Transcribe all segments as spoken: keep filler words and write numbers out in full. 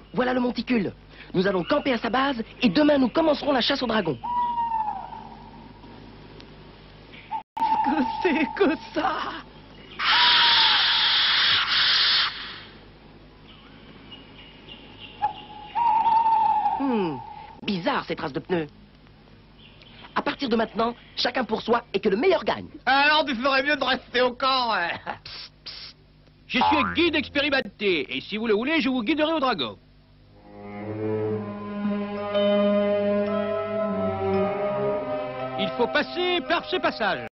Voilà le monticule. Nous allons camper à sa base et demain nous commencerons la chasse aux dragons. Que c'est que ça? Hmm, bizarre ces traces de pneus. À partir de maintenant, chacun pour soi et que le meilleur gagne. Alors tu ferais mieux de rester au camp. Ouais. Je suis un guide expérimenté, et si vous le voulez, je vous guiderai au dragon. Il faut passer par ce passage.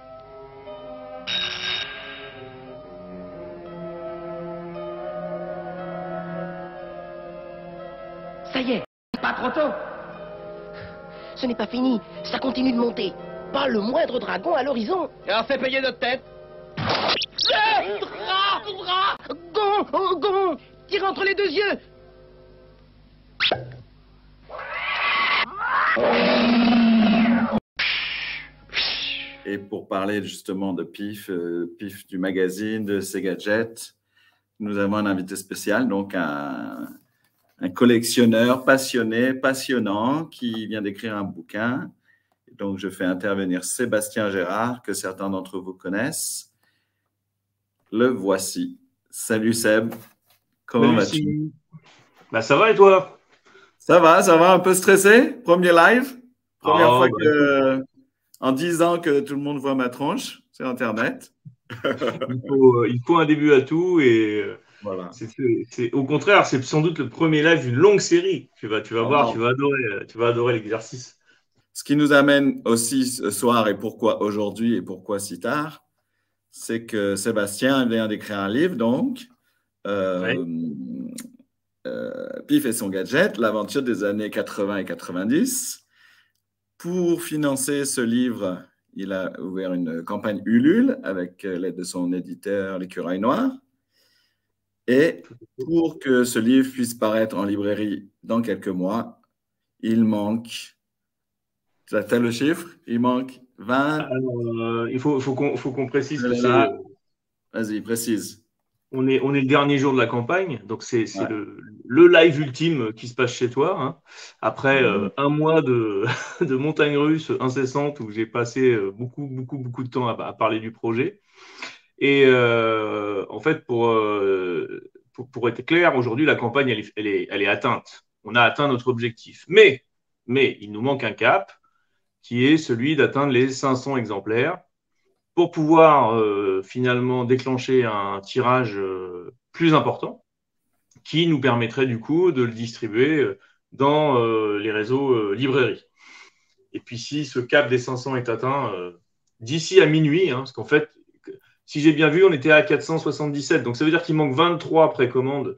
Ça y est, Pas trop tôt. ce n'est pas fini. Ça continue de monter. Pas le moindre dragon à l'horizon. Alors fais payer notre tête. Dra, dra, gon, oh, gon, tire entre les deux yeux. Et pour parler justement de Pif, euh, Pif du magazine, de ses gadgets, nous avons un invité spécial, donc un, un collectionneur passionné, passionnant, qui vient d'écrire un bouquin. Donc, je fais intervenir Sébastien Gérard, que certains d'entre vous connaissent. Le voici. Salut Seb, comment vas-tu? Bah, ça va et toi? Ça va, ça va, un peu stressé? Premier live? Première Oh, fois bah, que, en dix ans que tout le monde voit ma tronche sur Internet. il, faut, il faut un début à tout et Voilà. c'est, c'est, au contraire, c'est sans doute le premier live d'une longue série. Tu vas, tu vas Oh, voir, non. tu vas adorer, tu vas adorer l'exercice. Ce qui nous amène aussi ce soir et pourquoi aujourd'hui et pourquoi si tard, c'est que Sébastien vient d'écrire un livre, donc, euh, Ouais. euh, Pif et son gadget, l'aventure des années quatre-vingts et quatre-vingt-dix. Pour financer ce livre, il a ouvert une campagne Ulule avec l'aide de son éditeur L'Écureuil Noir. Et pour que ce livre puisse paraître en librairie dans quelques mois, il manque, tu as le chiffre? Il manque vingt. Alors, euh, il faut, faut, qu'on, faut qu'on précise que c'est, Là. Vas-y, précise. on est, on est le dernier jour de la campagne, donc c'est, c'est Ouais. le, le live ultime qui se passe chez toi. Hein. Après euh, Mhm. un mois de, de montagne russe incessante où j'ai passé euh, beaucoup, beaucoup, beaucoup de temps à, à parler du projet. Et euh, en fait, pour, euh, pour, pour être clair, aujourd'hui, la campagne, elle est, elle, est, elle est atteinte. On a atteint notre objectif. Mais, mais il nous manque un cap qui est celui d'atteindre les cinq cents exemplaires pour pouvoir euh, finalement déclencher un tirage euh, plus important qui nous permettrait du coup de le distribuer dans euh, les réseaux euh, librairies. Et puis si ce cap des cinq cents est atteint euh, d'ici à minuit, hein, parce qu'en fait, si j'ai bien vu, on était à quatre cent soixante-dix-sept, donc ça veut dire qu'il manque vingt-trois précommandes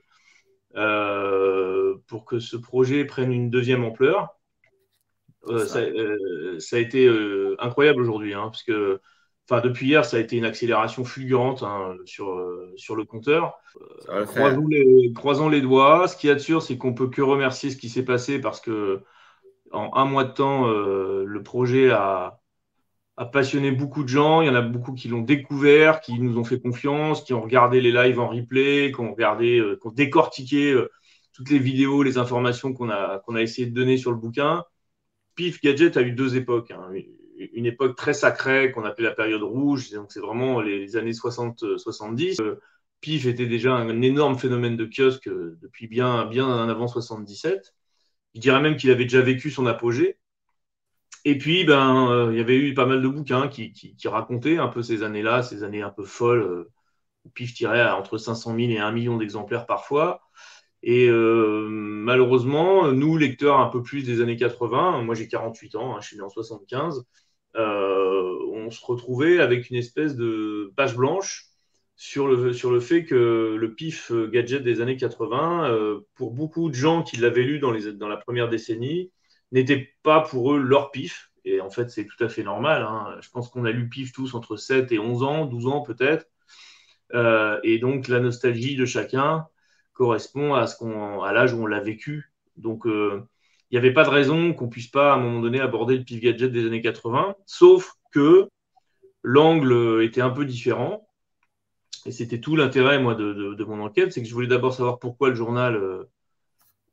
euh, pour que ce projet prenne une deuxième ampleur. Euh, ça, euh, ça a été euh, incroyable aujourd'hui, hein, parce que enfin, depuis hier, ça a été une accélération fulgurante hein, sur, euh, sur le compteur. Ça va le faire. Croisons les, croisons les doigts. Ce qu'il y a de sûr, c'est qu'on peut que remercier ce qui s'est passé parce que en un mois de temps, euh, le projet a, a passionné beaucoup de gens. Il y en a beaucoup qui l'ont découvert, qui nous ont fait confiance, qui ont regardé les lives en replay, qui ont regardé, euh, qui ont décortiqué euh, toutes les vidéos, les informations qu'on a, qu'on a essayé de donner sur le bouquin. Pif Gadget a eu deux époques. Hein. Une époque très sacrée qu'on appelait la période rouge, donc c'est vraiment les années soixante soixante-dix. Euh, Pif était déjà un énorme phénomène de kiosque euh, depuis bien, bien avant soixante-dix-sept. Je dirais même qu'il avait déjà vécu son apogée. Et puis, ben, euh, il y avait eu pas mal de bouquins qui, qui, qui racontaient un peu ces années-là, ces années un peu folles, euh, où Pif tirait à entre cinq cent mille et un million d'exemplaires parfois. Et euh, malheureusement, nous, lecteurs un peu plus des années quatre-vingts, moi j'ai quarante-huit ans, hein, je suis né en soixante-quinze, euh, on se retrouvait avec une espèce de page blanche sur le, sur le fait que le Pif Gadget des années quatre-vingts, euh, pour beaucoup de gens qui l'avaient lu dans, les, dans la première décennie, n'était pas pour eux leur Pif. Et en fait, c'est tout à fait normal. Hein. Je pense qu'on a lu Pif tous entre sept et onze ans, douze ans peut-être. Euh, et donc, la nostalgie de chacun correspond à, ce qu'on, à l'âge où on l'a vécu. Donc, il euh, n'y avait pas de raison qu'on ne puisse pas, à un moment donné, aborder le Pif Gadget des années quatre-vingts, sauf que l'angle était un peu différent. Et c'était tout l'intérêt, moi, de, de, de mon enquête, c'est que je voulais d'abord savoir pourquoi le journal euh,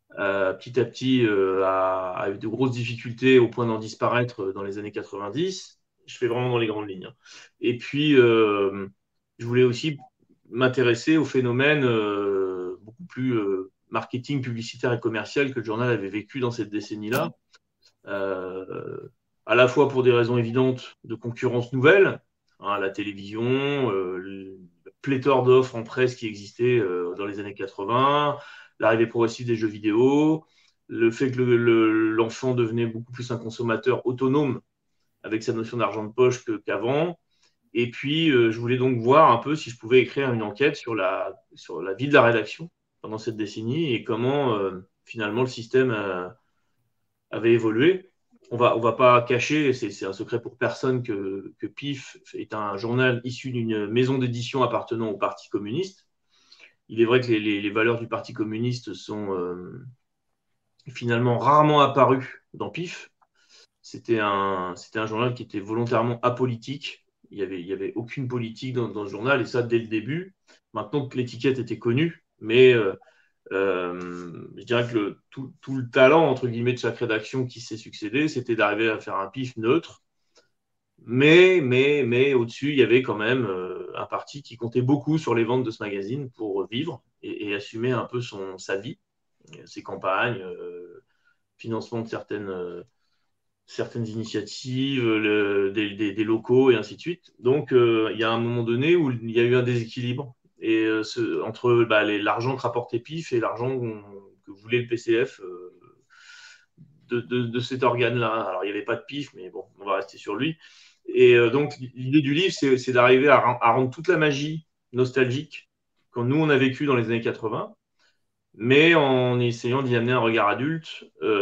euh, petit à petit euh, a, a eu de grosses difficultés au point d'en disparaître dans les années quatre-vingt-dix. Je fais vraiment dans les grandes lignes. Et puis, euh, je voulais aussi m'intéresser au phénomène euh, beaucoup plus euh, marketing, publicitaire et commercial que le journal avait vécu dans cette décennie-là, euh, à la fois pour des raisons évidentes de concurrence nouvelle, hein, la télévision, euh, le pléthore d'offres en presse qui existaient euh, dans les années quatre-vingts, l'arrivée progressive des jeux vidéo, le fait que le, le, l'enfant devenait beaucoup plus un consommateur autonome avec sa notion d'argent de poche que, qu'avant. Et puis, euh, je voulais donc voir un peu si je pouvais écrire une enquête sur la, sur la vie de la rédaction pendant cette décennie et comment euh, finalement le système a, avait évolué. On va, on va pas cacher, c'est, c'est un secret pour personne, que, que PIF est un journal issu d'une maison d'édition appartenant au Parti communiste. Il est vrai que les, les, les valeurs du Parti communiste sont euh, finalement rarement apparues dans PIF. C'était un, c'était un journal qui était volontairement apolitique. Il n'y avait, il y avait aucune politique dans, dans le journal, et ça dès le début. Maintenant que l'étiquette était connue, mais euh, euh, je dirais que le, tout, tout le talent, entre guillemets, de chaque rédaction qui s'est succédé, c'était d'arriver à faire un PIF neutre. Mais, mais, mais au-dessus, il y avait quand même euh, un parti qui comptait beaucoup sur les ventes de ce magazine pour vivre et, et assumer un peu son, sa vie, ses campagnes, euh, financement de certaines... Euh, certaines initiatives, le, des, des, des locaux et ainsi de suite. Donc, euh, il y a un moment donné où il y a eu un déséquilibre et, euh, ce, entre bah, les, l'argent que rapportait PIF et l'argent que voulait le P C F euh, de, de, de cet organe-là. Alors, il n'y avait pas de PIF, mais bon, on va rester sur lui. Et euh, donc, l'idée du livre, c'est, c'est d'arriver à, à rendre toute la magie nostalgique que nous, on a vécu dans les années quatre-vingts, mais en essayant d'y amener un regard adulte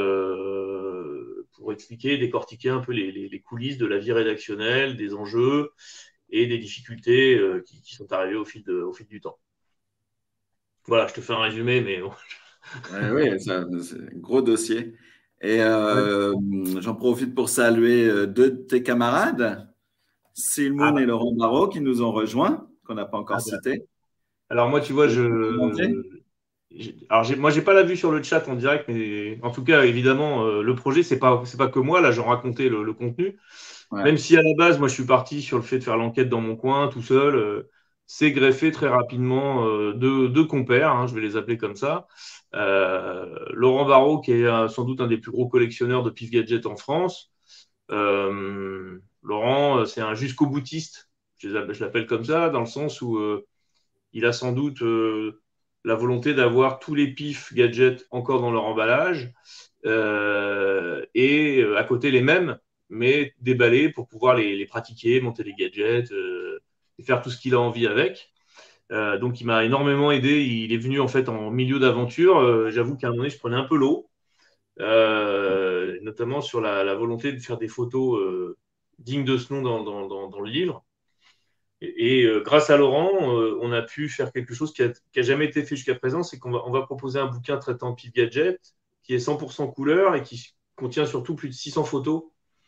euh, pour expliquer, décortiquer un peu les, les, les coulisses de la vie rédactionnelle, des enjeux et des difficultés euh, qui, qui sont arrivées au fil, de, au fil du temps. Voilà, je te fais un résumé, mais bon. Ouais, oui, c'est un, c'est un gros dossier. Et euh, ouais. J'en profite pour saluer deux de tes camarades, Silmoun ah bah. et Laurent Barraud, qui nous ont rejoints, qu'on n'a pas encore ah cités. Bah. Alors moi, tu vois, je... Alors, j'ai, moi, j'ai pas la vue sur le chat en direct, mais en tout cas, évidemment, euh, le projet, c'est pas, c'est pas que moi. Là, j'en racontais le, le contenu. Ouais. Même si à la base, moi, je suis parti sur le fait de faire l'enquête dans mon coin, tout seul. Euh, c'est greffé très rapidement euh, deux, deux compères, hein, je vais les appeler comme ça. Euh, Laurent Barraud, qui est euh, sans doute un des plus gros collectionneurs de Pif Gadget en France. Euh, Laurent, c'est un jusqu'au boutiste. Je, je l'appelle comme ça, dans le sens où euh, il a sans doute euh, la volonté d'avoir tous les Pif Gadgets encore dans leur emballage euh, et euh, à côté les mêmes, mais déballés pour pouvoir les, les pratiquer, monter les gadgets euh, et faire tout ce qu'il a envie avec. Euh, donc, il m'a énormément aidé. Il est venu en fait en milieu d'aventure. Euh, j'avoue qu'à un moment donné, je prenais un peu l'eau, euh, notamment sur la, la volonté de faire des photos euh, dignes de ce nom dans, dans, dans, dans le livre. Et, et euh, grâce à Laurent, euh, on a pu faire quelque chose qui n'a jamais été fait jusqu'à présent, c'est qu'on va, on va proposer un bouquin traitant Pif Gadget qui est cent pour cent couleur et qui contient surtout plus de six cents photos,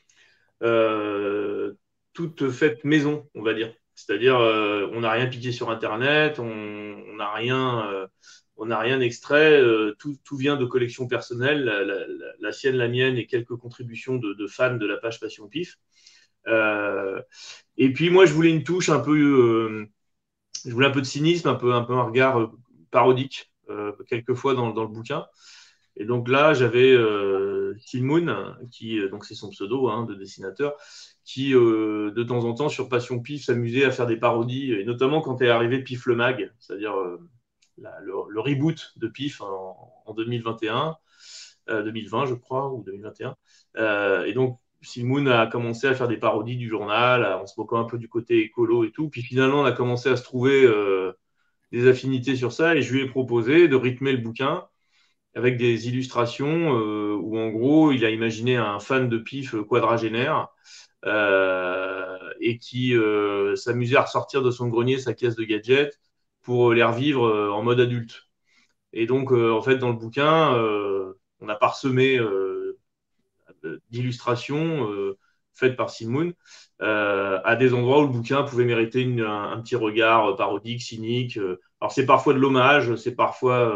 euh, toutes faites maison, on va dire. C'est-à-dire, euh, on n'a rien piqué sur Internet, on n'a rien, euh, on n'a rien extrait, euh, tout, tout vient de collections personnelles, la, la, la sienne, la mienne et quelques contributions de, de fans de la page Passion Pif. Euh, et puis moi je voulais une touche un peu euh, je voulais un peu de cynisme, un peu, un peu un regard euh, parodique euh, quelquefois dans, dans le bouquin, et donc là j'avais euh, Silmoun qui, donc c'est son pseudo hein, de dessinateur, qui euh, de temps en temps sur Passion Pif s'amusait à faire des parodies, et notamment quand est arrivé Pif le Mag, c'est-à-dire euh, la, le, le reboot de Pif en, en deux mille vingt et un, euh, deux mille vingt je crois, ou deux mille vingt et un, euh, et donc Silmoun a commencé à faire des parodies du journal en se moquant un peu du côté écolo et tout. Puis finalement, on a commencé à se trouver euh, des affinités sur ça, et je lui ai proposé de rythmer le bouquin avec des illustrations euh, où, en gros, il a imaginé un fan de Pif quadragénaire euh, et qui euh, s'amusait à ressortir de son grenier sa caisse de gadgets pour les revivre euh, en mode adulte. Et donc, euh, en fait, dans le bouquin, euh, on a parsemé euh, d'illustrations euh, faites par Silmoun euh, à des endroits où le bouquin pouvait mériter une, un, un petit regard parodique, cynique. Euh. Alors, c'est parfois de l'hommage, c'est parfois euh,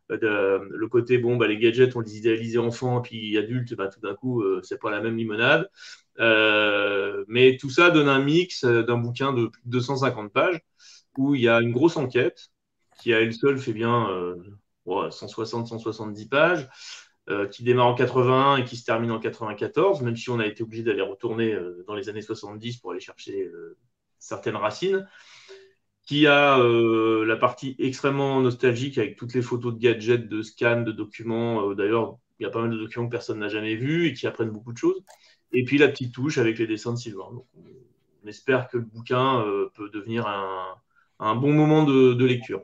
de, le côté, bon, bah, les gadgets, on les idéalisait enfants, puis adultes, bah, tout d'un coup, euh, c'est pas la même limonade. Euh, mais tout ça donne un mix d'un bouquin de plus de deux cent cinquante pages où il y a une grosse enquête qui, à elle seule, fait bien euh, ouais, cent soixante à cent soixante-dix pages, euh, qui démarre en quatre-vingt-un et qui se termine en quatre-vingt-quatorze, même si on a été obligé d'aller retourner euh, dans les années soixante-dix pour aller chercher euh, certaines racines, qui a euh, la partie extrêmement nostalgique avec toutes les photos de gadgets, de scans, de documents. Euh, D'ailleurs, il y a pas mal de documents que personne n'a jamais vus et qui apprennent beaucoup de choses. Et puis la petite touche avec les dessins de Sylvain. Donc, on espère que le bouquin euh, peut devenir un, un bon moment de, de lecture.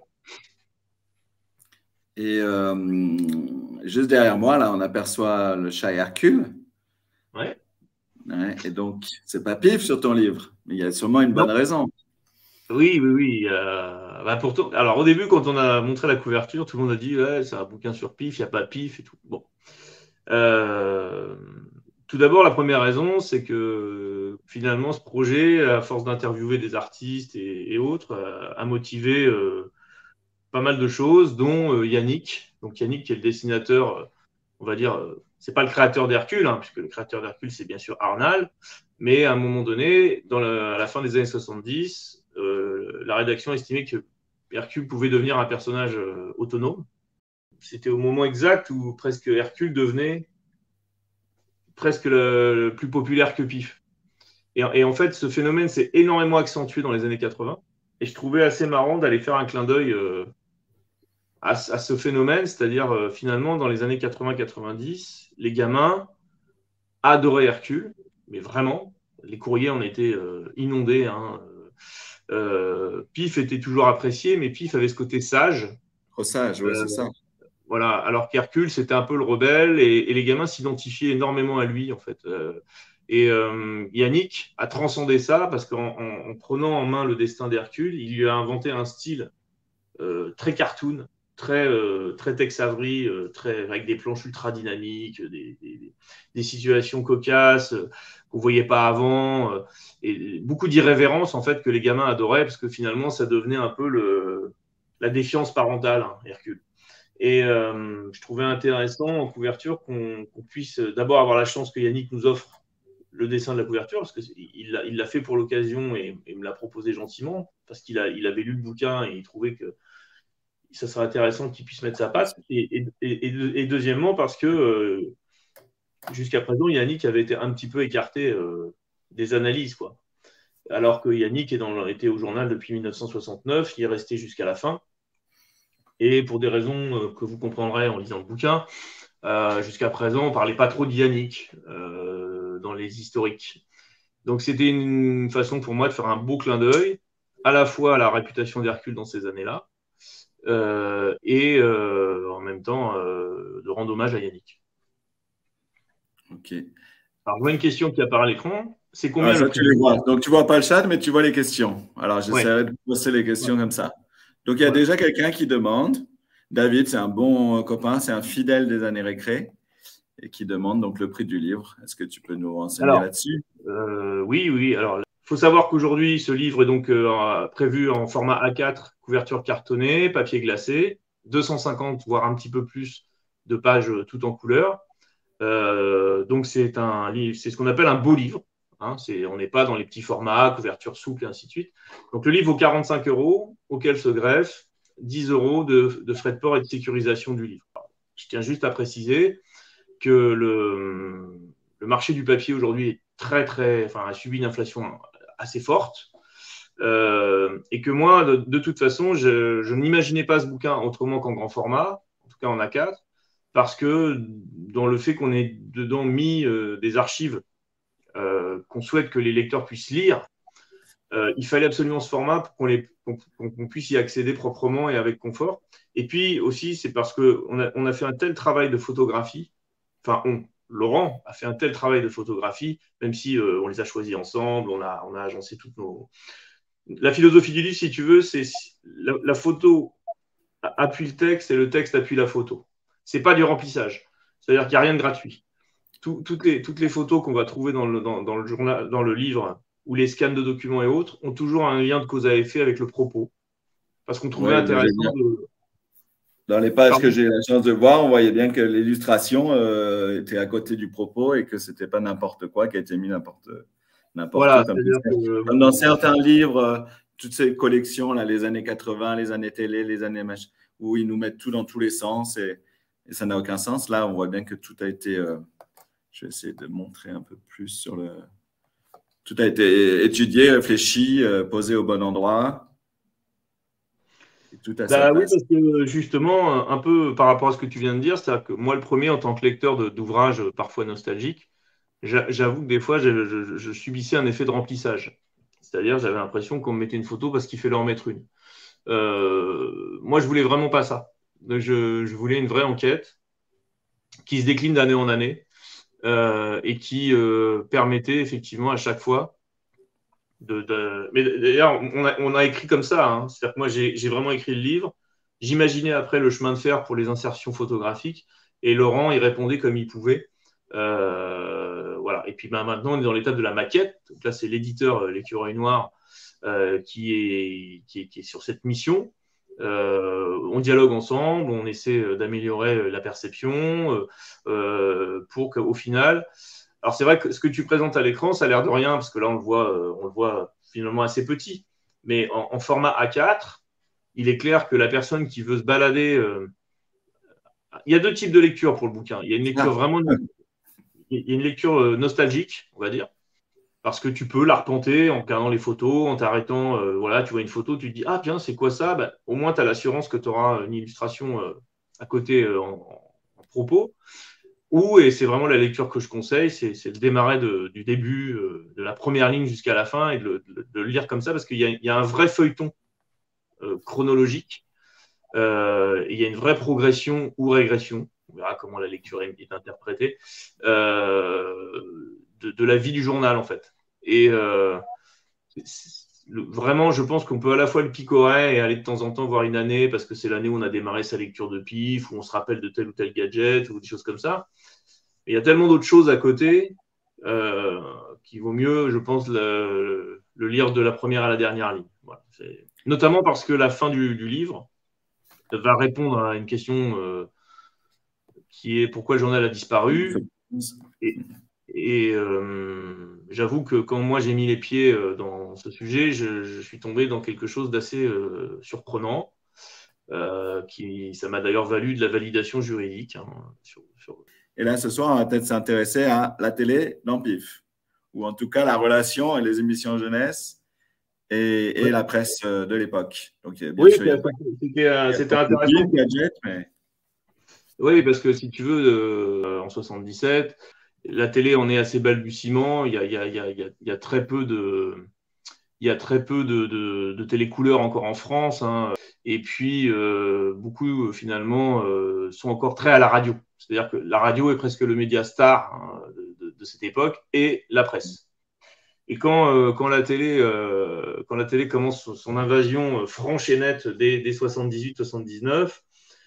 Et euh, juste derrière moi, là, on aperçoit le chat Hercule. Ouais. Ouais, et donc, c'est pas pif sur ton livre, mais il y a sûrement une bonne Non. raison. Oui, oui, oui. Euh, bah pourtant, alors au début, quand on a montré la couverture, tout le monde a dit ouais, c'est un bouquin sur pif, il n'y a pas pif et tout. Bon. Euh, tout d'abord, la première raison, c'est que finalement, ce projet, à force d'interviewer des artistes et, et autres, a, a motivé euh, pas mal de choses, dont euh, Yannick. Donc Yannick, qui est le dessinateur, euh, on va dire, euh, c'est pas le créateur d'Hercule, hein, puisque le créateur d'Hercule, c'est bien sûr Arnal, mais à un moment donné, dans la, à la fin des années soixante-dix, euh, la rédaction estimait que Hercule pouvait devenir un personnage euh, autonome. C'était au moment exact où presque Hercule devenait presque le, le plus populaire que Pif. Et, et en fait, ce phénomène s'est énormément accentué dans les années quatre-vingts. Et je trouvais assez marrant d'aller faire un clin d'œil euh, à, à ce phénomène, c'est-à-dire euh, finalement, dans les années quatre-vingts quatre-vingt-dix, les gamins adoraient Hercule, mais vraiment, les courriers en étaient euh, inondés. Hein. Euh, Pif était toujours apprécié, mais Pif avait ce côté sage. Trop sage, oui, euh, c'est ça. Voilà, alors qu'Hercule, c'était un peu le rebelle, et, et les gamins s'identifiaient énormément à lui, en fait. Euh, et euh, Yannick a transcendé ça, parce qu'en en, en prenant en main le destin d'Hercule, il lui a inventé un style euh, très cartoon, très, euh, très Tex Avery, euh, très, avec des planches ultra dynamiques, des, des, des situations cocasses euh, qu'on ne voyait pas avant, euh, et beaucoup d'irrévérence, en fait, que les gamins adoraient, parce que finalement, ça devenait un peu le, la défiance parentale, hein, Hercule. Et euh, je trouvais intéressant en couverture qu'on qu'on puisse d'abord avoir la chance que Yannick nous offre le dessin de la couverture, parce qu'il l'a il l'a fait pour l'occasion et, et me l'a proposé gentiment, parce qu'il a, il avait lu le bouquin et il trouvait que ça serait intéressant qu'il puisse mettre sa patte. Et, et, et, et deuxièmement, parce que euh, jusqu'à présent, Yannick avait été un petit peu écarté euh, des analyses, quoi. Alors que Yannick est dans, était au journal depuis mille neuf cent soixante-neuf, il est resté jusqu'à la fin. Et pour des raisons que vous comprendrez en lisant le bouquin, euh, jusqu'à présent, on ne parlait pas trop de Yannick euh, dans les historiques. Donc, c'était une façon pour moi de faire un beau clin d'œil, à la fois à la réputation d'Hercule dans ces années-là, euh, et euh, en même temps euh, de rendre hommage à Yannick. Ok. Alors, je vois une question qui apparaît à l'écran. C'est combien ah, ça, le prix tu les vois. Donc, tu ne vois pas le chat, mais tu vois les questions. Alors, j'essaierai ouais. de poser les questions ouais. comme ça. Donc, il y a ouais. déjà quelqu'un qui demande. David, c'est un bon copain, c'est un fidèle des années récré et qui demande donc le prix du livre. Est-ce que tu peux nous renseigner là-dessus? euh, Oui, oui. Alors, il faut savoir qu'aujourd'hui, ce livre est donc euh, prévu en format A quatre, couverture cartonnée, papier glacé, deux cent cinquante, voire un petit peu plus de pages tout en couleur. Euh, donc, c'est un livre, c'est ce qu'on appelle un beau livre. Hein, c'est, on n'est pas dans les petits formats, couverture souple et ainsi de suite. Donc, le livre vaut quarante-cinq euros, auquel se greffe dix euros de, de frais de port et de sécurisation du livre. Je tiens juste à préciser que le, le marché du papier aujourd'hui est très, très, enfin, a subi une inflation assez forte euh, et que moi, de, de toute façon, je, je n'imaginais pas ce bouquin autrement qu'en grand format, en tout cas en A quatre, parce que dans le fait qu'on ait dedans mis euh, des archives euh, qu'on souhaite que les lecteurs puissent lire, Euh, il fallait absolument ce format pour qu'on, les, qu'on, qu'on puisse y accéder proprement et avec confort. Et puis aussi, c'est parce qu'on a, on a fait un tel travail de photographie, enfin, on, Laurent a fait un tel travail de photographie, même si euh, on les a choisis ensemble, on a, on a agencé toutes nos... La philosophie du livre, si tu veux, c'est la, la photo appuie le texte et le texte appuie la photo. Ce n'est pas du remplissage. C'est-à-dire qu'il n'y a rien de gratuit. Tout, toutes, les, toutes les photos qu'on va trouver dans le, dans, dans le, journal, dans le livre ou les scans de documents et autres, ont toujours un lien de cause à effet avec le propos. Parce qu'on trouvait ouais, intéressant de... Dans les pages Pardon. que j'ai eu la chance de voir, on voyait bien que l'illustration euh, était à côté du propos et que c'était pas n'importe quoi qui a été mis n'importe n'importe Voilà, où. Comme, c'est-à-dire que comme dans certains livres, euh, toutes ces collections, là, les années quatre-vingts, les années télé, les années mach, où ils nous mettent tout dans tous les sens et, et ça n'a aucun sens. Là, on voit bien que tout a été. Euh, je vais essayer de montrer un peu plus sur le. Tout a été étudié, réfléchi, euh, posé au bon endroit. Et tout à sa Bah oui, place. parce que justement, un peu par rapport à ce que tu viens de dire, c'est-à-dire que moi, le premier, en tant que lecteur de- d'ouvrages euh, parfois nostalgiques, j'a- j'avoue que des fois, je, je- je subissais un effet de remplissage. C'est-à-dire, j'avais l'impression qu'on me mettait une photo parce qu'il fallait en mettre une. Euh, moi, je voulais vraiment pas ça. Donc, je, je voulais une vraie enquête qui se décline d'année en année euh, et qui euh, permettait effectivement à chaque fois de, de... Mais d'ailleurs, on a, on a écrit comme ça. Hein. C'est-à-dire que moi, j'ai j'ai vraiment écrit le livre. J'imaginais après le chemin de fer pour les insertions photographiques et Laurent, il répondait comme il pouvait. Euh, voilà. Et puis ben, maintenant, on est dans l'étape de la maquette. Donc là, c'est l'éditeur, euh, L'Écureuil Noir, euh, qui, est, qui, est, qui est sur cette mission. Euh, on dialogue ensemble, on essaie d'améliorer la perception euh, euh, pour qu'au final, alors c'est vrai que ce que tu présentes à l'écran, ça a l'air de rien parce que là on le voit, euh, on le voit finalement assez petit, mais en, en format A quatre, il est clair que la personne qui veut se balader, euh, il y a deux types de lecture pour le bouquin. Il y a une lecture vraiment, il y a une lecture euh, nostalgique, on va dire. Parce que tu peux l'arpenter en regardant les photos, en t'arrêtant, euh, voilà, tu vois une photo, tu te dis, ah bien, c'est quoi ça? Ben, au moins, tu as l'assurance que tu auras une illustration euh, à côté euh, en, en propos. Ou, et c'est vraiment la lecture que je conseille, c'est c'est de démarrer de, du début, euh, de la première ligne jusqu'à la fin et de, le- de- de le lire comme ça, parce qu'il y, a- il y a un vrai feuilleton euh, chronologique, euh, et il y a une vraie progression ou régression, on verra comment la lecture est, est interprétée, euh, de, de la vie du journal, en fait. Et euh, c'est- le- vraiment, je pense qu'on peut à la fois le picorer et aller de temps en temps voir une année parce que c'est l'année où on a démarré sa lecture de pif, où on se rappelle de tel ou tel gadget ou des choses comme ça. Et il y a tellement d'autres choses à côté euh, qu'il vaut mieux, je pense, le, le lire de la première à la dernière ligne. Voilà. C'est- Notamment parce que la fin du, du livre va répondre à une question euh, qui est pourquoi le journal a disparu. Et, et, euh, j'avoue que quand moi j'ai mis les pieds euh, dans ce sujet, je, je suis tombé dans quelque chose d'assez euh, surprenant. Euh, qui, ça m'a d'ailleurs valu de la validation juridique. Hein, sur, sur... Et là, ce soir, on va peut-être s'intéresser à la télé dans Pif, ou en tout cas la relation et les émissions jeunesse et, et Oui. la presse euh, de l'époque. Donc, bien Oui, sûr, il y a pas, c'était euh, il y a c'était pas que intéressant. Pif, gadget, mais Oui, parce que si tu veux, euh, en soixante-dix-sept, la télé en est assez balbutiement. Il y a, il y a, il y a, il y a, il y a très peu de, il y a très peu de, de, de télécouleurs encore en France. Hein. Et puis, euh, beaucoup, euh, finalement, euh, sont encore très à la radio. C'est-à-dire que la radio est presque le média star hein, de, de, de cette époque et la presse. Et quand, euh, quand, la télé, euh, quand la télé commence son invasion franche et nette dès, dès soixante-dix-huit soixante-dix-neuf,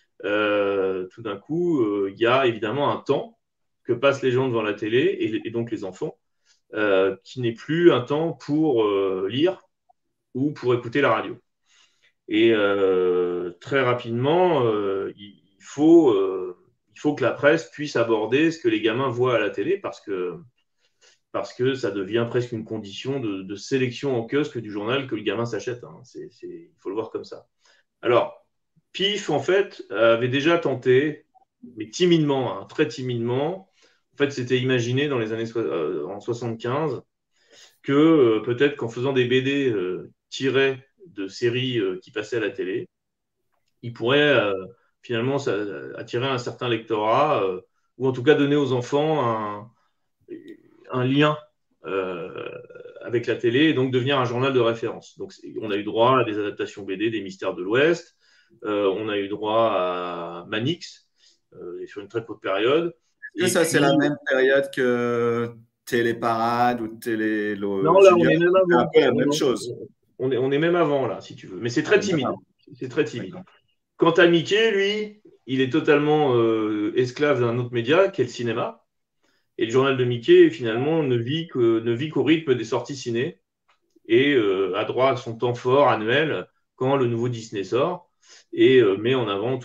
euh, tout d'un coup, euh, il y a évidemment un temps que passent les gens devant la télé et, et donc les enfants, euh, qui n'est plus un temps pour euh, lire ou pour écouter la radio. Et euh, très rapidement, euh, il, faut, euh, il faut que la presse puisse aborder ce que les gamins voient à la télé parce que, parce que ça devient presque une condition de, de sélection en kiosque du journal que le gamin s'achète. Hein. C'est, c'est, il faut le voir comme ça. Alors, Pif, en fait, avait déjà tenté, mais timidement, hein, très timidement, en fait, c'était imaginé dans les années so- euh, en soixante-quinze que euh, peut-être qu'en faisant des B D euh, tirés de séries euh, qui passaient à la télé, il pourrait euh, finalement ça, attirer un certain lectorat, euh, ou en tout cas donner aux enfants un, un lien euh, avec la télé et donc devenir un journal de référence. Donc, on a eu droit à des adaptations B D des Mystères de l'Ouest, euh, on a eu droit à Manix euh, sur une très courte période. est-ce que Et ça, puis, c'est la même période que Téléparade ou Télé non, là, on Julien? est même C'est un avant. peu la On, même chose. on est, on est même avant, là, si tu veux. Mais c'est très timide. D'accord. C'est très timide. D'accord. Quant à Mickey, lui, il est totalement euh, esclave d'un autre média, qui est le cinéma. Et le journal de Mickey, finalement, ne vit, que, ne vit qu'au rythme des sorties ciné et euh, a droit à son temps fort annuel quand le nouveau Disney sort et euh, met en avant tout ça.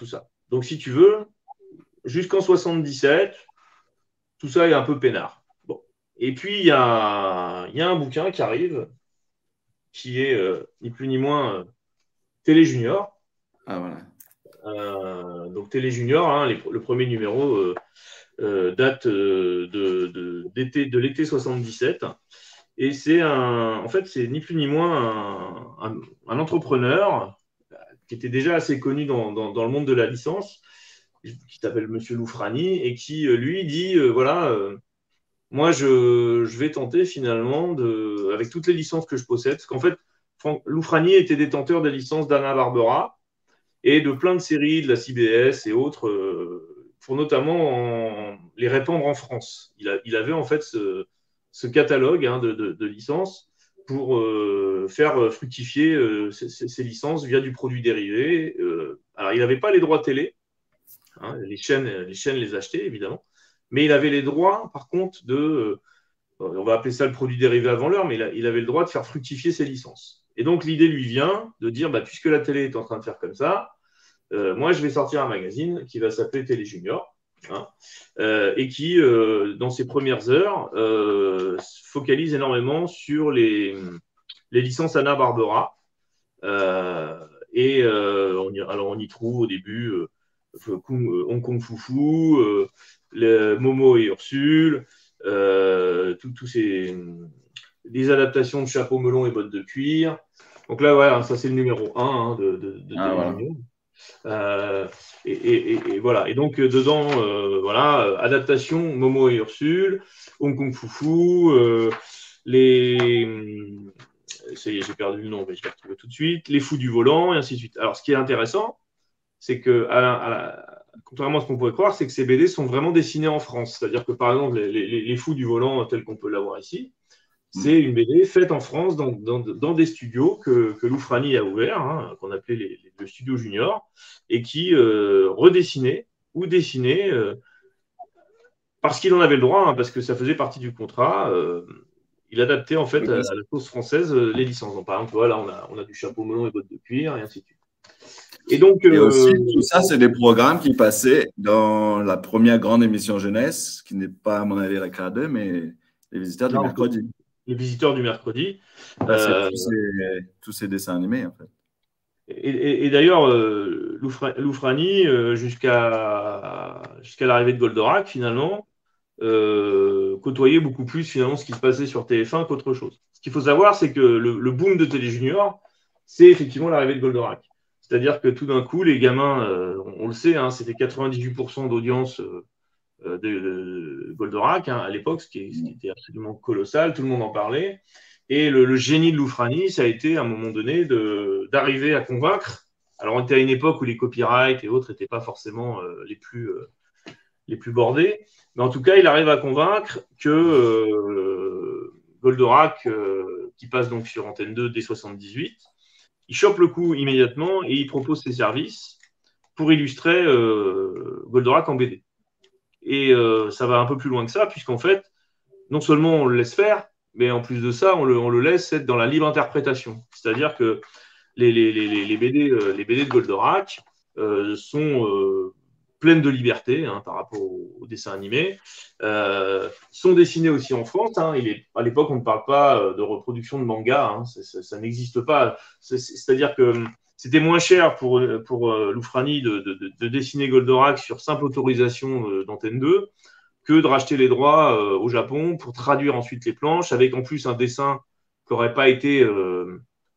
Donc, si tu veux, jusqu'en soixante-dix-sept, tout ça est un peu peinard. Bon. Et puis, il y a, y a un bouquin qui arrive, qui est euh, ni plus ni moins euh, Télé Junior. Ah, voilà. Euh, donc, Télé Junior, hein, les, le premier numéro euh, euh, date euh, de, de, d'été, de l'été soixante-dix-sept. Et c'est un, en fait, c'est ni plus ni moins un, un, un entrepreneur qui était déjà assez connu dans, dans, dans le monde de la licence, qui s'appelle Monsieur Loufrani, et qui, lui, dit, euh, voilà, euh, moi, je, je vais tenter finalement, de, avec toutes les licences que je possède, parce qu'en fait, Franck Loufrani était détenteur des licences d'Hanna-Barbera et de plein de séries de la C B S et autres, euh, pour notamment en, les répandre en France. Il, a, il avait en fait ce, ce catalogue hein, de, de, de licences pour euh, faire fructifier euh, ces, ces licences via du produit dérivé. Euh, alors, il n'avait pas les droits télé, hein, les, chaînes, les chaînes les achetaient évidemment, mais il avait les droits, par contre, de, euh, on va appeler ça le produit dérivé avant l'heure, mais il, a, il avait le droit de faire fructifier ses licences. Et donc, l'idée lui vient de dire, bah, puisque la télé est en train de faire comme ça, euh, moi, je vais sortir un magazine qui va s'appeler Télé Junior, hein, euh, et qui, euh, dans ses premières heures, euh, focalise énormément sur les, les licences Hanna-Barbera. Euh, et euh, on y, alors, on y trouve au début euh, Hong Kong Foufou, euh, le Momo et Ursule, euh, tous ces des adaptations de chapeau melon et bottes de cuir. Donc là, voilà, ça c'est le numéro un hein, de, de, de ah, voilà. Euh, et, et, et, et voilà. Et donc dedans, euh, voilà, adaptation Momo et Ursule, Hong Kong Foufou, euh, les, ça y est, j'ai perdu le nom, mais je vais retrouver tout de suite, les Fous du volant et ainsi de suite. Alors, ce qui est intéressant, c'est que, à la, à la, contrairement à ce qu'on pourrait croire, c'est que ces B D sont vraiment dessinés en France. C'est-à-dire que, par exemple, les, les, les Fous du volant, tels qu'on peut l'avoir ici, c'est une B D faite en France dans, dans, dans des studios que, que Loufrani a ouverts, hein, qu'on appelait les, les, le studio junior, et qui euh, redessinait ou dessinait, euh, parce qu'il en avait le droit, hein, parce que ça faisait partie du contrat, euh, il adaptait en fait à, à la sauce française euh, les licences. Donc, par exemple, voilà, on a, on a du chapeau melon et bottes de cuir, et ainsi de suite. Et donc, et euh, aussi, tout ça, c'est des programmes qui passaient dans la première grande émission jeunesse, qui n'est pas, à mon avis, la K deux, mais les visiteurs du non, mercredi. Les visiteurs du mercredi. Euh, tous, ces, tous ces dessins animés, en fait. Et, et, et d'ailleurs, euh, Loufrani, euh, jusqu'à jusqu'à l'arrivée de Goldorak, finalement, euh, côtoyait beaucoup plus finalement ce qui se passait sur T F un qu'autre chose. Ce qu'il faut savoir, c'est que le, le boom de Télé Junior, c'est effectivement l'arrivée de Goldorak. C'est-à-dire que tout d'un coup, les gamins, euh, on, on le sait, hein, c'était quatre-vingt-dix-huit pour cent d'audience euh, de, de Goldorak hein, à l'époque, ce, ce qui était absolument colossal, tout le monde en parlait. Et le, le génie de Loufrani, ça a été à un moment donné de, d'arriver à convaincre. Alors, on était à une époque où les copyrights et autres n'étaient pas forcément euh, les, plus, euh, les plus bordés. Mais en tout cas, il arrive à convaincre que euh, Goldorak, euh, qui passe donc sur Antenne deux dès soixante-dix-huit, il chope le coup immédiatement et il propose ses services pour illustrer euh, Goldorak en B D. Et euh, ça va un peu plus loin que ça, puisqu'en fait, non seulement on le laisse faire, mais en plus de ça, on le, on le laisse être dans la libre interprétation. C'est-à-dire que les, les, les, les, B, D, euh, les B D de Goldorak euh, sont euh, pleines de liberté hein, par rapport aux, aux dessins animés, euh, sont dessinés aussi en France. Hein, il est, à l'époque, on ne parle pas de reproduction de manga, hein, c'est, ça, ça n'existe pas. C'est, c'est-à-dire que c'était moins cher pour, pour euh, Loufrani de, de, de dessiner Goldorak sur simple autorisation euh, d'Antenne deux que de racheter les droits euh, au Japon pour traduire ensuite les planches, avec en plus un dessin qui n'aurait pas été euh,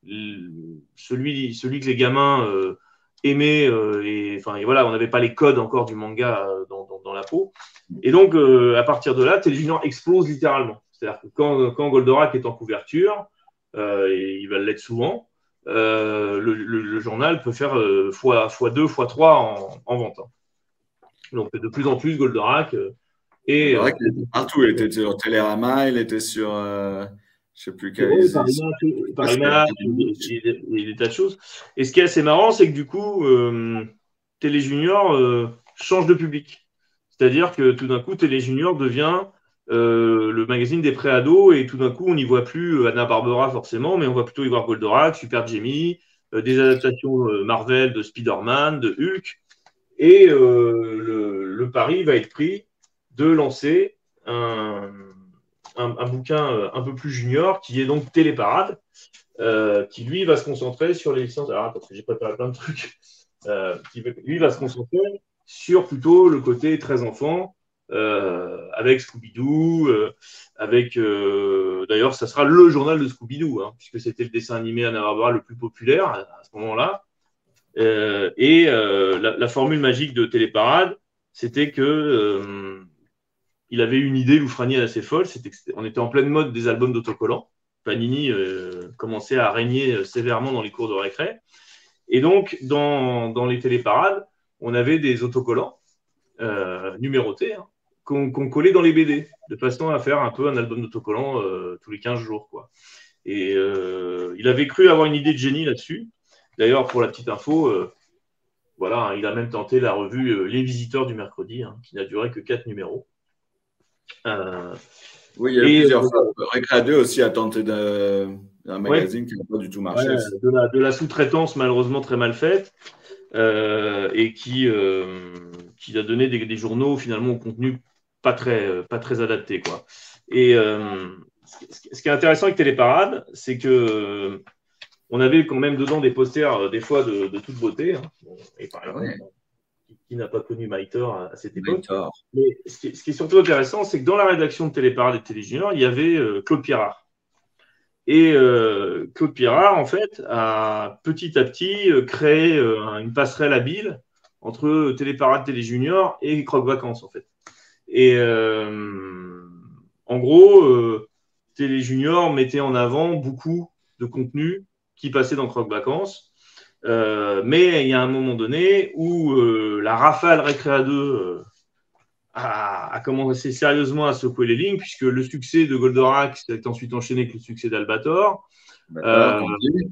celui, celui que les gamins euh, aimaient. Euh, et, enfin, et voilà, on n'avait pas les codes encore du manga euh, dans, dans, dans la peau. Et donc, euh, à partir de là, Télé Junior explose littéralement. C'est-à-dire que quand, quand Goldorak est en couverture, euh, et il va l'être souvent, euh, le, le, le journal peut faire euh, fois, fois deux, fois trois en, en vente. Donc, de plus en plus, Goldorak... Euh, Et, euh, il était partout, il était sur Télérama, il était sur, euh, je ne sais plus quel. Oui, par Image, et des tas de choses. Et ce qui est assez marrant, c'est que du coup, euh, Télé Junior euh, change de public. C'est-à-dire que tout d'un coup, Télé Junior devient euh, le magazine des pré-ados et tout d'un coup, on n'y voit plus Hanna-Barbera forcément, mais on va plutôt y voir Goldorak, Super Jamie, euh, des adaptations euh, Marvel de Spider-Man, de Hulk. Et euh, le, le pari va être pris de lancer un, un, un bouquin un peu plus junior qui est donc Téléparade, euh, qui lui va se concentrer sur les licences. Alors, parce que j'ai préparé plein de trucs. Euh, qui, lui va se concentrer sur plutôt le côté très enfant, euh, avec Scooby-Doo, euh, avec euh, d'ailleurs, ça sera le journal de Scooby-Doo, hein, puisque c'était le dessin animé Hanna-Barbera le plus populaire à, à ce moment-là. Euh, et euh, la, la formule magique de Téléparade, c'était que euh, il avait une idée, Loufrani, assez folle. C'était on était en pleine mode des albums d'autocollants. Panini euh, commençait à régner sévèrement dans les cours de récré. Et donc, dans, dans les téléparades, on avait des autocollants euh, numérotés hein, qu'on qu'on collait dans les B D, de façon à faire un peu un album d'autocollants euh, tous les quinze jours, quoi. Et euh, il avait cru avoir une idée de génie là-dessus. D'ailleurs, pour la petite info, euh, voilà, hein, il a même tenté la revue euh, Les Visiteurs du mercredi, hein, qui n'a duré que quatre numéros. Euh, Oui, il y a et, plusieurs euh, fois. Récré deux aussi a tenté de, un magazine ouais, qui n'a pas du tout marché. ouais, de la, de la sous-traitance malheureusement très mal faite euh, et qui, euh, qui a donné des, des journaux finalement au contenu pas très, pas très adapté, quoi. Et euh, ce qui est intéressant avec Téléparade, c'est que euh, on avait quand même dedans des posters euh, des fois de, de toute beauté. Hein. Bon, et par exemple, Ouais. qui, qui n'a pas connu Mythor à, à cette époque. Mythor. Mais ce qui, est, ce qui est surtout intéressant, c'est que dans la rédaction de Téléparade et de Télé Junior, il y avait euh, Claude Pirard. Et euh, Claude Pirard, en fait, a petit à petit euh, créé euh, une passerelle habile entre Téléparade, Télé Junior et Croque Vacances, en fait. Et euh, en gros, euh, Télé Junior mettait en avant beaucoup de contenu qui passait dans Croque Vacances. Euh, mais il y a un moment donné où euh, la rafale Récréa deux euh, a, a commencé sérieusement à secouer les lignes, puisque le succès de Goldorak s'est ensuite enchaîné avec le succès d'Albator. D'accord, Euh, Candy.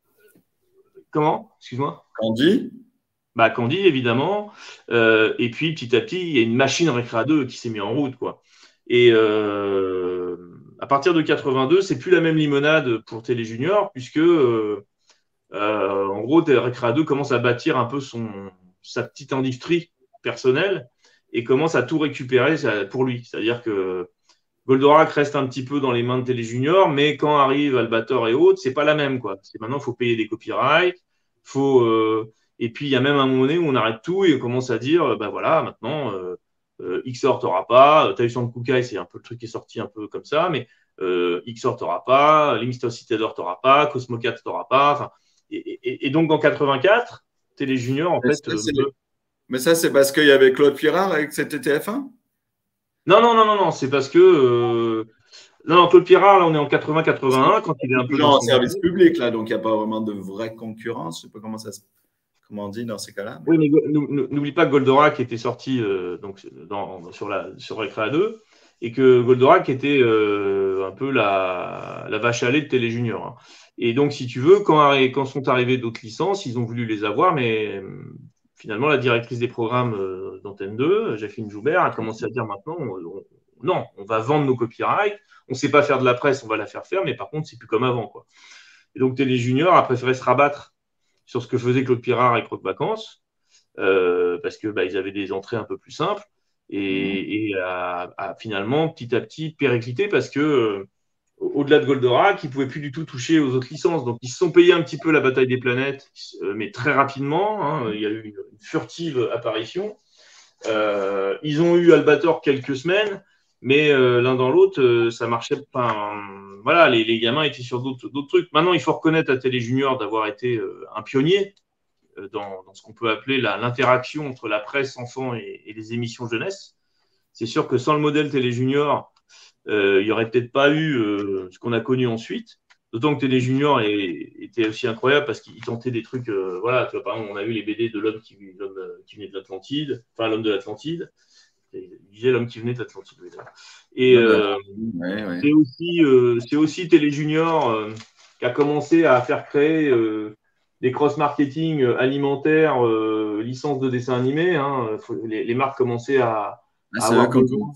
comment Excuse-moi. Candy. Bah, Candy, évidemment. Euh, et puis, petit à petit, il y a une machine Récréa deux qui s'est mise en route, quoi. Et euh, à partir de quatre-vingt-deux, c'est plus la même limonade pour Télé Junior, puisque euh, euh, en gros, Récréa deux commence à bâtir un peu son, sa petite industrie personnelle et commence à tout récupérer pour lui. C'est-à-dire que Goldorak reste un petit peu dans les mains de Télé Junior, mais quand arrive Albator et autres, c'est pas la même, quoi. C'est maintenant, il faut payer des copyrights, faut euh, et puis il y a même un moment donné où on arrête tout et on commence à dire, ben voilà, maintenant euh, euh, Xor t'aura pas, Taïsan de Kukai, c'est un peu le truc qui est sorti un peu comme ça, mais euh, Xor t'aura pas, Limstar Citador t'aura pas, Cosmocat t'aura pas, enfin. Et, et, et donc, en quatre-vingt-quatre, Télé Junior, en Mais fait. ça, c'est- Euh, Mais ça, c'est parce qu'il y avait Claude Pirard avec c'était T F un? Non, non, non, non, non, c'est parce que. Euh... Non, non, Claude Pirard, là, on est en quatre-vingt quatre-vingt-un, quand il est un peu Genre dans en son service milieu. public, là, donc il n'y a pas vraiment de vraie concurrence. Je ne sais pas comment ça se... comment on dit dans ces cas-là. Oui, mais nou- nou- n'oublie pas que Goldorak était sorti euh, donc, dans, sur, la, sur Récréa deux et que Goldorak était euh, un peu la, la vache à lait de Télé Junior. Hein. Et donc, si tu veux, quand, arri- quand sont arrivées d'autres licences, ils ont voulu les avoir, mais euh, finalement, la directrice des programmes euh, d'Antenne deux, Jacqueline Joubert, a commencé à dire maintenant, on- on- non, on va vendre nos copyrights, on ne sait pas faire de la presse, on va la faire faire, mais par contre, c'est plus comme avant, quoi. Et donc, Télé Junior a préféré se rabattre sur ce que faisait Claude Pirard et Croque Vacances, euh, parce que bah, ils avaient des entrées un peu plus simples, et, et a, a finalement, petit à petit, périclité, parce que euh, au-delà de Goldorak, ils ne pouvaient plus du tout toucher aux autres licences. Donc, ils se sont payés un petit peu la bataille des planètes, euh, mais très rapidement. Hein, il y a eu une, une furtive apparition. Euh, ils ont eu Albator quelques semaines, mais euh, l'un dans l'autre, euh, ça marchait pas. Enfin, voilà, les, les gamins étaient sur d'autres, d'autres trucs. Maintenant, il faut reconnaître à Télé Junior d'avoir été euh, un pionnier euh, dans, dans ce qu'on peut appeler la, l'interaction entre la presse enfant et, et les émissions jeunesse. C'est sûr que sans le modèle Télé Junior, euh, il n'y aurait peut-être pas eu euh, ce qu'on a connu ensuite. D'autant que Télé Junior est, était aussi incroyable parce qu'il tentait des trucs. Euh, voilà, tu vois, par exemple, on a vu les B D de l'homme qui, l'homme, qui venait de l'Atlantide, enfin l'homme de l'Atlantide. Il disait l'homme qui venait de l'Atlantide. Oui, et euh, ouais, ouais. c'est aussi, euh, c'est aussi Télé Junior euh, qui a commencé à faire créer euh, des cross-marketing alimentaires, euh, licences de dessins animés. Hein. Les, les marques commençaient à, Ah, à, c'est avoir eux comme besoin,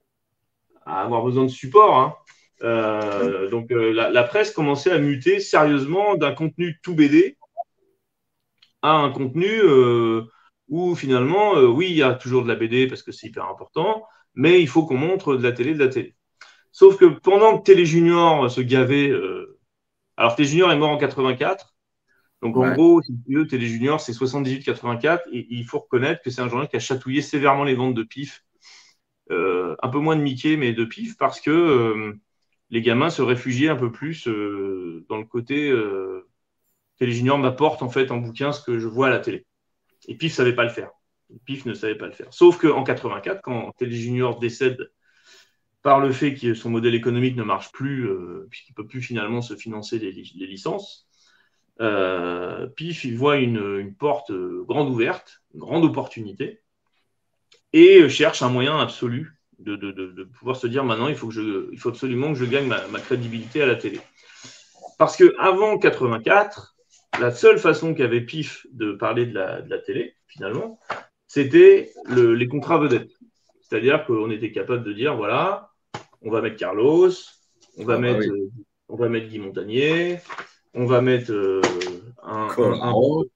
à avoir besoin de support. Hein. Euh, donc euh, la, la presse commençait à muter sérieusement d'un contenu tout B D à un contenu euh, où finalement, euh, oui, il y a toujours de la B D parce que c'est hyper important, mais il faut qu'on montre de la télé, de la télé. Sauf que pendant que Télé Junior se gavait, euh... alors Télé Junior est mort en quatre-vingt-quatre, donc en Ouais. gros, si tu veux, Télé Junior, c'est soixante-dix-huit quatre-vingt-quatre, et il faut reconnaître que c'est un journal qui a chatouillé sévèrement les ventes de Pif, euh, un peu moins de Mickey, mais de Pif, parce que euh, les gamins se réfugiaient un peu plus euh, dans le côté euh, Télé Junior m'apporte en fait en bouquin ce que je vois à la télé. Et Pif ne savait pas le faire. Pif ne savait pas le faire. Sauf qu'en quatre-vingt-quatre, quand Télé Junior décède par le fait que son modèle économique ne marche plus, euh, puisqu'il ne peut plus finalement se financer les, les licences, euh, Pif il voit une, une porte euh, grande ouverte, une grande opportunité, et cherche un moyen absolu de, de, de, de pouvoir se dire maintenant il faut, que je, il faut absolument que je gagne ma, ma crédibilité à la télé. Parce qu'avant quatre-vingt-quatre, la seule façon qu'avait Pif de parler de la, de la télé, finalement, c'était le, les contrats vedettes. C'est-à-dire qu'on était capable de dire, voilà, on va mettre Carlos, on va, ah, mettre, bah oui. euh, on va mettre Guy Montagnier, on va mettre euh, un, un, un,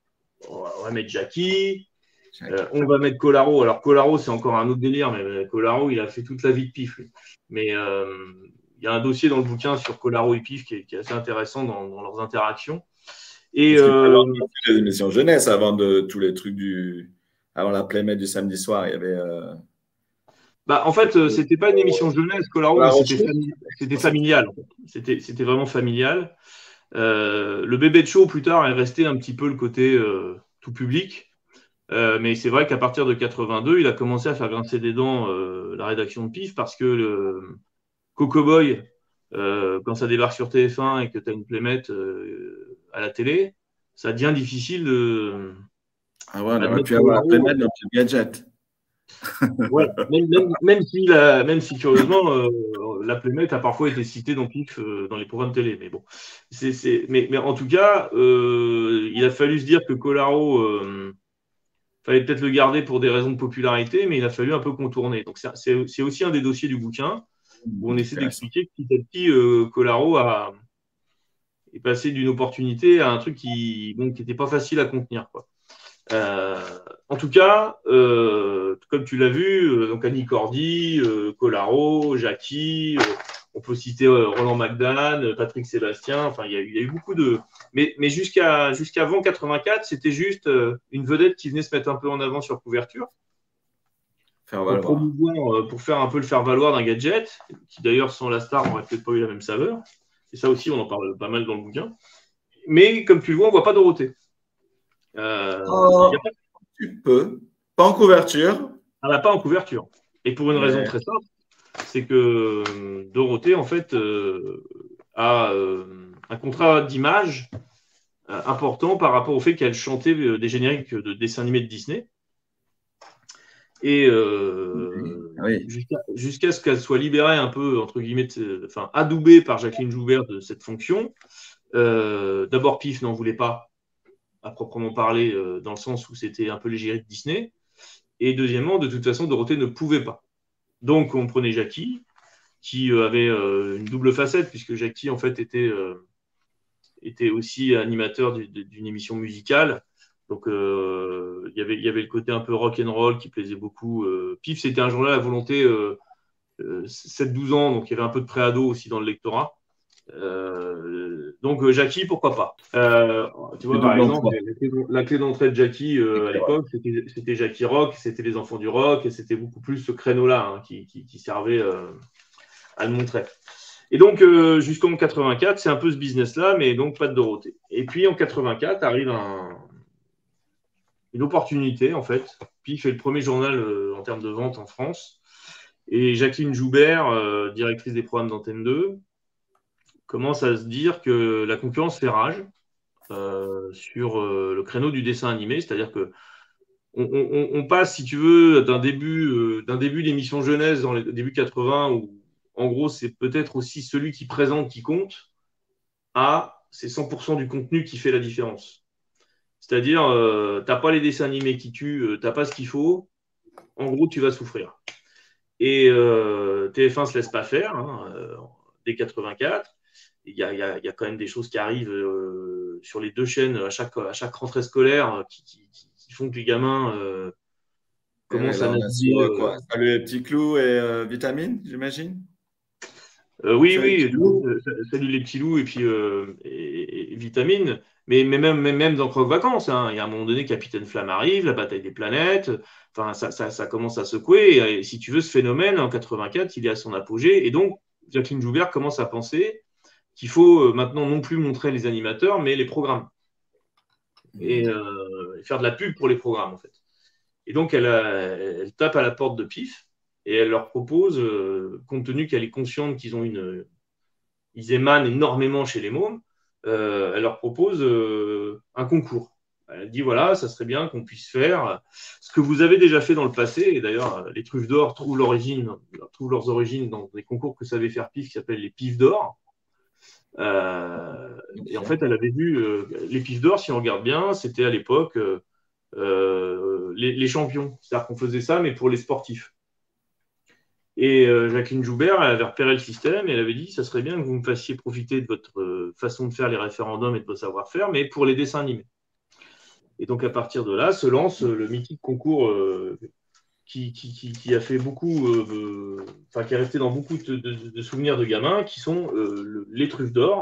on va mettre Jackie, euh, on va mettre Colaro. Alors Colaro, c'est encore un autre délire, mais Colaro, il a fait toute la vie de Pif. Lui. Mais euh, il y a un dossier dans le bouquin sur Colaro et Pif qui est, qui est assez intéressant dans, dans leurs interactions. Et euh, les émissions jeunesse avant de tous les trucs du, avant la Playmate du samedi soir, il y avait. Euh... Bah, en fait, c'était pas une émission jeunesse, Colaro, mais c'était, fami c'était familial. En fait. C'était, c'était vraiment familial. Euh, le bébé de show, plus tard, est resté un petit peu le côté euh, tout public. Euh, mais c'est vrai qu'à partir de quatre-vingt-deux, il a commencé à faire grincer des dents euh, la rédaction de Pif parce que le Coco Boy, euh, quand ça débarque sur T F un et que tu as une Playmate euh, à la télé, ça devient difficile de. Ah ouais, on aurait pu avoir la Playmate dans le gadget. Ouais, même, même, même, si la, même si curieusement, euh, la Playmate a parfois été citée dans Pif euh, dans les programmes télé. Mais bon, c'est, c'est, mais, mais en tout cas, euh, il a fallu se dire que Colaro, euh, fallait peut-être le garder pour des raisons de popularité, mais il a fallu un peu contourner. Donc c'est, c'est, c'est aussi un des dossiers du bouquin où on essaie d'expliquer que petit à petit, euh, Colaro a, est passé d'une opportunité à un truc qui bon, qui n'était pas facile à contenir, quoi. Euh, en tout cas, euh, comme tu l'as vu, euh, donc Annie Cordy, euh, Colaro, Jackie, euh, on peut citer euh, Roland McDan, Patrick Sébastien, enfin il y, y a eu beaucoup de. Mais, mais jusqu'à jusqu'avant quatre-vingt-quatre, c'était juste euh, une vedette qui venait se mettre un peu en avant sur couverture. Faire pour, promouvoir, euh, pour faire un peu le faire-valoir d'un gadget, qui d'ailleurs sans la star n'aurait peut-être pas eu la même saveur. Et ça aussi, on en parle pas mal dans le bouquin. Mais comme tu le vois, on ne voit pas Dorothée. Euh, oh, pas... Tu peux. Pas en couverture. Elle n'a pas en couverture. Et pour une ouais. raison très simple, c'est que euh, Dorothée, en fait, euh, a euh, un contrat d'image euh, important par rapport au fait qu'elle chantait euh, des génériques de dessins animés de Disney. Et euh, oui. jusqu'à, jusqu'à ce qu'elle soit libérée un peu, entre guillemets, de, enfin, adoubée par Jacqueline Joubert de cette fonction. Euh, d'abord, Pif n'en voulait pas, à proprement parler, euh, dans le sens où c'était un peu les génériques Disney. Et deuxièmement, de toute façon, Dorothée ne pouvait pas. Donc, on prenait Jackie, qui euh, avait euh, une double facette, puisque Jackie, en fait, était, euh, était aussi animateur du, d'une émission musicale. Donc, euh, y avait, y avait le côté un peu rock'n'roll qui plaisait beaucoup. Euh, Pif, c'était un journal à volonté euh, euh, sept douze ans, donc il y avait un peu de pré-ado aussi dans le lectorat. Euh, donc, euh, Jackie, pourquoi pas euh, tu vois, par exemple, la clé, la clé d'entrée de Jackie euh, à l'époque, c'était, c'était Jackie Rock, c'était les enfants du rock, et c'était beaucoup plus ce créneau-là hein, qui, qui, qui servait euh, à le montrer. Et donc, euh, jusqu'en quatre-vingt-quatre, c'est un peu ce business-là, mais donc pas de Dorothée. Et puis, en quatre-vingt-quatre, arrive un, une opportunité, en fait. Pif fait le premier journal euh, en termes de vente en France. Et Jacqueline Joubert, euh, directrice des programmes d'Antenne deux, commence à se dire que la concurrence fait rage euh, sur euh, le créneau du dessin animé, c'est-à-dire que on, on, on passe, si tu veux, d'un début, euh, d'un début d'émission jeunesse dans les débuts quatre-vingts, où en gros c'est peut-être aussi celui qui présente qui compte, à c'est cent pour cent du contenu qui fait la différence. C'est-à-dire, euh, t'as pas les dessins animés qui tuent, euh, t'as pas ce qu'il faut, en gros tu vas souffrir. Et euh, T F un se laisse pas faire, hein, euh, dès quatre-vingt-quatre. Il y, a, il, y a, il y a quand même des choses qui arrivent euh, sur les deux chaînes à chaque, à chaque rentrée scolaire qui, qui, qui font que les gamins euh, Et commencent là, à on a naviguer. sur euh, euh, quoi? Salut les petits clous et euh, vitamines, j'imagine? Euh, oui, Salut les oui, petits loups. euh, sa- salut les petits loups et puis euh, et, et vitamines. Mais, mais même, même, même dans Croque Vacances, hein, il y a un moment donné, Capitaine Flamme arrive, la bataille des planètes, enfin, ça, ça, ça commence à secouer. Et, et si tu veux, ce phénomène, en quatre-vingt-quatre, il est à son apogée. Et donc, Jacqueline Joubert commence à penser qu'il faut euh, maintenant non plus montrer les animateurs, mais les programmes. Et euh, faire de la pub pour les programmes, en fait. Et donc, elle, a- elle tape à la porte de Pif et elle leur propose, euh, compte tenu qu'elle est consciente qu'ils ont une, ils émanent énormément chez les mômes, euh, elle leur propose euh, un concours. Elle dit voilà, ça serait bien qu'on puisse faire ce que vous avez déjà fait dans le passé. Et d'ailleurs, les truffes d'or trouvent, l'origine, trouvent leurs origines dans des concours que savait faire Pif qui s'appellent les Pifs d'or. Euh, et en fait, elle avait vu euh, les Pifs d'or, si on regarde bien, c'était à l'époque euh, euh, les, les champions. C'est-à-dire qu'on faisait ça, mais pour les sportifs. Et euh, Jacqueline Joubert, elle avait repéré le système et elle avait dit ça serait bien que vous me fassiez profiter de votre euh, façon de faire les référendums et de votre savoir-faire, mais pour les dessins animés. Et donc, à partir de là, se lance euh, le mythique concours euh, qui, qui, qui, qui a fait beaucoup, euh, enfin, qui est resté dans beaucoup de, de, de souvenirs de gamins, qui sont euh, le- les truffes d'or,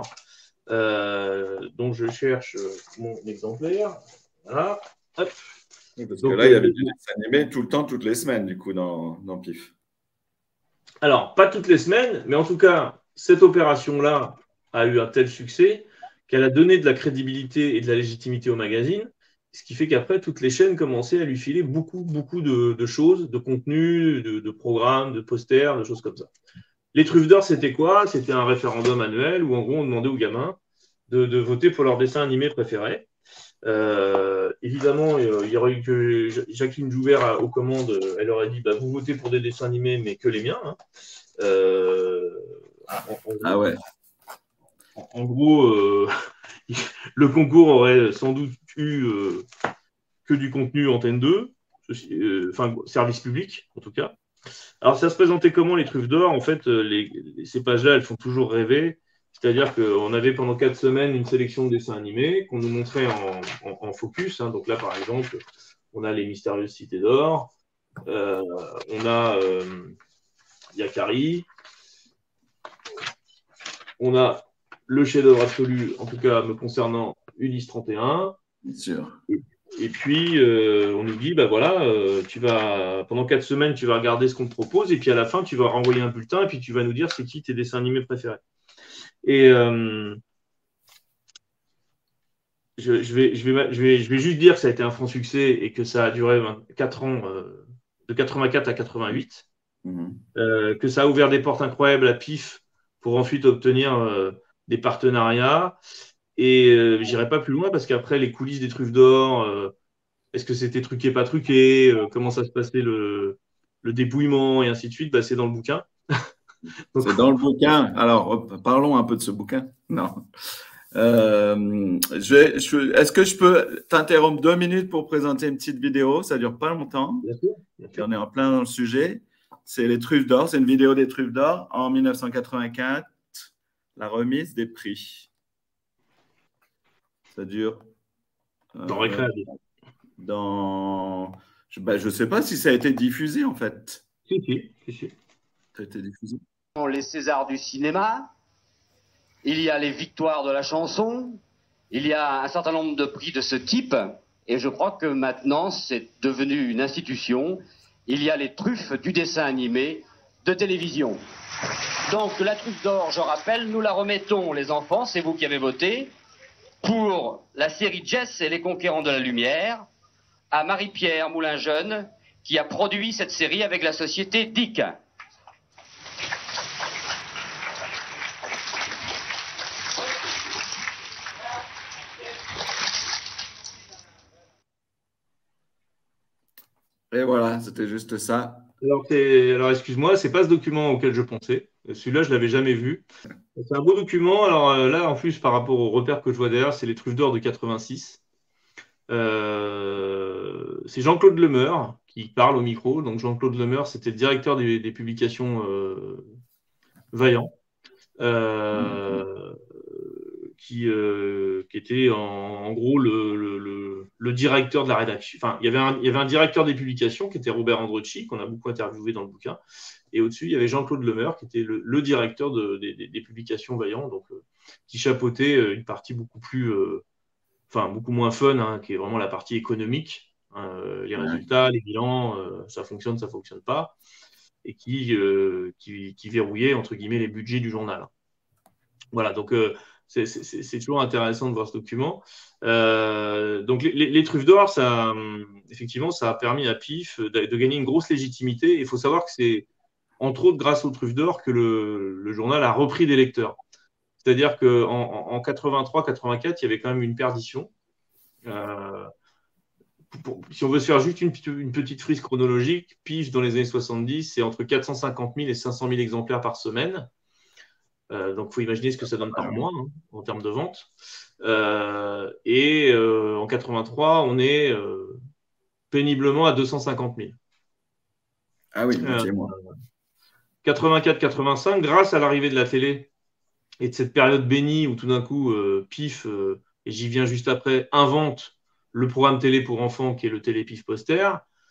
euh, dont je cherche euh, mon exemplaire. Voilà. Hop. Oui, parce que Donc, là, il y euh, avait du dessin animé tout le temps, toutes les semaines, du coup, dans, dans Pif. alors, pas toutes les semaines, mais en tout cas, cette opération-là a eu un tel succès qu'elle a donné de la crédibilité et de la légitimité au magazine, ce qui fait qu'après, toutes les chaînes commençaient à lui filer beaucoup, beaucoup de, de choses, de contenus, de, de programmes, de posters, de choses comme ça. Les truffes d'or, c'était quoi? C'était un référendum annuel où, en gros, on demandait aux gamins de, de voter pour leur dessin animé préféré. Euh, évidemment, euh, il y aurait eu que Jacqueline Joubert à- aux commandes, euh, elle aurait dit bah, vous votez pour des dessins animés, mais que les miens. Hein. Euh, en, en Ah gros, ouais. en- en gros, euh, le concours aurait sans doute eu euh, que du contenu Antenne deux, ceci- euh, enfin service public en tout cas. Alors ça se présentait comment les truffes d'or? En fait, euh, les, les- ces pages-là, elles font toujours rêver. C'est-à-dire qu'on avait pendant quatre semaines une sélection de dessins animés qu'on nous montrait en, en- en focus. Hein. Donc là, par exemple, on a les mystérieuses cités d'or, euh, on a euh, Yakari, on a le chef-d'œuvre absolu, en tout cas me concernant, Ulysse trente et un. Bien sûr. Et, et puis, euh, on nous dit, bah voilà, euh, tu vas, pendant quatre semaines, tu vas regarder ce qu'on te propose, et puis à la fin, tu vas renvoyer un bulletin, et puis tu vas nous dire c'est qui tes dessins animés préférés. Et euh, je, je, vais, je, vais, je, vais, je vais juste dire que ça a été un franc succès et que ça a duré vingt-quatre ans, euh, de quatre-vingt-quatre à quatre-vingt-huit, Mhm. euh, que ça a ouvert des portes incroyables à Pif pour ensuite obtenir euh, des partenariats. Et euh, j'irai pas plus loin parce qu'après, les coulisses des truffes d'or, euh, est-ce que c'était truqué, pas truqué, euh, comment ça se passait le, le dépouillement et ainsi de suite, bah, c'est dans le bouquin. Donc, C'est dans le bouquin. Alors, hop, parlons un peu de ce bouquin. Non. Euh, je vais, je- est-ce que je peux t'interrompre deux minutes pour présenter une petite vidéo? Ça dure pas longtemps. bien sûr, bien Puis sûr. on est en plein dans le sujet. C'est les truffes d'or. C'est une vidéo des truffes d'or en mille neuf cent quatre-vingt-quatre. La remise des prix. Ça dure. euh, Dans Récréa. dans. Je ne ben, sais pas si ça a été diffusé en fait. Si, si, si, si. Ça a été diffusé. Les Césars du cinéma, il y a les victoires de la chanson, il y a un certain nombre de prix de ce type, et je crois que maintenant c'est devenu une institution. Il y a les truffes du dessin animé de télévision. Donc la truffe d'or, je rappelle, nous la remettons, les enfants, c'est vous qui avez voté, pour la série Jess et les Conquérants de la Lumière, à Marie-Pierre Moulin-Jeune, qui a produit cette série avec la société D I C. Et voilà, c'était juste ça. Alors, c'est- alors, excuse-moi, c'est pas ce document auquel je pensais. Celui-là, je l'avais jamais vu. C'est un beau document. Alors euh, là, en plus, par rapport aux repères que je vois derrière, c'est les truffes d'or de quatre-vingt-six. Euh, c'est Jean-Claude Lemeur qui parle au micro. Donc Jean-Claude Lemeur, c'était le directeur des, des publications euh, Vaillant, euh, qui, euh, qui était en, en gros le, le, le, le directeur de la rédaction. Enfin, il y avait un, il y avait un directeur des publications qui était Robert Androcchi, qu'on a beaucoup interviewé dans le bouquin. Et au-dessus, il y avait Jean-Claude Lemeur, qui était le, le directeur de, des, des publications Vaillant, donc, euh, qui chapeautait une partie beaucoup plus, euh, enfin, beaucoup moins fun, hein, qui est vraiment la partie économique. Euh, les résultats, les bilans, euh, ça fonctionne, ça ne fonctionne pas, et qui, euh, qui, qui verrouillait, entre guillemets, les budgets du journal. Voilà, donc euh, c'est, c'est, c'est toujours intéressant de voir ce document. Euh, donc les, les, les truffes d'or, ça, effectivement, ça a permis à P I F de, de gagner une grosse légitimité. Il faut savoir que c'est, entre autres, grâce aux truffes d'or que le, le journal a repris des lecteurs. C'est-à-dire qu'en en, en quatre-vingt-trois quatre-vingt-quatre, il y avait quand même une perdition. Euh, Pour, si on veut se faire juste une, une petite frise chronologique, P I F dans les années soixante-dix, c'est entre quatre cent cinquante mille et cinq cent mille exemplaires par semaine. Euh, donc, il faut imaginer ce que ça donne par mois, hein, en termes de vente. Euh, et euh, en quatre-vingt-trois, on est euh, péniblement à deux cent cinquante mille. Ah oui, moitié moins. quatre-vingt-quatre quatre-vingt-cinq, grâce à l'arrivée de la télé et de cette période bénie où tout d'un coup, euh, P I F, euh, et j'y viens juste après, invente le programme télé pour enfants qui est le Télé P I F Poster,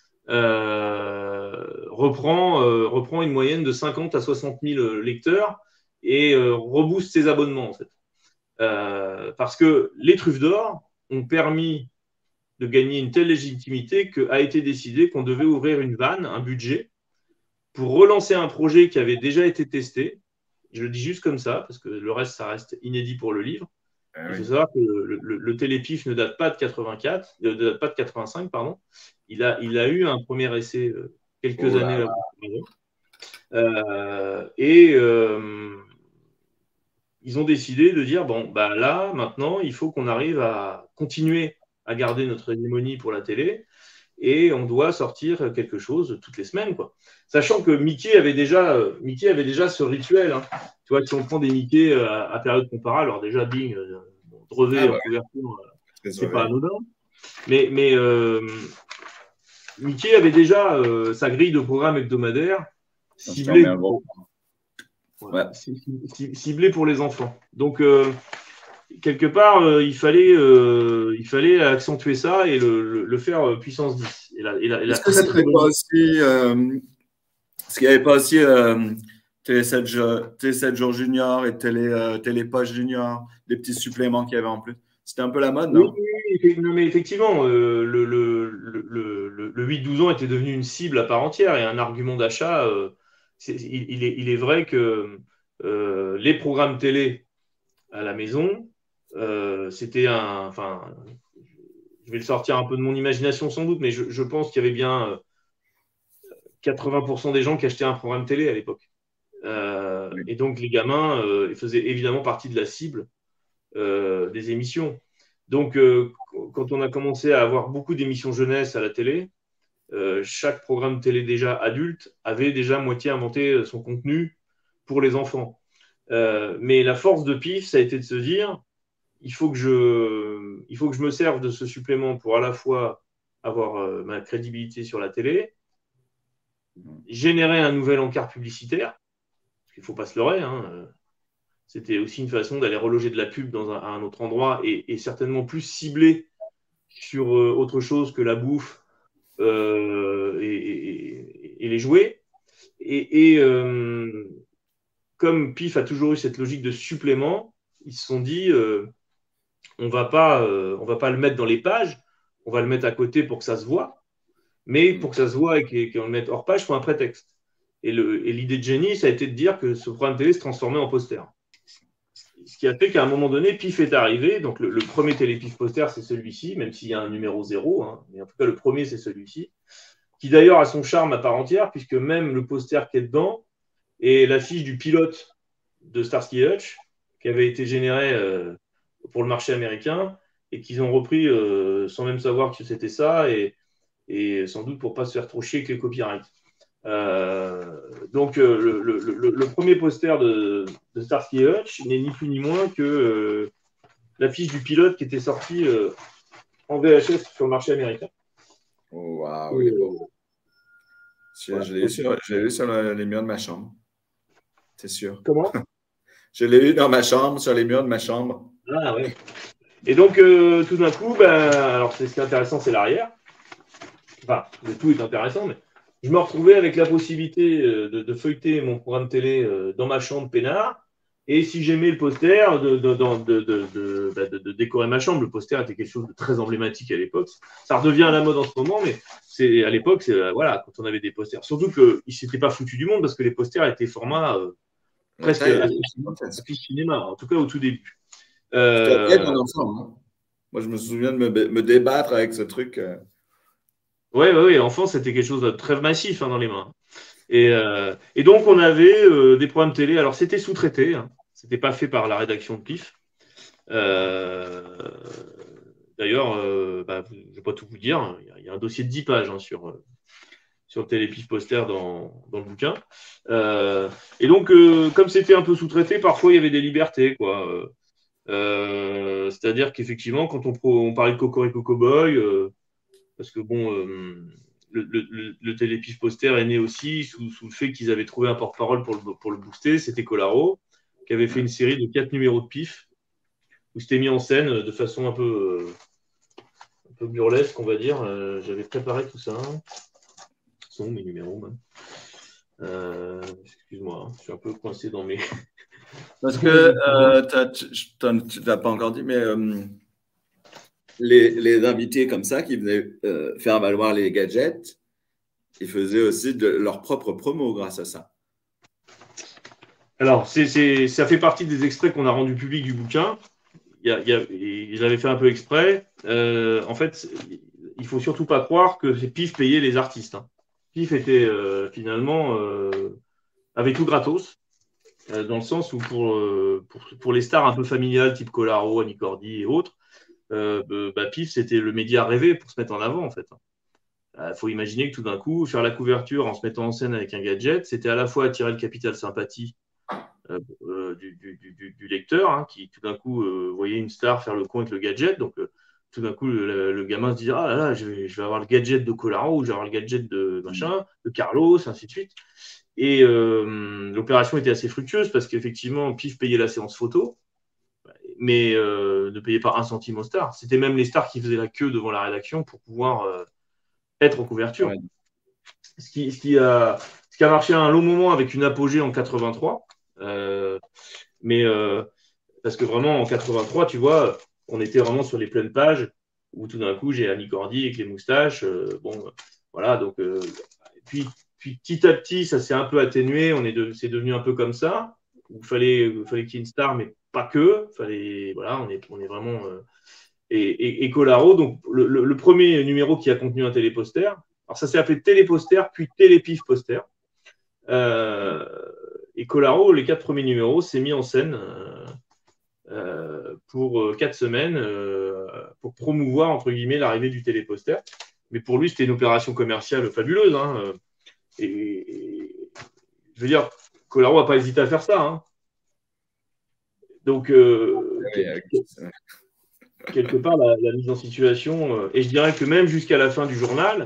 euh, reprend, euh, reprend une moyenne de cinquante à soixante mille lecteurs et euh, rebooste ses abonnements en fait. Euh, parce que les truffes d'or ont permis de gagner une telle légitimité qu'a été décidé qu'on devait ouvrir une vanne, un budget, pour relancer un projet qui avait déjà été testé. Je le dis juste comme ça, parce que le reste, ça reste inédit pour le livre. Ah, il faut oui. savoir que le, le, le Télé P I F ne date pas de quatre-vingt-quatre, ne date pas de quatre-vingt-cinq, pardon. Il a, il a eu un premier essai euh, quelques oh là années là. Euh, et euh, ils ont décidé de dire bon, bah là, maintenant, il faut qu'on arrive à continuer à garder notre hégémonie pour la télé et on doit sortir quelque chose toutes les semaines, quoi. Sachant que Mickey avait déjà, euh, Mickey avait déjà ce rituel. Hein. Tu vois, si on prend des Mickey euh, à période comparable, alors déjà, Bing, euh, bon, Drevet ah, en ouais. couverture, euh, c'est pas anodin. Mais, mais euh, Mickey avait déjà euh, sa grille de programme hebdomadaire ciblée pour, ouais. ciblée pour les enfants. Donc, euh, quelque part, euh, il, fallait, euh, il fallait accentuer ça et le, le, le faire euh, puissance dix. Et la, et la, et la Est-ce que ça serait pas aussi... Euh, est-ce qu'il n'y avait pas aussi euh, Télé sept jours junior et Télé, euh, Télé Poche junior, des petits suppléments qu'il y avait en plus? C'était un peu la mode, non? Oui, oui, mais effectivement, euh, le, le, le, le, le huit douze ans était devenu une cible à part entière et un argument d'achat. Euh, il, il, est, il est vrai que euh, les programmes télé à la maison, euh, c'était un... Enfin, je vais le sortir un peu de mon imagination sans doute, mais je, je pense qu'il y avait bien... Euh, quatre-vingts pour cent des gens qui achetaient un programme télé à l'époque. Euh, oui. Et donc, les gamins euh, ils faisaient évidemment partie de la cible euh, des émissions. Donc, euh, quand on a commencé à avoir beaucoup d'émissions jeunesse à la télé, euh, chaque programme télé déjà adulte avait déjà moitié inventé son contenu pour les enfants. Euh, mais la force de P I F, ça a été de se dire, il faut que je, il faut que je me serve de ce supplément pour à la fois avoir euh, ma crédibilité sur la télé, générer un nouvel encart publicitaire, parce qu'il ne faut pas se leurrer, hein, c'était aussi une façon d'aller reloger de la pub dans un, à un autre endroit et, et certainement plus ciblé sur euh, autre chose que la bouffe euh, et, et, et les jouets. Et, et euh, comme P I F a toujours eu cette logique de supplément, ils se sont dit euh, on va pas, euh, on va pas le mettre dans les pages, on va le mettre à côté pour que ça se voit. Mais pour que ça se voit et qu'on le mette hors page, il faut un prétexte. Et, le, et l'idée de génie, ça a été de dire que ce programme télé se transformait en poster. Ce qui a fait qu'à un moment donné, P I F est arrivé. Donc le, le premier Télé P I F poster, c'est celui-ci, même s'il y a un numéro zéro. Hein, mais en tout cas, le premier, c'est celui-ci. Qui d'ailleurs a son charme à part entière, puisque même le poster qui est dedans est l'affiche du pilote de Starsky et Hutch, qui avait été généré euh, pour le marché américain, et qu'ils ont repris euh, sans même savoir que c'était ça. Et et sans doute pour ne pas se faire trop chier avec les copyrights. Euh, donc, euh, le, le, le, le premier poster de, de Starsky et Hutch n'est ni plus ni moins que euh, l'affiche du pilote qui était sortie euh, en V H S sur le marché américain. Oh, waouh, il est beau. Je, je l'ai eu sur, je l'ai eu sur le, les murs de ma chambre. C'est sûr. Comment? Je l'ai eu dans ma chambre, sur les murs de ma chambre. Ah, ouais. Et donc, euh, tout d'un coup, ben, alors c'est ce qui est intéressant, c'est l'arrière. Enfin, le tout est intéressant, mais je me retrouvais avec la possibilité euh, de, de feuilleter mon programme télé euh, dans ma chambre peinard. Et si j'aimais le poster, de, de, de, de, de, bah, de, de décorer ma chambre. Le poster était quelque chose de très emblématique à l'époque. Ça redevient à la mode en ce moment, mais c'est, à l'époque, c'est, euh, voilà, quand on avait des posters. Surtout qu'ils ne s'étaient pas foutus du monde parce que les posters étaient format euh, presque affiche cinéma, en tout cas au tout début. Euh, C'était mon enfant, hein. Moi, je me souviens de me, me débattre avec ce truc. Euh... Oui, oui, oui. Enfant, c'était quelque chose de très massif hein, dans les mains. Et, euh, et donc, on avait euh, des programmes télé. Alors, c'était sous-traité. Hein. C'était pas fait par la rédaction de Pif. Euh, D'ailleurs, euh, bah, je ne vais pas tout vous dire. Il y a, il y a un dossier de dix pages hein, sur, euh, sur le Télépif Poster dans, dans le bouquin. Euh, et donc, euh, comme c'était un peu sous-traité, parfois, il y avait des libertés, quoi. Euh, C'est-à-dire qu'effectivement, quand on, on parlait de Cocorico Cowboy, euh, parce que bon... Euh, Le, le, le Télépif Poster est né aussi sous, sous le fait qu'ils avaient trouvé un porte-parole pour le, pour le booster, c'était Colaro, qui avait fait une série de quatre numéros de Pif, où c'était mis en scène de façon un peu, un peu burlesque, on va dire. Euh, j'avais préparé tout ça. Ce sont mes numéros, même. Euh, excuse-moi, hein, je suis un peu coincé dans mes... Parce que euh, tu n'as pas encore dit, mais... Euh... Les, les invités comme ça qui venaient euh, faire valoir les gadgets, ils faisaient aussi de leur propre promo grâce à ça. Alors, c'est, c'est, ça fait partie des extraits qu'on a rendus publics du bouquin. Il y a, il y a, ils avaient fait un peu exprès. Euh, en fait, il ne faut surtout pas croire que c'est Pif payait les artistes. Hein. Pif était euh, finalement euh, avait tout gratos, euh, dans le sens où pour, euh, pour, pour les stars un peu familiales, type Colaro, Annie Cordy et autres, Euh, bah, Pif, c'était le média rêvé pour se mettre en avant, en fait. Il euh, faut imaginer que tout d'un coup, faire la couverture en se mettant en scène avec un gadget, c'était à la fois attirer le capital sympathie euh, euh, du, du, du, du lecteur, hein, qui tout d'un coup euh, voyait une star faire le con avec le gadget. Donc, euh, tout d'un coup, le, le gamin se dit ah là là, je vais, je vais avoir le gadget de Colaro ou je vais avoir le gadget de machin, de Carlos, ainsi de suite. Et euh, l'opération était assez fructueuse parce qu'effectivement, Pif payait la séance photo, mais euh, ne payait pas un centime aux stars. C'était même les stars qui faisaient la queue devant la rédaction pour pouvoir euh, être en couverture. Ouais. Ce, qui, ce, qui a, ce qui a marché à un long moment avec une apogée en quatre-vingt-trois. Euh, mais euh, parce que vraiment, en quatre-vingt-trois, tu vois, on était vraiment sur les pleines pages où tout d'un coup, j'ai Annie Cordy avec les moustaches. Euh, bon, voilà. Donc, euh, puis, puis petit à petit, ça s'est un peu atténué. On est de, c'est devenu un peu comme ça. Où il fallait, il fallait qu'il y ait une star, mais pas que. Fallait, voilà, on est, on est vraiment. Euh, et, et, et Colaro, donc le, le, le premier numéro qui a contenu un téléposter. Alors ça s'est appelé Téléposter, puis Télépif Poster. Euh, et Colaro, les quatre premiers numéros, s'est mis en scène euh, euh, pour quatre semaines euh, pour promouvoir entre guillemets l'arrivée du téléposter. Mais pour lui, c'était une opération commerciale fabuleuse. Hein. Et, et je veux dire, Colaro n'a pas hésité à faire ça. Hein. Donc, euh, oui, quelque, quelque part, la, la mise en situation, euh, et je dirais que même jusqu'à la fin du journal,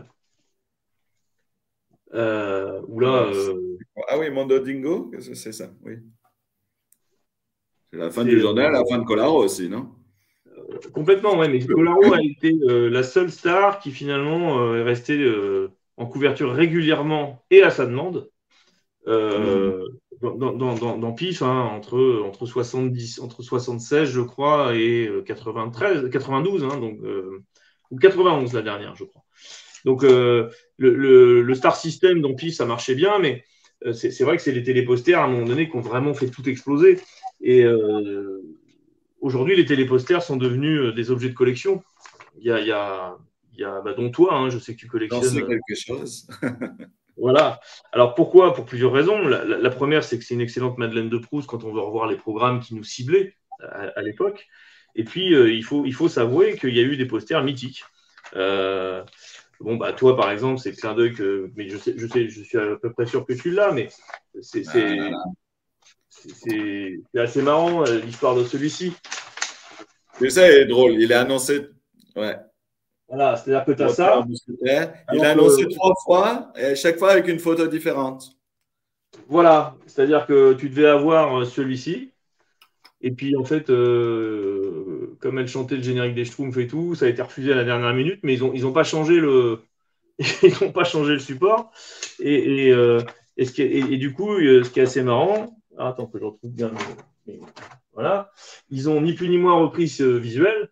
euh, où là. Euh, ah oui, Mondo Dingo, c'est ça, oui. C'est la fin du journal, la fin de Colaro aussi, non? euh, Complètement, oui, mais Colaro a été euh, la seule star qui finalement euh, est restée euh, en couverture régulièrement et à sa demande. Euh, mmh. Dans, dans, dans, dans Pif, hein, entre, entre, soixante-dix, entre soixante-seize, je crois, et quatre-vingt-treize, quatre-vingt-douze, hein, donc, euh, ou quatre-vingt-onze la dernière, je crois. Donc, euh, le, le, le Star System dans Pif, ça marchait bien, mais euh, c'est, c'est vrai que c'est les téléposters, à un moment donné, qui ont vraiment fait tout exploser. Et euh, aujourd'hui, les téléposters sont devenus des objets de collection. Il y a, il y a, il y a bah, dont toi, hein, je sais que tu collectionnes. J'en sais quelque chose. Voilà. Alors pourquoi? Pour plusieurs raisons. La, la, la première, c'est que c'est une excellente Madeleine de Proust quand on veut revoir les programmes qui nous ciblaient à, à l'époque. Et puis, euh, il faut, il faut s'avouer qu'il y a eu des posters mythiques. Euh, bon, bah, toi, par exemple, c'est le clin d'œil que. Mais je, sais, je, sais, je suis à peu près sûr que tu l'as, mais c'est, c'est, ah, c'est, c'est, c'est assez marrant l'histoire de celui-ci. Mais ça est drôle. Il est annoncé. Ouais. Voilà, c'est-à-dire que tu as ça. Il a annoncé que... trois fois, et chaque fois avec une photo différente. Voilà, c'est-à-dire que tu devais avoir celui-ci, Et puis, en fait, euh, comme elle chantait le générique des Schtroumpfs et tout, ça a été refusé à la dernière minute, mais ils n'ont ils ont pas changé le, ils n'ont pas changé le support. Et, et, euh, et, ce qui est- et- et du coup, euh, ce qui est assez marrant, ah, attends que je retrouve bien. mes- mes- Voilà, ils ont ni plus ni moins repris ce visuel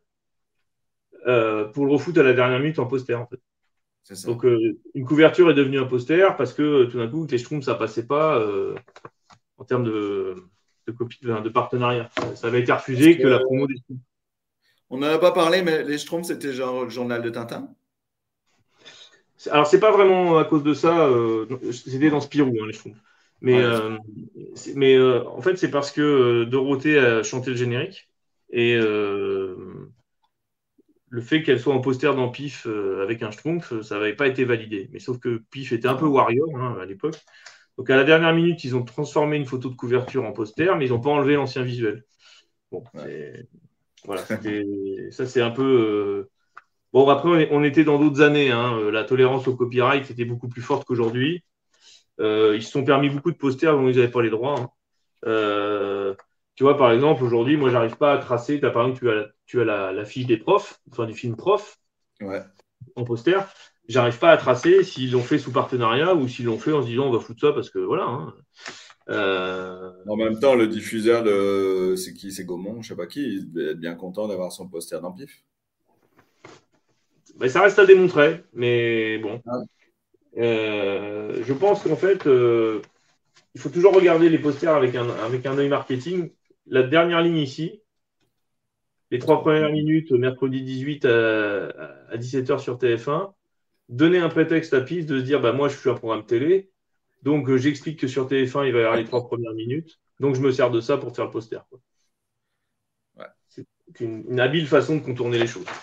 euh, pour le refoutre à la dernière minute en poster, en fait. C'est ça. Donc, euh, une couverture est devenue un poster parce que euh, tout d'un coup, les Schtroumpfs, ça passait pas euh, en termes de, de, copie, de, de partenariat. Ça avait été refusé Parce que la que- promo des Schtroumpfs. On n'en a pas parlé, mais les Schtroumpfs, c'était genre le journal de Tintin. C'est- Alors, c'est pas vraiment à cause de ça, euh, c'était dans Spirou, hein, les Schtroumpfs. Mais, Ouais, euh, c'est- mais euh, en fait, c'est parce que euh, Dorothée a chanté le générique et euh, le fait qu'elle soit en poster dans Pif euh, avec un Schtroumpf, ça n'avait pas été validé. Mais sauf que Pif était un peu warrior hein, à l'époque. Donc, à la dernière minute, ils ont transformé une photo de couverture en poster, mais ils n'ont pas enlevé l'ancien visuel. Bon, Ouais. c'est- voilà, c'était- ça c'est un peu. euh, Bon, après, on est- on était dans d'autres années. Hein. Euh, La tolérance au copyright était beaucoup plus forte qu'aujourd'hui. Euh, ils se sont permis beaucoup de posters dont ils n'avaient pas les droits. Hein. Euh, tu vois, par exemple, aujourd'hui, moi, j'arrive pas à tracer. T'as, par exemple, tu as, tu as la, la fiche des profs, enfin du film prof Ouais. en poster. J'arrive pas à tracer s'ils l'ont fait sous partenariat ou s'ils l'ont fait en se disant on va foutre ça parce que voilà. Hein. Euh, En même temps, le diffuseur de. C'est qui? C'est Gaumont, je sais pas qui. Il devait être bien content d'avoir son poster dans Pif. ben, ça reste à démontrer, mais bon. Ah. Euh, je pense qu'en fait, euh, il faut toujours regarder les posters avec un, avec un œil marketing. La dernière ligne ici, les trois premières minutes, mercredi dix-huit à, à dix-sept heures sur T F un, donner un prétexte à Pif de se dire bah, moi, je suis un programme télé, donc euh, j'explique que sur T F un, il va y avoir les trois premières minutes, donc je me sers de ça pour faire le poster. Quoi. Ouais. C'est une, une habile façon de contourner les choses.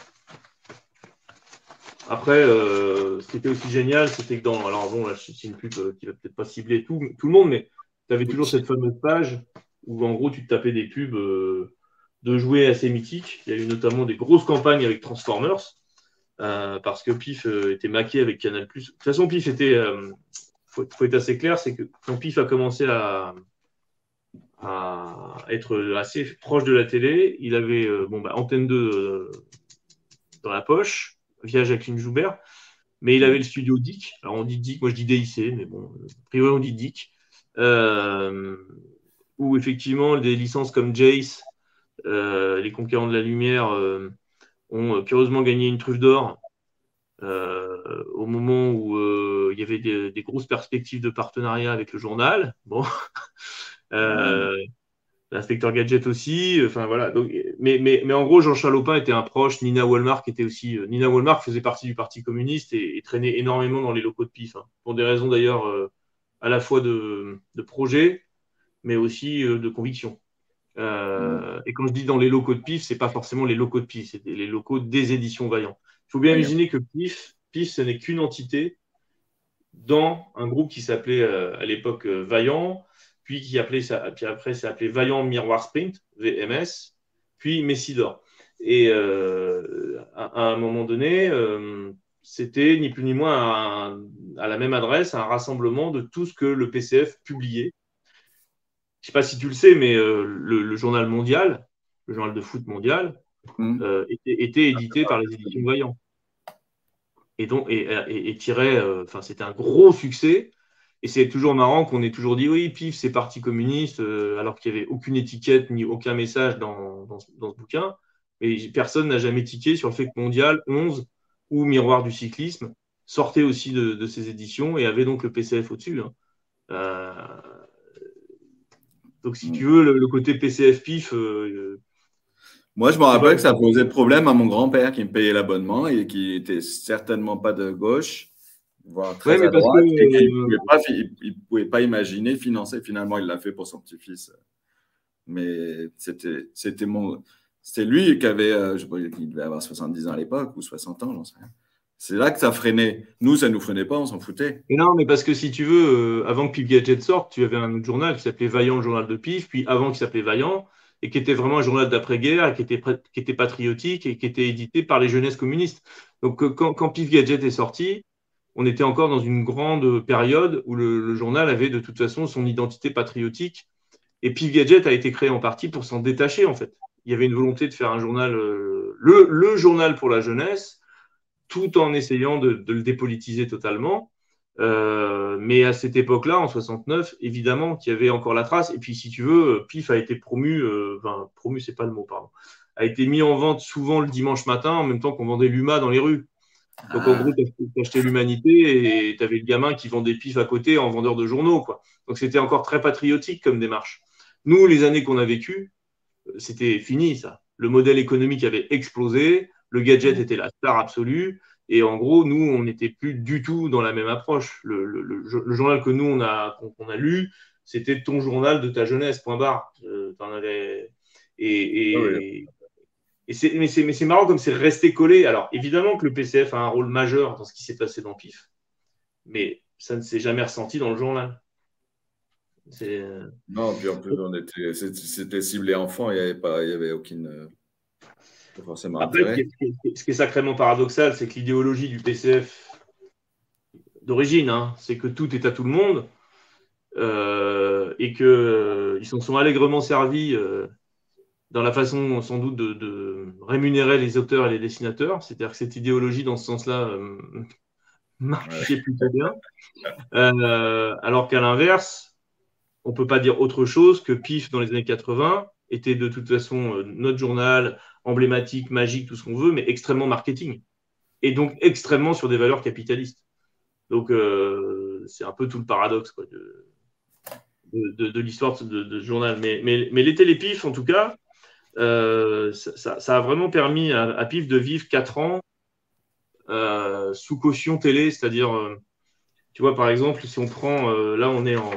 Après, euh, ce qui était aussi génial, c'était que dans. Alors, bon, là, c'est une pub euh, qui va peut-être pas cibler tout, tout le monde, mais tu avais toujours cette fameuse page où, en gros, tu te tapais des pubs euh, de jouets assez mythiques. Il y a eu notamment des grosses campagnes avec Transformers, euh, parce que Pif euh, était maqué avec Canal+. De toute façon, Pif était. Il euh, faut, faut être assez clair, c'est que quand Pif a commencé à, à être assez proche de la télé, il avait euh, bon, bah, Antenne deux euh, dans la poche via Jacqueline Joubert, mais il avait le studio D I C. Alors on dit D I C, moi je dis D I C, mais bon, a priori on dit D I C, euh, où effectivement des licences comme Jace, euh, les Conquérants de la Lumière, euh, ont curieusement gagné une truffe d'or euh, au moment où euh, il y avait des, des grosses perspectives de partenariat avec le journal. Bon. euh, L'inspecteur Gadget aussi, enfin voilà. Donc, mais, mais, mais en gros, Jean Chalopin était un proche, Nina Walmark était aussi. Euh, Nina Walmark faisait partie du Parti communiste et, et traînait énormément dans les locaux de Pif, hein, pour des raisons d'ailleurs euh, à la fois de, de projet, mais aussi euh, de conviction. Euh, et quand je dis dans les locaux de Pif, c'est pas forcément les locaux de Pif, c'est les locaux des éditions Vaillant. Il faut bien Vaillant. imaginer que Pif, Pif, ce n'est qu'une entité dans un groupe qui s'appelait euh, à l'époque euh, Vaillant, puis qui appelait ça, puis après c'est appelé Vaillant Miroir Sprint, V M S, puis Messidor. Et euh, à, à un moment donné, euh, c'était ni plus ni moins un, à la même adresse un rassemblement de tout ce que le P C F publiait. Je ne sais pas si tu le sais, mais euh, le, le journal mondial, le journal de foot mondial, Mmh. euh, était, était édité par les éditions Vaillant. Et donc, et, et, et tirait, enfin, euh, c'était un gros succès. Et c'est toujours marrant qu'on ait toujours dit oui, Pif, c'est Parti communiste, euh, alors qu'il n'y avait aucune étiquette ni aucun message dans, dans, dans ce bouquin. Mais personne n'a jamais tiqué sur le fait que Mondial, onze ou Miroir du cyclisme sortait aussi de, de ces éditions et avait donc le P C F au-dessus. Hein. Euh, donc, si tu veux, le, le côté P C F Pif. Euh, Moi, je me rappelle que ça posait problème à mon grand-père qui me payait l'abonnement et qui n'était certainement pas de gauche, voire très Ouais, à mais parce droite. que, Et il ne euh, pouvait, pas fi- il pouvait pas imaginer financer. Finalement, il l'a fait pour son petit-fils. Mais c'était c'était mon, c'était lui qui avait, euh, je sais pas, il devait avoir soixante-dix ans à l'époque ou soixante ans, j'en sais rien. C'est là que ça freinait. Nous, ça ne nous freinait pas, on s'en foutait. Mais non, mais parce que si tu veux, euh, avant que Pif Gadget sorte, tu avais un autre journal qui s'appelait Vaillant, le journal de Pif, puis avant qui s'appelait Vaillant, et qui était vraiment un journal d'après-guerre, et qui était, pré- qui était patriotique, et qui était édité par les jeunesses communistes. Donc euh, quand, quand Pif Gadget est sorti, on était encore dans une grande période où le, le journal avait de toute façon son identité patriotique, Et Pif Gadget a été créé en partie pour s'en détacher, en fait. Il y avait une volonté de faire un journal, euh, le, le journal pour la jeunesse, tout en essayant de, de le dépolitiser totalement. Euh, mais à cette époque-là, en soixante-neuf, évidemment qu'il y avait encore la trace. Et puis, si tu veux, Pif a été promu, euh, enfin, promu, c'est pas le mot, pardon, a été mis en vente souvent le dimanche matin, en même temps qu'on vendait l'U M A dans les rues. Donc, en gros, tu achetais l'Humanité et tu avais le gamin qui vendait Pif à côté en vendeur de journaux, quoi. Donc, c'était encore très patriotique comme démarche. Nous, les années qu'on a vécues, c'était fini, ça. Le modèle économique avait explosé, le gadget était la star absolue, et en gros, nous, on n'était plus du tout dans la même approche. Le, le, le, le journal que nous, on a, qu'on a lu, c'était ton journal de ta jeunesse, point barre. Euh, t'en avais... Et, et, oui. et c'est, mais c'est, mais c'est marrant comme c'est resté collé. Alors, évidemment que le P C F a un rôle majeur dans ce qui s'est passé dans Pif, mais ça ne s'est jamais ressenti dans le journal. C'est... Non, puis en plus, on était, c'était ciblé enfant, il n'y avait, pas, il y avait aucune. Pas forcément Après, intérêt. ce qui, est, ce qui est sacrément paradoxal, c'est que l'idéologie du P C F d'origine, hein, c'est que tout est à tout le monde euh, et qu'ils euh, s'en sont allègrement servis euh, dans la façon, sans doute, de, de rémunérer les auteurs et les dessinateurs. C'est-à-dire que cette idéologie, dans ce sens-là, euh, marchait ouais. plutôt bien. Euh, alors qu'à l'inverse, on ne peut pas dire autre chose que Pif, dans les années quatre-vingts, était de toute façon euh, notre journal emblématique, magique, tout ce qu'on veut, mais extrêmement marketing. Et donc extrêmement sur des valeurs capitalistes. Donc, euh, c'est un peu tout le paradoxe quoi, de, de, de, de l'histoire de, de ce journal. Mais, mais, mais les télépifs, en tout cas, euh, ça, ça a vraiment permis à, à Pif de vivre quatre ans euh, sous caution télé. C'est-à-dire, euh, tu vois, par exemple, si on prend, euh, là, on est en...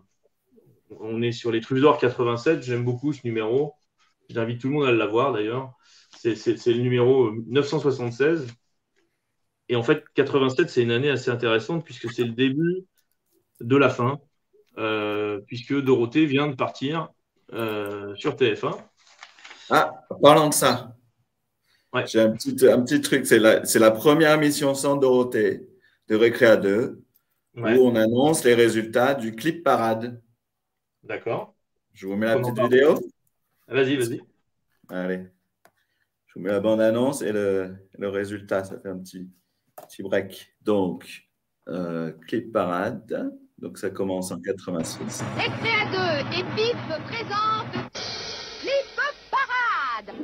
On est sur les Truffes d'Or quatre-vingt-sept. J'aime beaucoup ce numéro. J'invite tout le monde à l'avoir d'ailleurs. C'est, c'est, c'est le numéro neuf cent soixante-seize. Et en fait, quatre-vingt-sept, c'est une année assez intéressante puisque c'est le début de la fin. Euh, puisque Dorothée vient de partir euh, sur T F un. Ah, parlant de ça, ouais. J'ai un petit, un petit truc. C'est la, c'est la première émission sans Dorothée de Récréa deux ouais. où on annonce les résultats du clip parade. D'accord. Je vous mets la Comment petite vidéo. Vas-y, vas-y. Allez. Je vous mets la bande-annonce et le, le résultat. Ça fait un petit, petit break. Donc, euh, clip parade. Donc, ça commence en quatre-vingt-six. Récréa deux et Pif présente clip parade.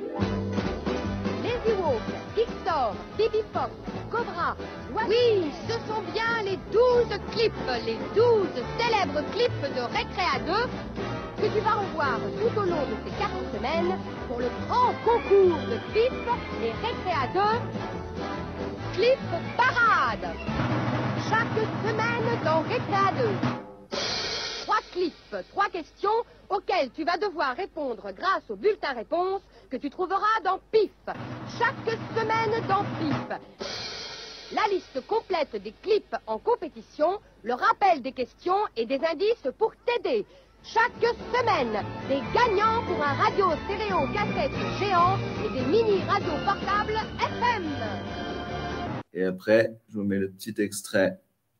Les Ewoks, Victor, Bibi Fox, Cobra. Oui, ce sont bien les douze clips, les douze célèbres clips de Récréa deux que tu vas revoir tout au long de ces quatre semaines pour le grand concours de Pif et Récréa deux Clip Parade. Chaque semaine dans Récréa deux. Trois clips, trois questions auxquelles tu vas devoir répondre grâce au bulletin réponse que tu trouveras dans Pif. Chaque semaine dans Pif. La liste complète des clips en compétition, le rappel des questions et des indices pour t'aider. Chaque semaine, des gagnants pour un radio stéréo cassette géant et des mini radios portables F M. Et après, je vous mets le petit extrait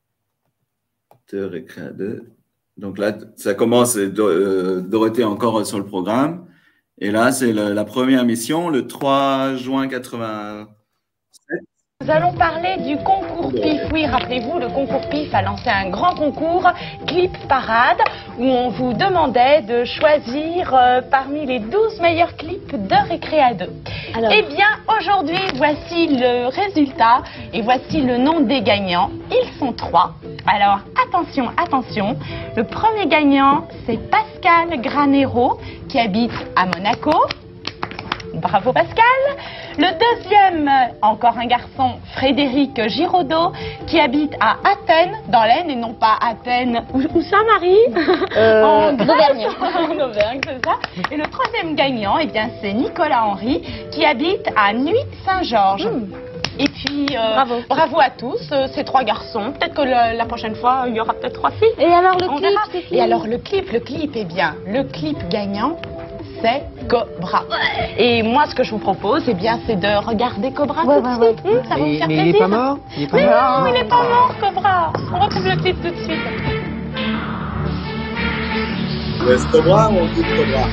de Récréa deux. Donc là, ça commence, Dorothée encore sur le programme. Et là, c'est la, la première mission, le trois juin quatre-vingt-sept. Nous allons parler du concours Pif. Oui, rappelez-vous, le concours Pif a lancé un grand concours Clip Parade où on vous demandait de choisir euh, parmi les douze meilleurs clips de Récréa deux. Alors... Eh bien, aujourd'hui, voici le résultat et voici le nom des gagnants. Ils sont trois. Alors, attention, attention. Le premier gagnant, c'est Pascal Granero qui habite à Monaco. Bravo Pascal. Le deuxième, encore un garçon, Frédéric Giraudot, qui habite à Athènes, dans l'Aisne, et non pas Athènes. Où, où ça, Marie euh, En Auvergne. En Auvergne, c'est ça. Et le troisième gagnant, eh bien, c'est Nicolas Henry, qui habite à Nuit-Saint-Georges. Mmh. Et puis, euh, bravo. bravo à tous, euh, ces trois garçons. Peut-être que la, la prochaine fois, il y aura peut-être trois filles. Et alors le On clip verra. c'est qui? Et alors le clip, le clip, eh bien, le clip gagnant, c'est Cobra. Et moi, ce que je vous propose, eh bien, c'est de regarder Cobra ouais, tout de ouais, suite. ouais. Mmh, ça va mais, vous faire mais plaisir. il est pas mort Il est pas Mais mort non, il n'est pas mort, Cobra. On retrouve le clip tout de suite. Laisse Cobra ou on coupe Cobra?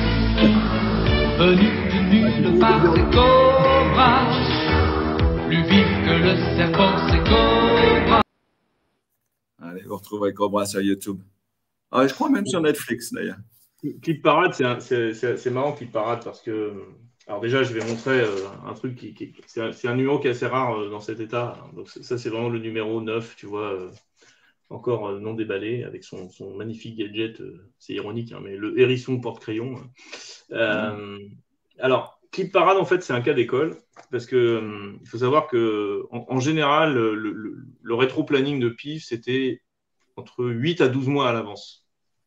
Venu du nulle part, c'est Cobra. Plus vif que le serpent, c'est Cobra. Allez, vous retrouverez Cobra sur YouTube. Ah, je crois même sur Netflix d'ailleurs. Clip Parade, c'est marrant Clip Parade parce que. Alors, déjà, je vais montrer euh, un truc qui. qui c'est un, un numéro qui est assez rare euh, dans cet état. Donc, ça, c'est vraiment le numéro neuf, tu vois, euh, encore euh, non déballé, avec son, son magnifique gadget. Euh, c'est ironique, hein, mais le hérisson porte-crayon. Euh, mmh. Alors, Clip Parade, en fait, c'est un cas d'école parce qu'il euh, faut savoir qu'en en, en général, le, le, le rétro-planning de P I F, c'était entre huit à douze mois à l'avance.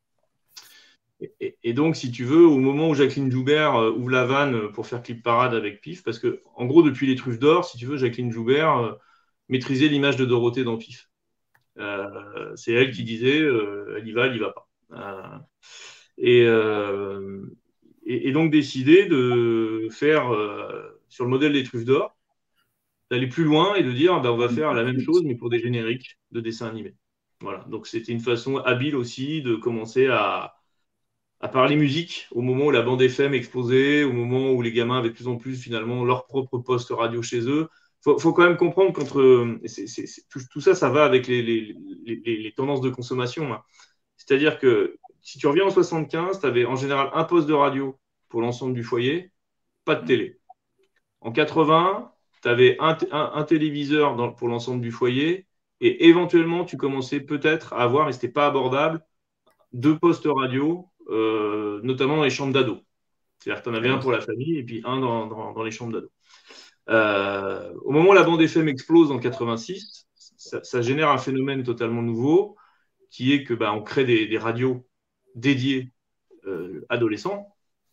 Et, et donc, si tu veux, au moment où Jacqueline Joubert euh, ouvre la vanne pour faire Clip Parade avec P I F, parce que, en gros, depuis les Truffes d'Or, si tu veux, Jacqueline Joubert euh, maîtrisait l'image de Dorothée dans P I F. Euh, c'est elle qui disait euh, elle y va, elle y va pas. Euh, et, euh, et, et donc, décider de faire, euh, sur le modèle des Truffes d'Or, d'aller plus loin et de dire ben, on va faire la même chose, mais pour des génériques de dessins animés. Voilà. Donc, c'était une façon habile aussi de commencer à. à parler musique, au moment où la bande F M explosait, au moment où les gamins avaient de plus en plus finalement leur propre poste radio chez eux. Il faut, faut quand même comprendre qu'entre c'est, c'est, c'est, tout, tout ça, ça va avec les, les, les, les tendances de consommation. Hein. C'est-à-dire que si tu reviens en soixante-quinze, tu avais en général un poste de radio pour l'ensemble du foyer, pas de télé. En quatre-vingts, tu avais un, un, un téléviseur dans, pour l'ensemble du foyer et éventuellement, tu commençais peut-être à avoir, et ce n'était pas abordable, deux postes radio. Euh, notamment dans les chambres d'ados. C'est-à-dire que tu en avais un pour la famille et puis un dans, dans, dans les chambres d'ados. Euh, au moment où la bande F M explose en quatre-vingt-six, ça, ça génère un phénomène totalement nouveau qui est que bah, on crée des, des radios dédiées euh, adolescents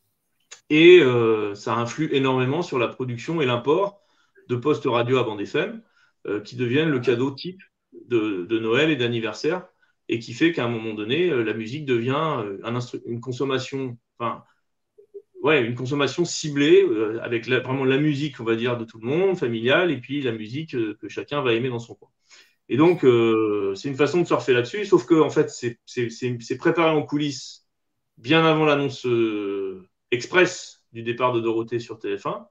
et euh, ça influe énormément sur la production et l'import de postes radio à bande F M euh, qui deviennent le cadeau type de, de Noël et d'anniversaire. Et qui fait qu'à un moment donné, euh, la musique devient euh, un instru- une consommation, enfin, ouais, une consommation ciblée euh, avec la, vraiment la musique, on va dire, de tout le monde, familiale, et puis la musique euh, que chacun va aimer dans son coin. Et donc, euh, c'est une façon de surfer là-dessus, sauf que en fait, c'est, c'est, c'est, c'est préparé en coulisses bien avant l'annonce euh, express du départ de Dorothée sur T F un.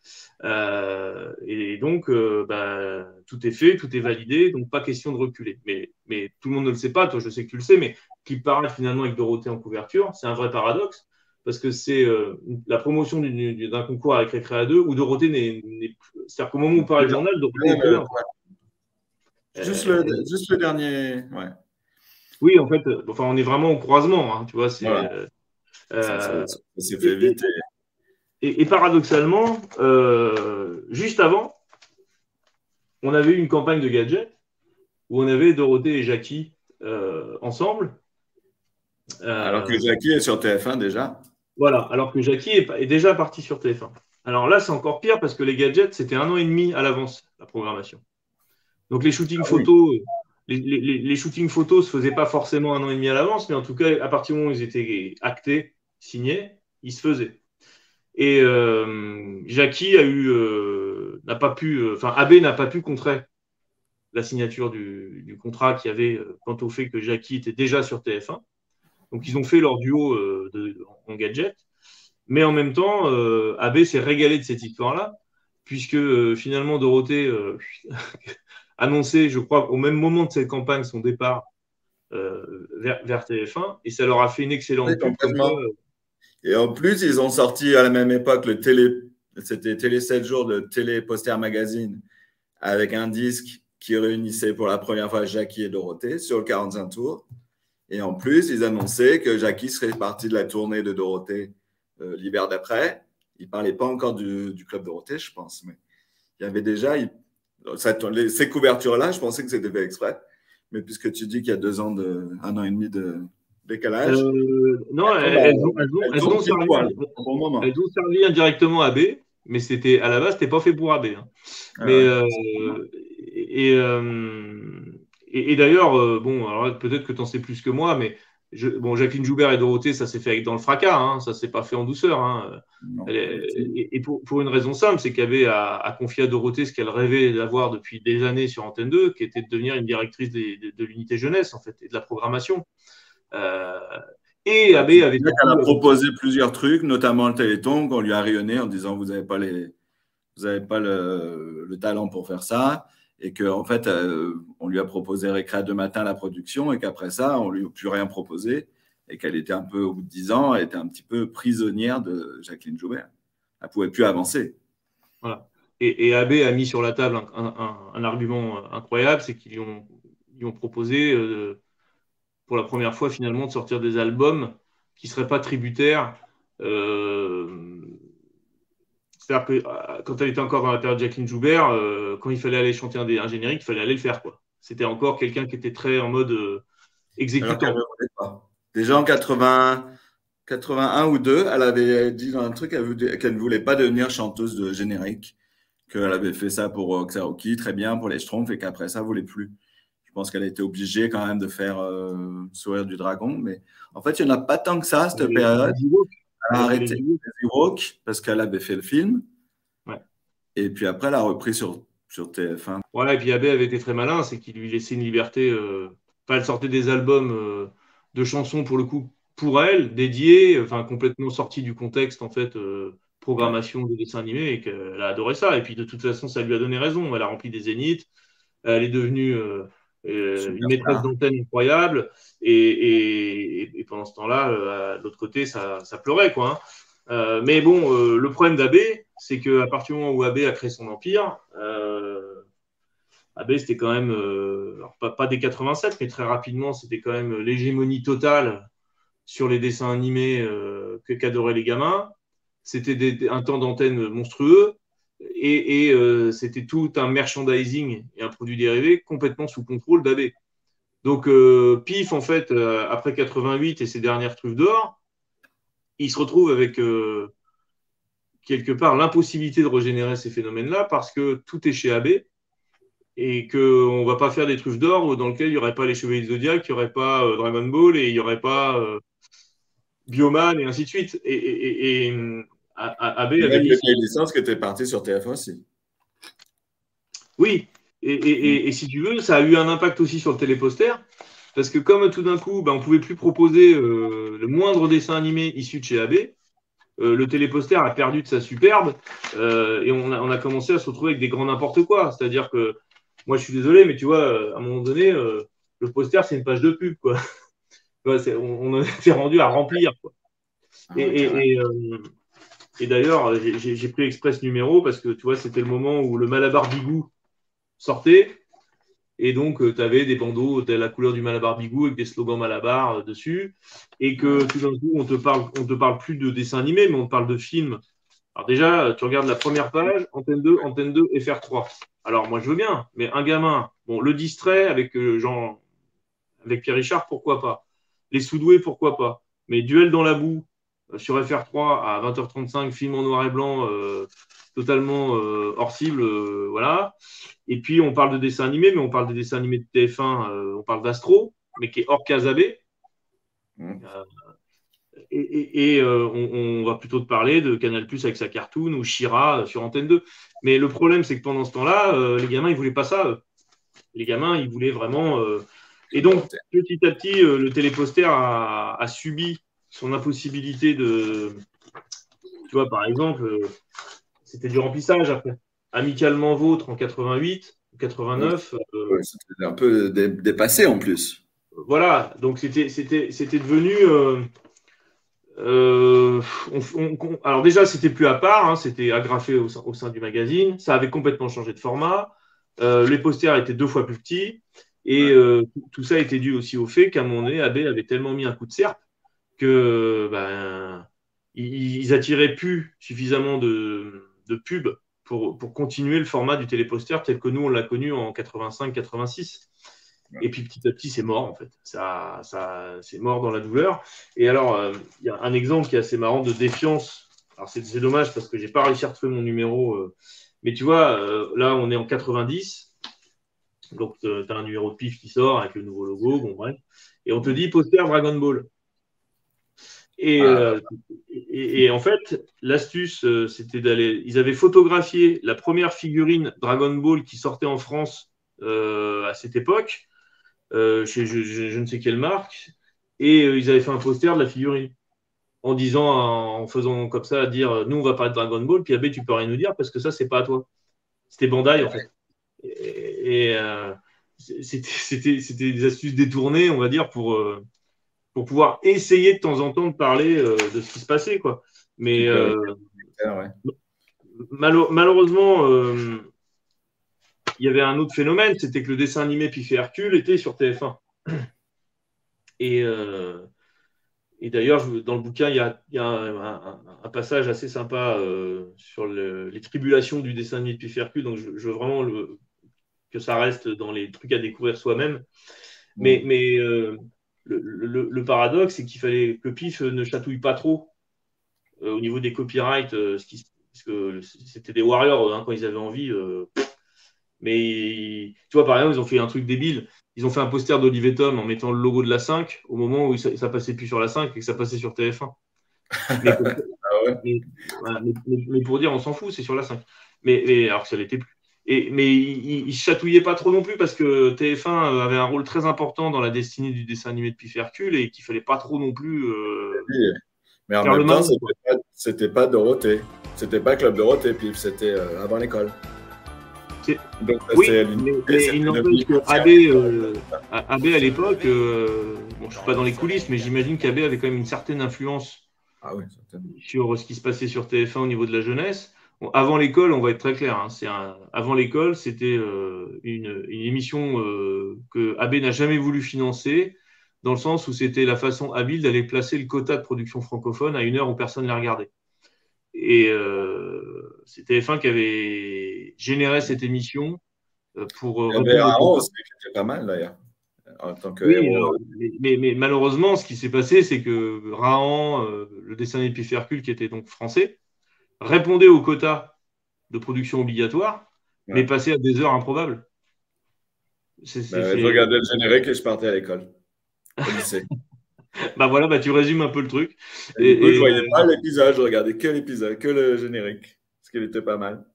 Euh, et donc, euh, bah, tout est fait, tout est validé, donc pas question de reculer. Mais, mais tout le monde ne le sait pas, toi je sais que tu le sais, mais Clip Parade finalement avec Dorothée en couverture, c'est un vrai paradoxe, parce que c'est euh, la promotion du, du, d'un concours avec Récréa deux où Dorothée n'est, n'est c'est-à-dire qu'au moment où on parle du journal, Dorothée est plus là. Juste, euh, le, juste le dernier. Ouais. Oui, en fait, euh, enfin, on est vraiment au croisement, hein, tu vois, c'est. Voilà. Euh, ça, ça, ça s'est fait vite. Et... Et, et paradoxalement, euh, juste avant, on avait eu une campagne de gadgets où on avait Dorothée et Jackie euh, ensemble. Euh, alors que Jackie est sur T F un déjà. Voilà, alors que Jackie est, est déjà parti sur T F un. Alors là, c'est encore pire parce que les gadgets, c'était un an et demi à l'avance, la programmation. Donc les shootings ah, photos, oui. les, les, les shootings photos ne se faisaient pas forcément un an et demi à l'avance, mais en tout cas, à partir du moment où ils étaient actés, signés, ils se faisaient. Et euh, Jackie a eu, euh, n'a pas pu, enfin euh, A B n'a pas pu contrer la signature du, du contrat qu'il y avait euh, quant au fait que Jackie était déjà sur T F un. Donc ils ont fait leur duo euh, de, en gadget, mais en même temps, euh, A B s'est régalé de cette histoire-là, puisque euh, finalement Dorothée euh, annonçait, je crois, au même moment de cette campagne son départ euh, vers, vers T F un, et ça leur a fait une excellente oui, pub comme quoi, euh, Et en plus, ils ont sorti à la même époque le télé, c'était Télé sept jours, le Télé Poster Magazine, avec un disque qui réunissait pour la première fois Jackie et Dorothée sur le quarante-cinq tours. Et en plus, ils annonçaient que Jackie serait parti de la tournée de Dorothée euh, l'hiver d'après. Ils ne parlaient pas encore du, du Club Dorothée, je pense, mais il y avait déjà il, ça, les, ces couvertures-là, je pensais que c'était fait exprès. Mais puisque tu dis qu'il y a deux ans, de, un an et demi de décalage. Euh, non, elles, elles, ont, elles, ont, elles, elles, ont servi, bon elles ont servi indirectement à A B, mais c'était, à la base, ce n'était pas fait pour A B. Hein. Ah mais, ouais. euh, et, euh, et, et d'ailleurs, euh, bon, alors peut-être que tu en sais plus que moi, mais je, bon, Jacqueline Joubert et Dorothée, ça s'est fait dans le fracas, hein, ça ne s'est pas fait en douceur. Hein. Non, Elle, et, et pour, pour une raison simple, c'est qu'A B a, a confié à Dorothée ce qu'elle rêvait d'avoir depuis des années sur Antenne deux, qui était de devenir une directrice des, de, de l'unité jeunesse, en fait, et de la programmation. Euh, Et A B avait. Elle a proposé plusieurs trucs, notamment le Téléthon, qu'on lui a rayonné en disant vous n'avez pas, les, vous avez pas le, le talent pour faire ça. Et qu'en en fait, euh, on lui a proposé Récréa de matin la production et qu'après ça, on ne lui a plus rien proposé. Et qu'elle était un peu, au bout de dix ans, elle était un petit peu prisonnière de Jacqueline Joubert. Elle ne pouvait plus avancer. Voilà. Et, et A B a mis sur la table un, un, un argument incroyable, c'est qu'ils lui ont, ils ont proposé, euh, pour la première fois finalement, de sortir des albums qui ne seraient pas tributaires. Euh, c'est-à-dire que quand elle était encore dans la période Jacqueline Joubert, euh, quand il fallait aller chanter un, un générique, il fallait aller le faire, quoi. C'était encore quelqu'un qui était très en mode euh, exécutant. Déjà en quatre-vingts, quatre-vingt-un ou deux, elle avait dit dans un truc qu'elle ne voulait pas devenir chanteuse de générique, qu'elle avait fait ça pour euh, Xaroki, très bien, pour les Schtroumpfs, et qu'après ça, elle ne voulait plus. Je pense qu'elle a été obligée quand même de faire euh, Sourire du Dragon, mais en fait, il n'y en a pas tant que ça, cette période. Elle a arrêté les Walk parce qu'elle avait fait le film, ouais. Et puis après, elle a repris sur, sur T F un. Voilà, et puis A B avait été très malin, c'est qu'il lui laissait une liberté. Euh... Enfin, elle sortait des albums euh, de chansons, pour le coup, pour elle, dédiés, enfin, complètement sortis du contexte, en fait, euh, programmation de dessins animés, et qu'elle a adoré ça. Et puis, de toute façon, ça lui a donné raison. Elle a rempli des zéniths, elle est devenue euh, euh, une maîtresse d'antenne incroyable, et, et, et pendant ce temps-là, euh, de l'autre côté, ça, ça pleurait, quoi. Hein. Euh, mais bon, euh, le problème d'A B, c'est qu'à partir du moment où A B a créé son empire, euh, A B, c'était quand même, euh, alors pas, pas dès quatre-vingt-sept, mais très rapidement, c'était quand même l'hégémonie totale sur les dessins animés euh, qu'adoraient les gamins. C'était des, un temps d'antenne monstrueux, et, et euh, c'était tout un merchandising et un produit dérivé complètement sous contrôle d'A B. Donc, euh, Pif, en fait, euh, après quatre-vingt-huit et ses dernières truffes d'or, il se retrouve avec euh, quelque part l'impossibilité de régénérer ces phénomènes-là parce que tout est chez A B et qu'on ne va pas faire des truffes d'or dans lesquelles il n'y aurait pas les Chevaliers du Zodiac, il n'y aurait pas euh, Dragon Ball et il n'y aurait pas euh, Bioman et ainsi de suite. Et, et, et, et A B avait mis... une licence qui était partie sur T F un aussi. Oui, et, et, et, et si tu veux, ça a eu un impact aussi sur le téléposter. Parce que comme tout d'un coup, ben, on ne pouvait plus proposer euh, le moindre dessin animé issu de chez A B, euh, le téléposter a perdu de sa superbe euh, et on a, on a commencé à se retrouver avec des grands n'importe quoi. C'est-à-dire que, moi je suis désolé, mais tu vois, à un moment donné, euh, le poster c'est une page de pub, quoi. on, on a été rendu à remplir, quoi. Ah, et, et, et, euh, et d'ailleurs, j'ai, j'ai pris exprès ce numéro parce que tu vois, c'était le moment où le Malabar Bigou sortait. Et donc, euh, tu avais des bandeaux de la couleur du Malabar Bigou avec des slogans Malabar euh, dessus. Et que tout d'un coup, on te parle, on te parle plus de dessins animés, mais on te parle de films. Alors déjà, tu regardes la première page, Antenne deux, Antenne deux, F R trois. Alors moi, je veux bien, mais un gamin, bon, le distrait avec, euh, Jean, avec Pierre Richard, pourquoi pas. Les Soudoués, pourquoi pas. Mais Duel dans la boue, euh, sur F R trois, à vingt heures trente-cinq, film en noir et blanc, euh, totalement euh, hors cible, euh, voilà. Et puis, on parle de dessins animés, mais on parle des dessins animés de T F un, euh, on parle d'Astro, mais qui est hors case A B. Mmh. Euh, et et, et euh, on, on va plutôt te parler de Canal plus avec sa cartoon ou She-Ra sur Antenne deux. Mais le problème, c'est que pendant ce temps-là, euh, les gamins, ils ne voulaient pas ça. Eux. Les gamins, ils voulaient vraiment… Euh... Et donc, petit à petit, euh, le téléposter a, a subi son impossibilité de… Tu vois, par exemple… Euh, c'était du remplissage après. Amicalement Vôtre en quatre-vingt-huit, quatre-vingt-neuf. Euh, ouais, c'était un peu dé- dépassé en plus. Voilà, donc c'était, c'était, c'était devenu. Euh, euh, on, on, on, alors déjà, c'était plus à part, hein, c'était agrafé au, au sein du magazine. Ça avait complètement changé de format. Euh, les posters étaient deux fois plus petits. Et ouais. euh, tout, tout ça était dû aussi au fait qu'à un moment donné, A B avait tellement mis un coup de serpe que ben, ils, ils attiraient plus suffisamment de, de pubs. Pour, pour continuer le format du téléposter tel que nous, on l'a connu en quatre-vingt-cinq quatre-vingt-six. Ouais. Et puis, petit à petit, c'est mort, en fait. Ça, ça, c'est mort dans la douleur. Et alors, il euh, y a un exemple qui est assez marrant de défiance. Alors, c'est, c'est dommage parce que je n'ai pas réussi à retrouver mon numéro. Euh, mais tu vois, euh, là, on est en quatre-vingt-dix. Donc, tu as un numéro de Pif qui sort avec le nouveau logo. Bon, bref. Et on te dit poster Dragon Ball. Et, ah. euh, et, et en fait, l'astuce, euh, c'était d'aller. Ils avaient photographié la première figurine Dragon Ball qui sortait en France euh, à cette époque, euh, chez je, je, je ne sais quelle marque. et euh, ils avaient fait un poster de la figurine en disant, en faisant comme ça, à dire nous on va parler de Dragon Ball, puis A B tu peux rien nous dire parce que ça c'est pas à toi. C'était Bandai en fait. Et, et euh, c'était, c'était, c'était des astuces détournées, on va dire, pour, euh, pour pouvoir essayer de temps en temps de parler euh, de ce qui se passait, quoi. Mais euh, ouais. malo- malheureusement, euh, il y avait un autre phénomène, c'était que le dessin animé Pif et Hercule était sur T F un. Et, euh, et d'ailleurs, je- dans le bouquin, il y a, il y a un, un- un passage assez sympa euh, sur le- les tribulations du dessin animé de Pif et Hercule. Donc, je, je veux vraiment le- que ça reste dans les trucs à découvrir soi-même. Mais, Mm. mais euh, le, le- le paradoxe, c'est qu'il fallait que Pif ne chatouille pas trop euh, au niveau des copyrights, euh, ce qui- parce que c'était des warriors hein, quand ils avaient envie. euh, mais tu vois, par exemple, ils ont fait un truc débile. Ils ont fait un poster d'Olive Tom en mettant le logo de la cinq au moment où ça, ça passait plus sur la cinq et que ça passait sur T F un. Mais, pour, Ah ouais. mais, voilà, mais- mais- mais pour dire, on s'en fout, c'est sur la cinq. Mais, mais alors que ça l'était plus. Et, mais il ne chatouillait pas trop non plus parce que T F un avait un rôle très important dans la destinée du dessin animé de Pif et Hercule et qu'il fallait pas trop non plus euh, Oui, mais en faire le même temps, malin, c'était quoi. pas, c'était pas Dorothée. C'était pas Club Dorothée, Pif, c'était euh, avant l'école. C'est- Donc, ça, Oui, c'est mais, l'unité, mais c'était il n'empêche devenu que A B, euh, A B à l'époque, euh, bon, je ne suis pas dans les coulisses, mais j'imagine qu'A B avait quand même une certaine influence Ah oui, certainement. sur ce qui se passait sur T F un au niveau de la jeunesse. Bon, avant l'école, on va être très clair, hein, c'est un- avant l'école, c'était euh, une, une émission euh, que A B n'a jamais voulu financer, dans le sens où c'était la façon habile d'aller placer le quota de production francophone à une heure où personne ne la regardait. Et euh, c'est T F un qui avait généré cette émission euh, pour euh, Il y avait répondre Raon aux aussi, qui était pas mal d'ailleurs, en tant que Oui, héros. alors, mais, mais- mais malheureusement, ce qui s'est passé, c'est que Rahan, euh, le dessin animé de Pif et Hercule, qui était donc français, répondait au quota de production obligatoire, mais Ouais. passait à des heures improbables. C'est, c'est- Ben, je c'est- regardais le générique et je partais à l'école, au lycée. Bah voilà, bah tu résumes un peu le truc. Et, Et, du coup, je et, voyais euh, pas l'épisode, je regardais que l'épisode, que le générique, parce qu'il était pas mal.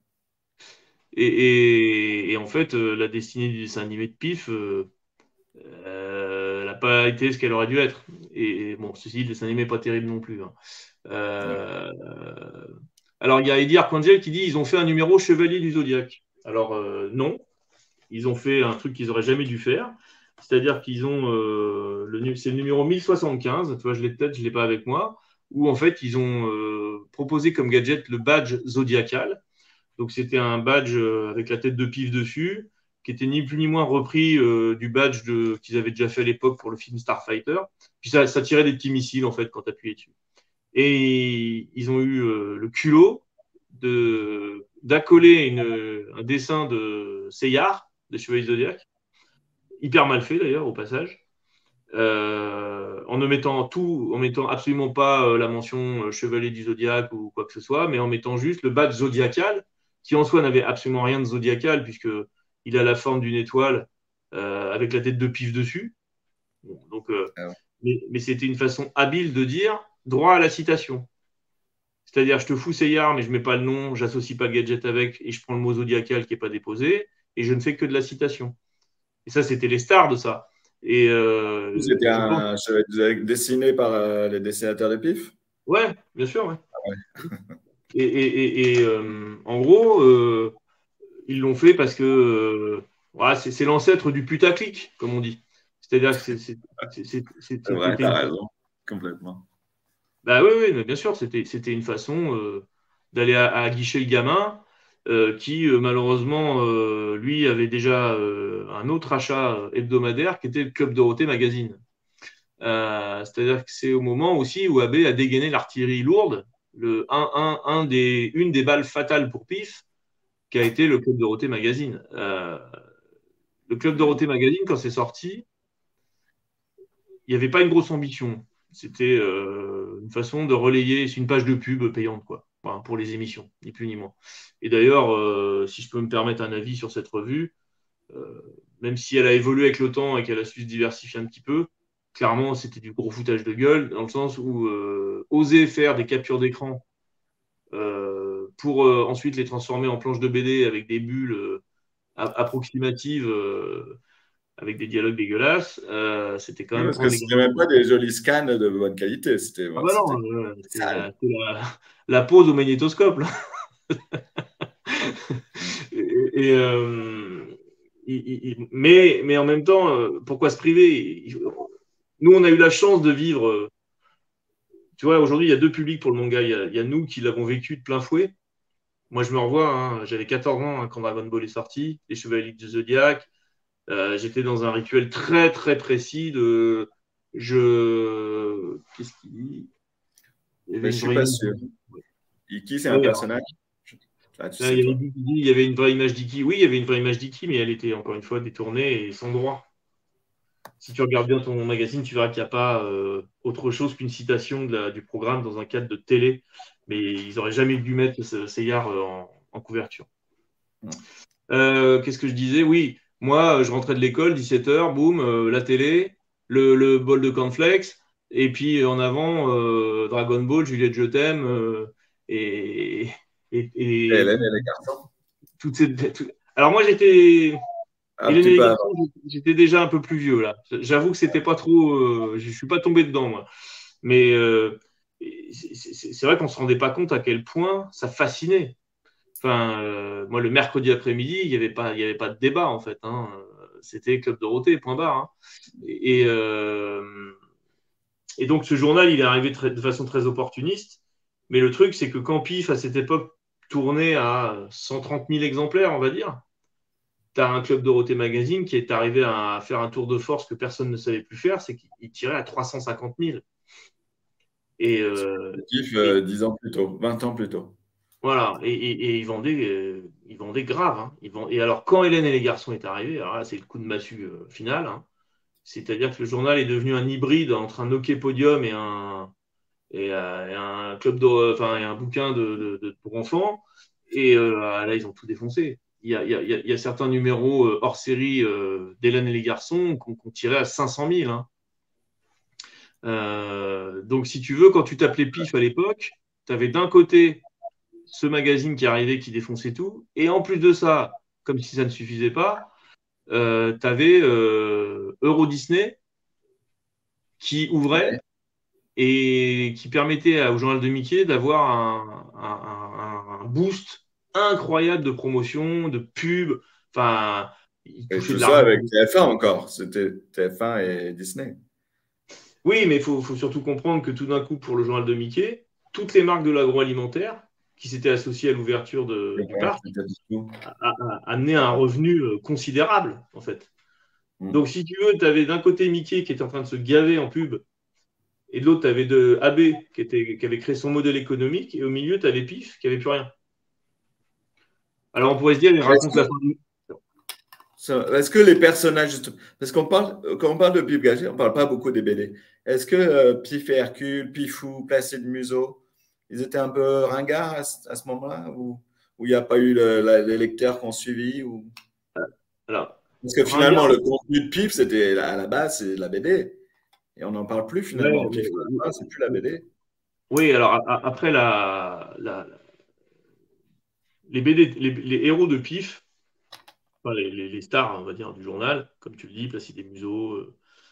et- et- et en fait, euh, la destinée du dessin animé de Pif, euh, euh, elle n'a pas été ce qu'elle aurait dû être. Et, et bon, ceci dit, le dessin animé n'est pas terrible non plus, hein. Ouais. Euh, alors, il y a Eddie Arcangel qui dit ils ont fait un numéro Chevalier du Zodiaque. Alors, euh, non, ils ont fait un truc qu'ils n'auraient jamais dû faire. C'est-à-dire qu'ils ont. Euh, le, nu- c'est le numéro mille soixante-quinze, tu vois, je l'ai peut-être, je ne l'ai pas avec moi, où en fait, ils ont euh, proposé comme gadget le badge zodiacal. Donc, c'était un badge euh, avec la tête de Pif dessus, qui était ni plus ni moins repris euh, du badge de, qu'ils avaient déjà fait à l'époque pour le film Starfighter. Puis ça, ça tirait des petits missiles, en fait, quand tu appuyais dessus. Et ils ont eu euh, le culot de, d'accoler une, un dessin de Seyar, de Chevalier Zodiac, hyper mal fait d'ailleurs, au passage. Euh, en ne mettant tout, en mettant absolument pas euh, la mention euh, Chevalier du Zodiac ou quoi que ce soit, mais en mettant juste le badge zodiacal, qui en soi n'avait absolument rien de zodiacal, puisqu'il a la forme d'une étoile euh, avec la tête de Pif dessus. Bon, donc, euh, Ah ouais. mais, mais c'était une façon habile de dire droit à la citation. C'est-à-dire, je te fous Seyar, mais je ne mets pas le nom, j'associe pas le gadget avec, et je prends le mot zodiacal qui n'est pas déposé, et je ne fais que de la citation. Et ça, c'était les stars de ça. Et euh, C'était je pense- un chevalier dessiné par euh, les dessinateurs de Pif. Ouais, bien sûr, ouais. Ouais. Et, et- et- et, euh, en gros, euh, ils l'ont fait parce que euh, voilà, c'est c'est l'ancêtre du putaclic, comme on dit. C'est-à-dire que c'est- c'est- c'est- c'est- c'est- C'est vrai, c'était t'as une... raison, complètement. Bah oui, oui, mais bien sûr, c'était c'était une façon euh, d'aller à, à guicher le gamin euh, qui, euh, malheureusement, euh, lui, avait déjà euh, un autre achat hebdomadaire qui était le Club Dorothée Magazine. Euh, c'est-à-dire que c'est au moment aussi où A B a dégainé l'artillerie lourde, le un, un, un des, une des balles fatales pour Pif, qui a été le Club Dorothée Magazine. Euh, le Club Dorothée Magazine, quand c'est sorti, il n'y avait pas une grosse ambition. C'était euh, une façon de relayer, c'est une page de pub payante, quoi, enfin, pour les émissions, ni plus ni moins. Et d'ailleurs, euh, si je peux me permettre un avis sur cette revue, euh, même si elle a évolué avec le temps et qu'elle a su se diversifier un petit peu, clairement, c'était du gros foutage de gueule, dans le sens où euh, oser faire des captures d'écran euh, pour euh, ensuite les transformer en planches de B D avec des bulles euh, approximatives, euh, avec des dialogues dégueulasses, euh, c'était quand Oui, même. parce que c'était même pas des jolis scans de bonne qualité. C'était Ah bah non, c'était euh, c'était sale. la, c'était la, la pause au magnétoscope, là. et, et, euh, il- il- il- mais, mais en même temps, euh, pourquoi se priver? Il- Nous, on a eu la chance de vivre. euh, Tu vois, aujourd'hui, il y a deux publics pour le manga. Il y a, il y a nous qui l'avons vécu de plein fouet. Moi, je me revois, hein, j'avais quatorze ans hein, quand Dragon Ball est sorti, les Chevaliers du Zodiaque. Euh, j'étais dans un rituel très, très précis de. Je. Qu'est-ce qu'il dit? Il y avait Mais une je suis vraie pas image- sûr. Iki, c'est un Oui, alors, personnage? Ah, tu là, sais il y toi. avait, dit- il y avait une vraie image d'Iki. Oui, il y avait une vraie image d'Iki, mais elle était encore une fois détournée et sans droit. Si tu regardes bien ton magazine, tu verras qu'il n'y a pas euh, autre chose qu'une citation de la- du programme dans un cadre de télé. Mais ils n'auraient jamais dû mettre ce- Seyar euh, en, en couverture. Hmm. Euh, Qu'est-ce que je disais? Oui, moi, je rentrais de l'école, dix-sept heures, boum, euh, la télé, le, le bol de cornflakes, et puis en avant, euh, Dragon Ball, Juliette, je t'aime, euh, et, et, Et et Hélène tout- et les garçons. toutes ces. tout- Alors moi, j'étais. Un Hélène petit et les peu garçons, avant. j'étais déjà un peu plus vieux là. J'avoue que c'était pas trop. Euh, je suis pas tombé dedans moi. Mais euh, c'est c'est- c'est vrai qu'on se rendait pas compte à quel point ça fascinait. Enfin, euh, moi le mercredi après-midi, il y avait pas, il y avait pas de débat en fait. Hein. C'était Club Dorothée, point barre. Hein. Et, euh, et donc ce journal, il est arrivé très- de façon très opportuniste. Mais le truc, c'est que quand Pif à cette époque tournait à cent trente mille exemplaires, on va dire. Tu as un Club Dorothée Magazine qui est arrivé à faire un tour de force que personne ne savait plus faire, c'est qu'il tirait à trois cent cinquante mille. Et, euh, Kif, et euh, dix ans plus tôt, vingt ans plus tôt. voilà, et, et, et ils vendaient, euh, ils vendaient grave. Hein. Ils vendaient- Et alors, quand Hélène et les garçons est arrivé, alors là, c'est le coup de massue euh, final. Hein. C'est-à-dire que le journal est devenu un hybride entre un hockey podium et un, et, euh, et un club de, enfin, et un bouquin de, de- de- pour enfants. Et euh, là, ils ont tout défoncé. Il y a, il y a- il y a certains numéros euh, hors série euh, d'Hélène et les garçons qu'on qu'on tirait à cinq cent mille. Hein. Euh, donc, si tu veux, quand tu t'appelais Pif à l'époque, tu avais d'un côté ce magazine qui arrivait, qui défonçait tout. Et en plus de ça, comme si ça ne suffisait pas, euh, tu avais euh, Euro Disney qui ouvrait Ouais. et qui permettait au journal de Mickey d'avoir un, un- un- un boost incroyable de promotion, de pub. Enfin, il Et touchait tout de ça l'argent. avec T F un encore. C'était T F un et Disney. Oui, mais il faut, faut surtout comprendre que tout d'un coup, pour le journal de Mickey, toutes les marques de l'agroalimentaire qui s'étaient associées à l'ouverture de- Le du point, parc c'était du tout. a, a- amené un revenu euh, considérable, en fait. Mm. Donc, si tu veux, tu avais d'un côté Mickey qui était en train de se gaver en pub, et de l'autre, tu avais de A B qui, était, qui avait créé son modèle économique, et au milieu, tu avais Pif qui n'avait plus rien. Alors, on pourrait se dire, il raconte la fin du. Ça- Est-ce que les personnages, juste- parce qu'on parle, quand on parle de Pif Gadget, on ne parle pas beaucoup des B D. Est-ce que euh, Pif et Hercule, Pifou, Placide Museau, ils étaient un peu ringards à ce, à ce moment-là, ou où il n'y a pas eu le- la- les lecteurs qui ont suivi ou... Alors, Parce que finalement, ringard, le contenu de Pif, c'était à la base, c'est la B D. Et on n'en parle plus finalement. ouais, Pif, mais- à la base, c'est plus la B D. oui, alors a- a- après, la, la- les B D, les, les héros de Pif, enfin, les, les- les stars, on va dire, du journal, comme tu le dis, Placide Museau, euh,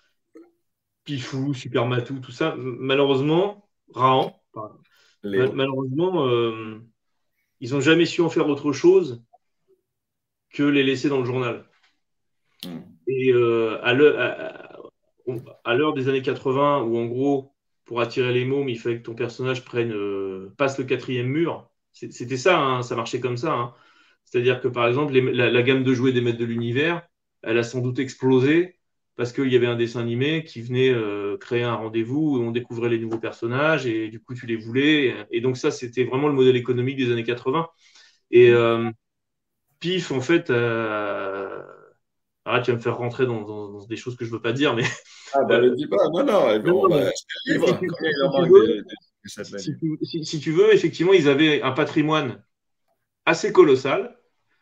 Pifou, Super Matou, tout ça, m- malheureusement, Rahan, pardon, Léo. mal- malheureusement, euh, ils n'ont jamais su en faire autre chose que les laisser dans le journal. Mm. Et euh, à l'heure à- à l'heure des années quatre-vingts, où en gros, pour attirer les mômes, il fallait que ton personnage prenne, euh, passe le quatrième mur. C'est- C'était ça, hein, ça marchait comme ça. Hein. C'est-à-dire que par exemple, les- la, la gamme de jouets des maîtres de l'univers, elle a sans doute explosé parce qu'il y avait un dessin animé qui venait euh, créer un rendez-vous où on découvrait les nouveaux personnages et du coup tu les voulais. Et donc ça, c'était vraiment le modèle économique des années quatre-vingts. Et euh, Pif, en fait, euh, arrête, tu vas me faire rentrer dans, dans- dans des choses que je veux pas dire, mais Ah, bah, le dis pas. Non, non, et puis non, on non, va mais acheter le livre. si tu, Combien il si en tu manque veux, des- des- des Châtelaine. si tu- si- si tu veux, effectivement, ils avaient un patrimoine assez colossal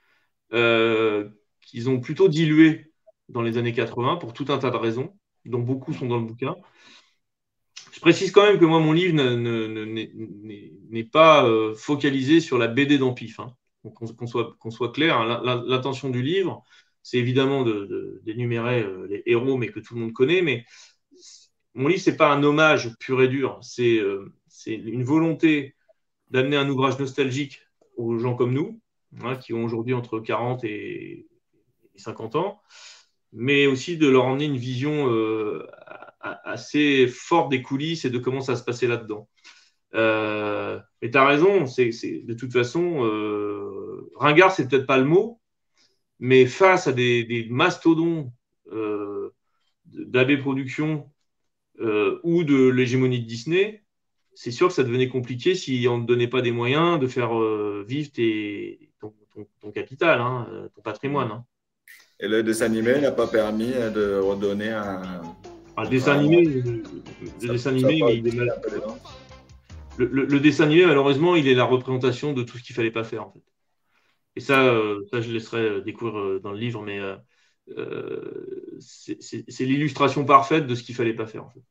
euh, qu'ils ont plutôt dilué dans les années quatre-vingts pour tout un tas de raisons, dont beaucoup sont dans le bouquin. Je précise quand même que moi, mon livre ne- ne- ne- n'est n'est- n'est pas euh, focalisé sur la B D d'Empif. Hein. Donc, qu'on qu'on soit, qu'on soit clair, hein. L'in- l'intention du livre, c'est évidemment de, de, d'énumérer euh, les héros, mais que tout le monde connaît. Mais mon livre, c'est pas un hommage pur et dur. C'est, euh, c'est une volonté d'amener un ouvrage nostalgique aux gens comme nous, hein, qui ont aujourd'hui entre quarante et cinquante ans, mais aussi de leur emmener une vision euh, assez forte des coulisses et de comment ça se passait là-dedans. Euh, mais tu as raison, c'est, c'est, de toute façon, euh, ringard, c'est peut-être pas le mot, mais face à des, des mastodons euh, d'A B Productions euh, ou de l'hégémonie de Disney, c'est sûr que ça devenait compliqué si on ne donnait pas des moyens de faire euh, vivre tes, ton, ton, ton capital, hein, ton patrimoine. Hein. Et le dessin animé n'a pas permis de redonner un... Ah, le dessin animé, le, le Ça- dessin ça animé, a pas mais il est été mal- un peu dedans. le, le- le dessin animé, malheureusement, il est la représentation de tout ce qu'il fallait pas faire, en fait. Et ça, euh, ça je laisserai découvrir euh, dans le livre, mais euh, euh, c'est c'est- c'est l'illustration parfaite de ce qu'il fallait pas faire, en fait.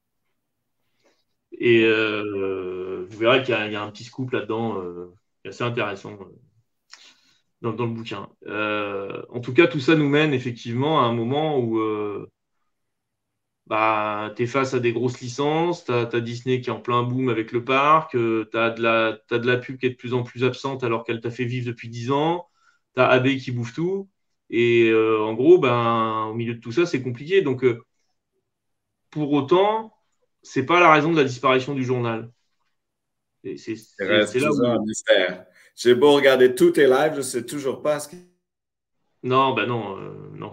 Et euh, vous verrez qu'il y a, il y a un petit scoop là-dedans, euh, qui est assez intéressant euh, dans, dans le bouquin. Euh, en tout cas, tout ça nous mène effectivement à un moment où euh, bah, tu es face à des grosses licences, tu as Disney qui est en plein boom avec le parc, euh, tu as de la, t'as de la pub qui est de plus en plus absente alors qu'elle t'a fait vivre depuis dix ans, tu as A B qui bouffe tout, et euh, en gros, ben, au milieu de tout ça, c'est compliqué. Donc, euh, pour autant, c'est pas la raison de la disparition du journal. Et C'est Il c'est- reste c'est là toujours un où... mystère. J'ai beau regarder tous tes lives, je ne sais toujours pas ce qui... Non, ben non, euh, non.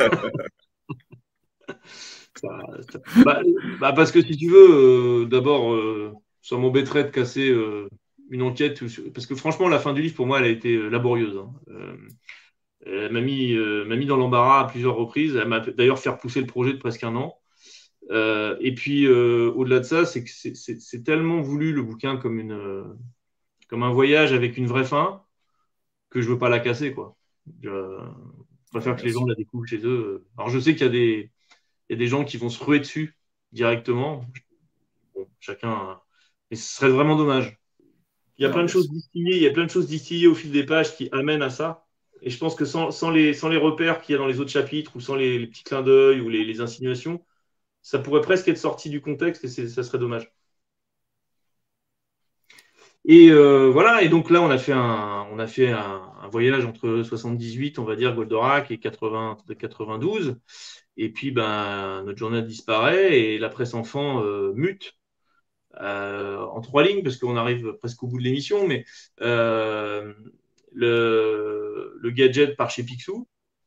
Ça- ça- bah, bah, parce que si tu veux, euh, d'abord, euh, ça m'embêterait de casser euh, une enquête. où- Parce que franchement, la fin du livre, pour moi, elle a été euh, laborieuse. Hein. Euh, elle m'a mis, euh, m'a mis dans l'embarras à plusieurs reprises. Elle m'a d'ailleurs fait repousser le projet de presque un an. Euh, et puis, euh, au-delà de ça, c'est que c'est c'est- c'est tellement voulu le bouquin comme, une, euh, comme un voyage avec une vraie fin que je veux pas la casser, quoi. Je, je préfère que les gens la découvrent chez eux. Alors, je sais qu'il y a des, il y a des gens qui vont se ruer dessus directement. Bon, chacun. Mais ce serait vraiment dommage. Il y a Non, plein de mais choses distillées, il y a plein de choses distillées au fil des pages qui amènent à ça. Et je pense que sans, sans les, sans les repères qu'il y a dans les autres chapitres ou sans les, les petits clins d'œil ou les, les insinuations, ça pourrait presque être sorti du contexte et c'est- ça serait dommage. Et euh, voilà, et donc là, on a fait un, on a fait un, un voyage entre soixante-dix-huit, on va dire, Goldorak, et quatre-vingts, quatre-vingt-douze. Et puis, ben, notre journal disparaît et la presse enfant euh, mute euh, en trois lignes, parce qu'on arrive presque au bout de l'émission, mais euh, le, le gadget part chez Picsou,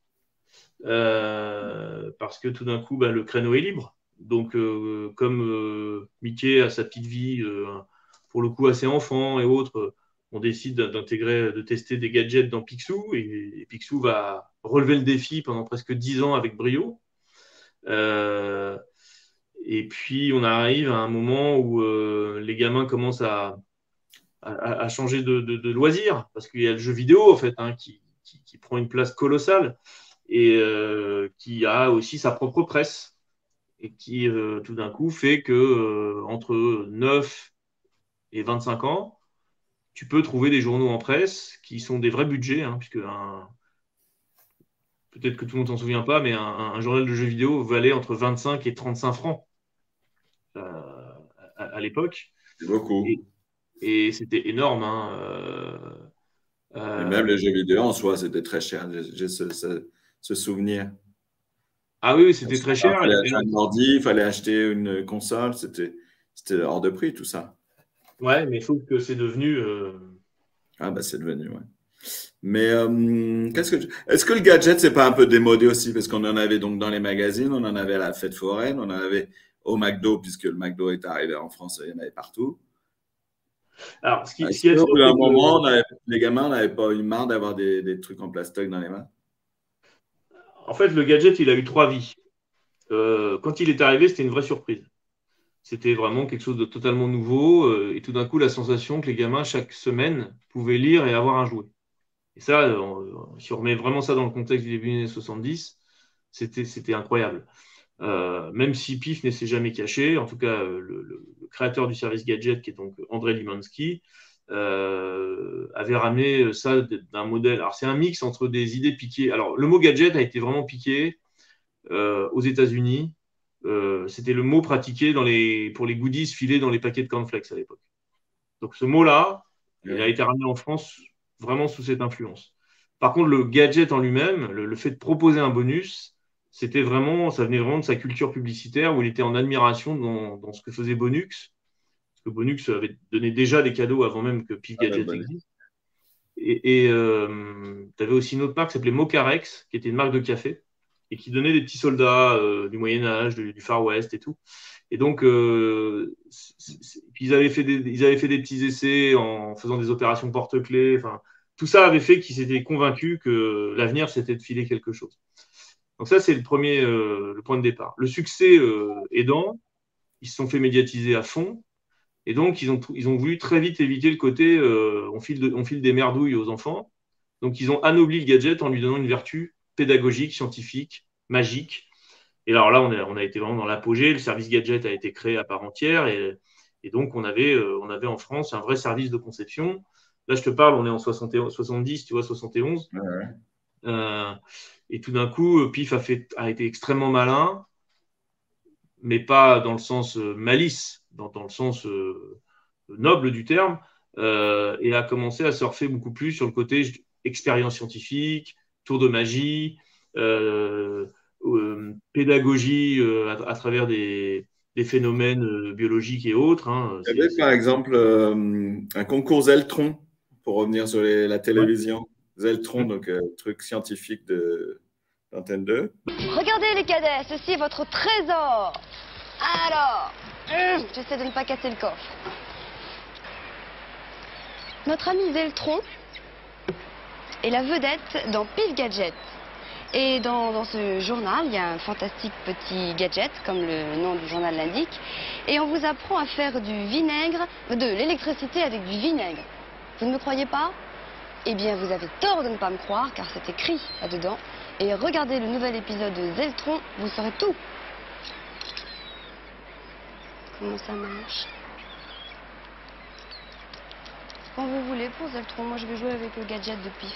euh, parce que tout d'un coup, ben, le créneau est libre. Donc, euh, comme euh, Mickey a sa petite vie, euh, pour le coup assez enfant et autres, euh, on décide d'intégrer, de tester des gadgets dans Picsou, et, et Picsou va relever le défi pendant presque dix ans avec brio. Euh, et puis, on arrive à un moment où euh, les gamins commencent à, à, à changer de, de, de loisir, parce qu'il y a le jeu vidéo, en fait, hein, qui, qui, qui prend une place colossale et euh, qui a aussi sa propre presse et qui, euh, tout d'un coup, fait que euh, entre neuf et vingt-cinq ans, tu peux trouver des journaux en presse qui sont des vrais budgets, hein, puisque un, peut-être que tout le monde s'en souvient pas, mais un, un journal de jeux vidéo valait entre vingt-cinq et trente-cinq francs euh, à, à l'époque. C'est beaucoup. Et, et c'était énorme. Hein, euh, Et même les jeux vidéo en soi, c'était très cher. J'ai j'ai ce, ce, ce souvenir. Ah oui, oui, c'était très cher. Il fallait acheter un ordi, il fallait acheter une console. C'était c'était hors de prix, tout ça. Ouais, mais il faut que c'est devenu. Euh... Ah, bah, c'est devenu, ouais. Mais euh, qu'est-ce que tu- est-ce que le gadget, c'est pas un peu démodé aussi? Parce qu'on en avait donc dans les magazines, on en avait à la fête foraine, on en avait au McDo, puisque le McDo est arrivé en France, il y en avait partout. Alors, ce qui, ce Est-ce qui est qu'au bout d'un que- moment, on avait- les gamins n'avaient pas eu marre d'avoir des, des trucs en plastoc dans les mains? En fait, le gadget, il a eu trois vies. Euh, quand il est arrivé, c'était une vraie surprise. C'était vraiment quelque chose de totalement nouveau. euh, et tout d'un coup, la sensation que les gamins, chaque semaine, pouvaient lire et avoir un jouet. Et ça, euh, on- si on remet vraiment ça dans le contexte du début des années soixante-dix, c'était, c'était incroyable. Euh, même si Pif ne s'est jamais caché, en tout cas, euh, le, le- le créateur du service gadget, qui est donc André Limansky, euh, avait ramené ça d'un modèle. Alors, c'est un mix entre des idées piquées. Alors, le mot gadget a été vraiment piqué euh, aux États-Unis. Euh, c'était le mot pratiqué dans les, pour les goodies filés dans les paquets de cornflakes à l'époque. Donc, ce mot-là, ouais. il a été ramené en France vraiment sous cette influence. Par contre, le gadget en lui-même, le, le fait de proposer un bonus, c'était vraiment, ça venait vraiment de sa culture publicitaire où il était en admiration dans, dans ce que faisait Bonux. Parce que Bonux avait donné déjà des cadeaux avant même que Pif Gadget ah, existe. Et, et euh, tu avais aussi une autre marque qui s'appelait Mocarex, qui était une marque de café, et qui donnait des petits soldats euh, du Moyen-Âge, du, du Far West et tout. Et donc, euh, c'est, c'est, puis ils avaient fait des, ils avaient fait des petits essais en faisant des opérations porte-clés. Enfin, tout ça avait fait qu'ils s'étaient convaincus que l'avenir, c'était de filer quelque chose. Donc ça, c'est le premier, euh, le point de départ. Le succès euh, aidant, ils se sont fait médiatiser à fond. Et donc, ils ont, ils ont voulu très vite éviter le côté euh, on, file de, on file des merdouilles aux enfants. Donc, ils ont anobli le gadget en lui donnant une vertu pédagogique, scientifique, magique. Et alors là, on a, on a été vraiment dans l'apogée. Le service gadget a été créé à part entière. Et, et donc, on avait, euh, on avait en France un vrai service de conception. Là, je te parle, on est en soixante et onze, soixante-dix, tu vois, soixante et onze. Ouais, ouais. Euh, et tout d'un coup, Pif a, fait, a été extrêmement malin, mais pas dans le sens euh, malice, dans, dans le sens euh, noble du terme, euh, et a commencé à surfer beaucoup plus sur le côté expérience scientifique, tour de magie, euh, euh, pédagogie euh, à, à travers des, des phénomènes euh, biologiques et autres. Hein. Il y avait par exemple euh, un concours Zeltron, pour revenir sur les, la télévision. Ouais. Zeltron, donc euh, truc scientifique de d'Antenne deux. Regardez les cadets, ceci est votre trésor. Alors, hum, j'essaie de ne pas casser le coffre. Notre ami Zeltron est la vedette dans Pif Gadget. Et dans, dans ce journal, il y a un fantastique petit gadget, comme le nom du journal l'indique. Et on vous apprend à faire du vinaigre, de l'électricité avec du vinaigre. Vous ne me croyez pas? Eh bien, vous avez tort de ne pas me croire, car c'est écrit là-dedans. Et regardez le nouvel épisode de Zeltron, vous saurez tout. Comment ça marche? Quand vous voulez pour Zeltron, moi je vais jouer avec le gadget de Pif.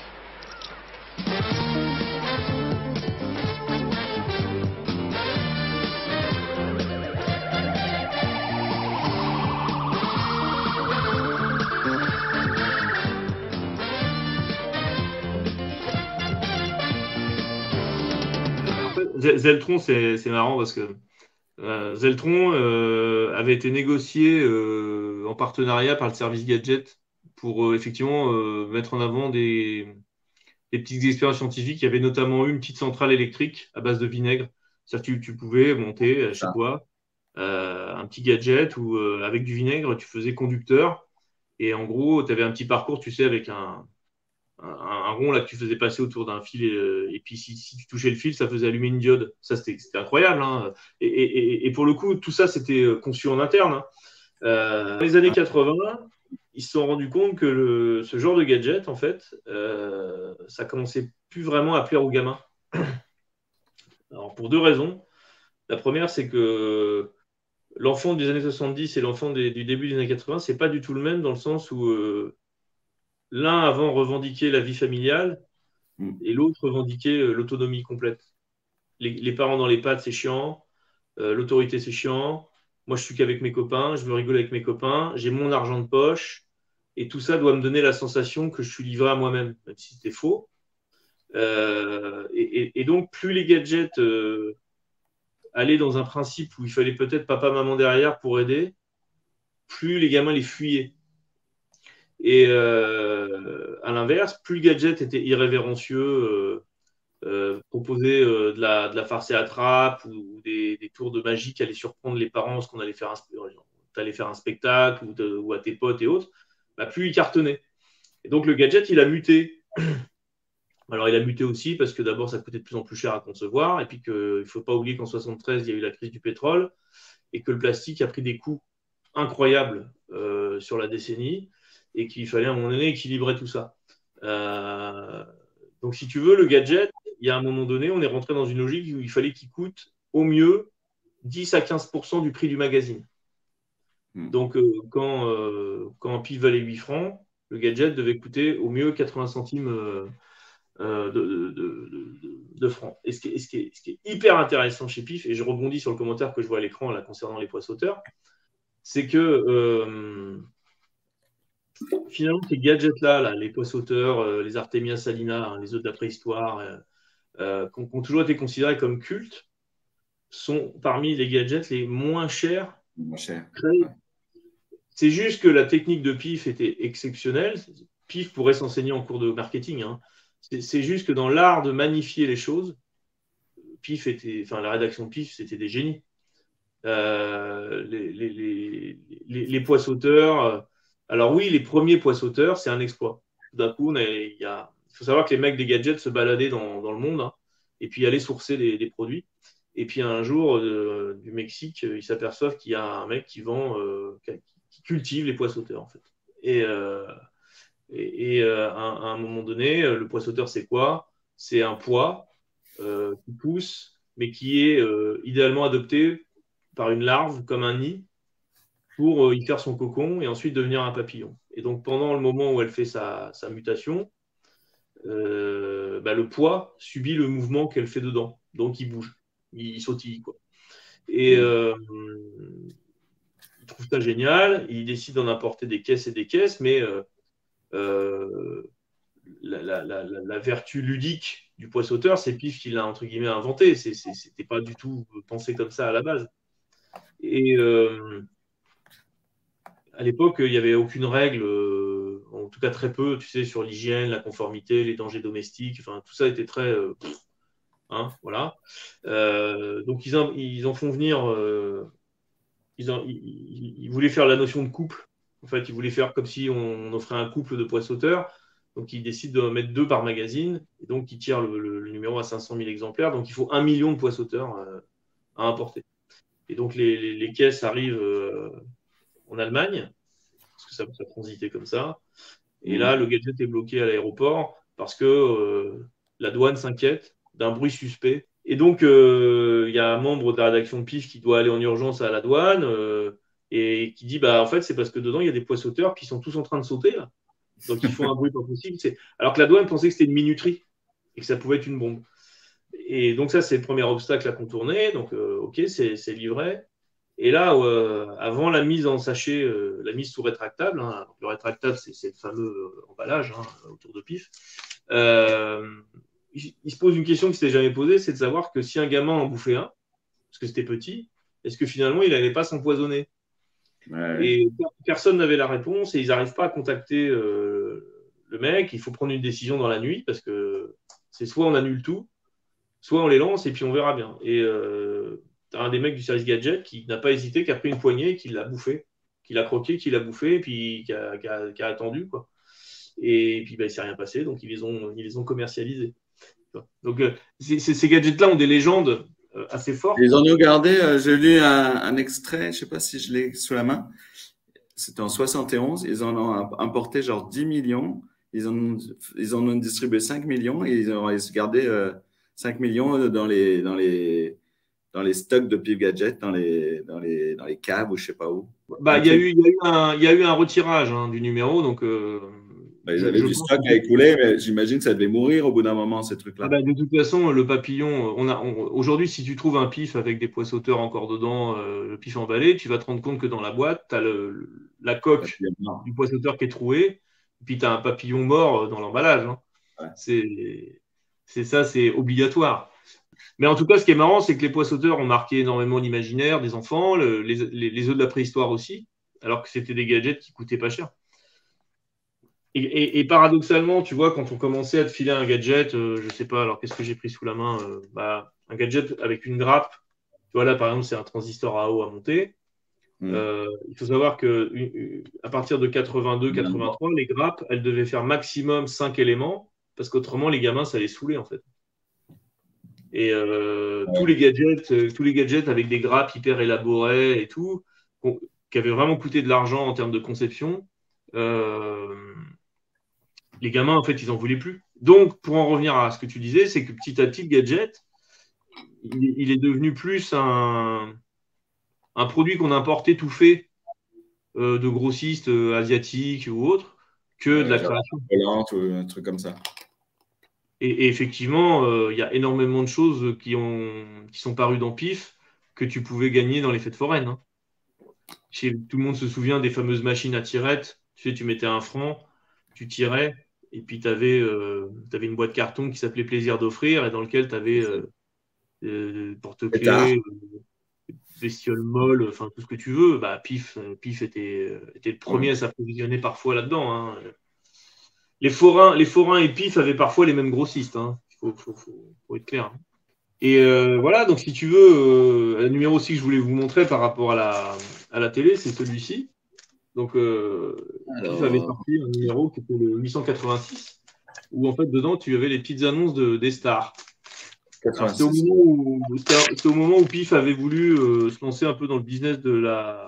Zeltron, c'est, c'est marrant parce que euh, Zeltron euh, avait été négocié euh, en partenariat par le service gadget pour euh, effectivement euh, mettre en avant des, des petites expériences scientifiques. Il y avait notamment une petite centrale électrique à base de vinaigre. C'est-à-dire que tu, tu pouvais monter chez toi euh, un petit gadget où euh, avec du vinaigre, tu faisais conducteur. Et en gros, tu avais un petit parcours, tu sais, avec un, un, un rond là que tu faisais passer autour d'un fil. Et, et puis, si, si tu touchais le fil, ça faisait allumer une diode. Ça, c'était, c'était incroyable. Hein. Et, et, et pour le coup, tout ça, c'était conçu en interne. Hein. Euh, dans les années quatre-vingts, ils se sont rendus compte que le, ce genre de gadget, en fait, euh, ça commençait plus vraiment à plaire aux gamins. Alors, pour deux raisons. La première, c'est que l'enfant des années soixante-dix et l'enfant des, du début des années quatre-vingts, c'est pas du tout le même dans le sens où euh, l'un avant revendiquait la vie familiale et l'autre revendiquait euh, l'autonomie complète. Les, les parents dans les pattes, c'est chiant. Euh, l'autorité, c'est chiant. Moi, je suis qu'avec mes copains. Je veux rigoler avec mes copains. J'ai mon argent de poche. Et tout ça doit me donner la sensation que je suis livré à moi-même, même si c'était faux. Euh, et, et, et donc, plus les gadgets euh, allaient dans un principe où il fallait peut-être papa, maman derrière pour aider, plus les gamins les fuyaient. Et euh, à l'inverse, plus le gadget était irrévérencieux, euh, euh, proposait euh, de, la, de la farce et attrape ou, ou des, des tours de magie qui allaient surprendre les parents parce qu'on allait faire un, allait faire un spectacle ou, de, ou à tes potes et autres, bah, plus il cartonnait. Et donc le gadget, il a muté. Alors, il a muté aussi parce que d'abord, ça coûtait de plus en plus cher à concevoir et puis qu'il ne faut pas oublier qu'en soixante-treize, il y a eu la crise du pétrole et que le plastique a pris des coûts incroyables euh, sur la décennie et qu'il fallait à un moment donné équilibrer tout ça. Euh, donc, si tu veux, le gadget, il y a un moment donné, on est rentré dans une logique où il fallait qu'il coûte au mieux dix à quinze pour cent du prix du magazine. Donc, euh, quand, euh, quand un Pif valait huit francs, le gadget devait coûter au mieux quatre-vingts centimes euh, euh, de, de, de, de, de francs. Et ce qui, est, ce, qui est, ce qui est hyper intéressant chez Pif, et je rebondis sur le commentaire que je vois à l'écran là, concernant les pois sauteurs, c'est que euh, finalement, ces gadgets-là, là, les pois sauteurs, euh, les Artemia salina, hein, les œufs de la préhistoire, euh, euh, qui, ont, qui ont toujours été considérés comme cultes, sont parmi les gadgets les moins chers. Moins cher. Ouais. C'est juste que la technique de Pif était exceptionnelle. Pif pourrait s'enseigner en cours de marketing. Hein. C'est, c'est juste que dans l'art de magnifier les choses, Pif était, enfin la rédaction de Pif, c'était des génies. Euh, les, les, les, les, les pois sauteurs. Euh, alors oui, les premiers pois sauteurs, c'est un exploit. Tout d'un coup, on a, il, y a, il faut savoir que les mecs des gadgets se baladaient dans, dans le monde hein, et puis allaient sourcer des, des produits. Et puis un jour, euh, du Mexique, ils s'aperçoivent qu'il y a un mec qui vend, euh, qui cultive les pois sauteurs en fait. Et, euh, et, et euh, à, à un moment donné, le pois sauteur, c'est quoi? C'est un pois euh, qui pousse, mais qui est euh, idéalement adopté par une larve comme un nid pour euh, y faire son cocon et ensuite devenir un papillon. Et donc pendant le moment où elle fait sa, sa mutation, euh, bah, le pois subit le mouvement qu'elle fait dedans, donc il bouge. Il sautille, quoi. Et euh, il trouve ça génial. Il décide d'en apporter des caisses et des caisses, mais euh, euh, la, la, la, la vertu ludique du pois sauteur, c'est Pif qui l'a entre guillemets inventé. C'est, c'est, c'était pas du tout pensé comme ça à la base. Et euh, à l'époque, il n'y avait aucune règle, euh, en tout cas très peu, tu sais, sur l'hygiène, la conformité, les dangers domestiques. Enfin, tout ça était très euh, Hein, voilà. Euh, donc ils en, ils en font venir. Euh, ils, en, ils, ils voulaient faire la notion de couple. En fait, ils voulaient faire comme si on offrait un couple de pois sauteurs. Donc ils décident de mettre deux par magazine. Et donc ils tirent le, le, le numéro à cinq cent mille exemplaires. Donc il faut un million de pois sauteurs euh, à importer. Et donc les, les, les caisses arrivent euh, en Allemagne parce que ça, ça transitait comme ça. Et là, le gadget est bloqué à l'aéroport parce que euh, la douane s'inquiète d'un bruit suspect. Et donc, il euh, y a un membre de la rédaction de Pif qui doit aller en urgence à la douane euh, et qui dit bah, en fait, c'est parce que dedans, il y a des pois sauteurs qui sont tous en train de sauter. Là. Donc, ils font un bruit pas possible. C'est... Alors que la douane pensait que c'était une minuterie et que ça pouvait être une bombe. Et donc, ça, c'est le premier obstacle à contourner. Donc, euh, OK, c'est, c'est livré. Et là, euh, avant la mise en sachet, euh, la mise sous rétractable, hein, le rétractable, c'est, c'est le fameux euh, emballage hein, autour de Pif. Euh, il se pose une question qui ne s'était jamais posée, c'est de savoir que si un gamin en bouffait un, parce que c'était petit, est-ce que finalement il n'allait pas s'empoisonner? Ouais. Et personne n'avait la réponse et ils n'arrivent pas à contacter euh, le mec. Il faut prendre une décision dans la nuit parce que c'est soit on annule tout, soit on les lance et puis on verra bien. Et euh, tu as un des mecs du service gadget qui n'a pas hésité, qui a pris une poignée et qui l'a bouffé, qui l'a croqué, qui l'a bouffé et puis qui a, qui a, qui a attendu, quoi. Et puis bah, il ne s'est rien passé, donc ils les ont, ils les ont commercialisés. Donc, euh, c- c- ces gadgets-là ont des légendes euh, assez fortes. Ils en ont gardé, euh, j'ai lu un, un extrait, je ne sais pas si je l'ai sous la main. C'était en soixante et onze. Ils en ont importé genre dix millions. Ils en ont, ils en ont distribué cinq millions et ils ont gardé euh, cinq millions dans les, dans, les, dans les stocks de Pif Gadget, dans les, dans, les, dans les caves ou je ne sais pas où. Bah, il y a eu, il y a eu un, il y a eu un retirage hein, du numéro. Donc, euh, bah, ils avaient je, du je stock à écouler, mais j'imagine que ça devait mourir au bout d'un moment, ces trucs-là. Ah bah, de toute façon, le papillon, on a, on, aujourd'hui, si tu trouves un Pif avec des pois sauteurs encore dedans, euh, le Pif emballé, tu vas te rendre compte que dans la boîte, tu as le, le, la coque du pois sauteur qui est trouée, et puis tu as un papillon mort dans l'emballage. Hein. Ouais. C'est, c'est ça, c'est obligatoire. Mais en tout cas, ce qui est marrant, c'est que les pois sauteurs ont marqué énormément l'imaginaire des enfants, le, les, les, les œufs de la préhistoire aussi, alors que c'était des gadgets qui coûtaient pas cher. Et, et, et paradoxalement, tu vois, quand on commençait à te filer un gadget, euh, je sais pas, alors qu'est-ce que j'ai pris sous la main euh, bah, un gadget avec une grappe. Tu vois, là, par exemple, c'est un transistor à eau à monter. Mmh. Euh, il faut savoir qu'à partir de quatre-vingt-deux quatre-vingt-trois, les grappes, elles devaient faire maximum cinq éléments, parce qu'autrement, les gamins, ça les saoulait, en fait. Et euh, tous les gadgets, euh, tous les gadgets avec des grappes hyper élaborées et tout, qui avaient vraiment coûté de l'argent en termes de conception, euh, les gamins, en fait, ils n'en voulaient plus. Donc, pour en revenir à ce que tu disais, c'est que petit à petit, le gadget, il, il est devenu plus un, un produit qu'on importait tout fait euh, de grossistes euh, asiatiques ou autres, que de la Euh, genre, création. volante ou un truc comme ça. Et, et effectivement, euh, il y a énormément de choses qui, ont, qui sont parues dans Pif que tu pouvais gagner dans les fêtes foraines. Hein. Chez, tout le monde se souvient des fameuses machines à tirettes. Tu sais, tu mettais un franc, tu tirais, et puis tu avais, euh, t'avais une boîte carton qui s'appelait Plaisir d'offrir, et dans lequel tu avais euh, euh, porte-clés, euh, bestioles molles, enfin tout ce que tu veux. Bah, Pif, Pif était, euh, était le premier à s'approvisionner parfois là-dedans. Hein. Les forains, les forains et Pif avaient parfois les mêmes grossistes. Hein. Il faut, faut, faut, faut être clair. Hein. Et euh, voilà, donc si tu veux, euh, le numéro aussi que je voulais vous montrer par rapport à la, à la télé, c'est celui-ci. Donc, euh, Alors... Pif avait sorti un numéro qui était le huit cent quatre-vingt-six, où en fait, dedans, tu avais les petites annonces de, des stars. C'était au, au moment où Pif avait voulu euh, se lancer un peu dans le business de la,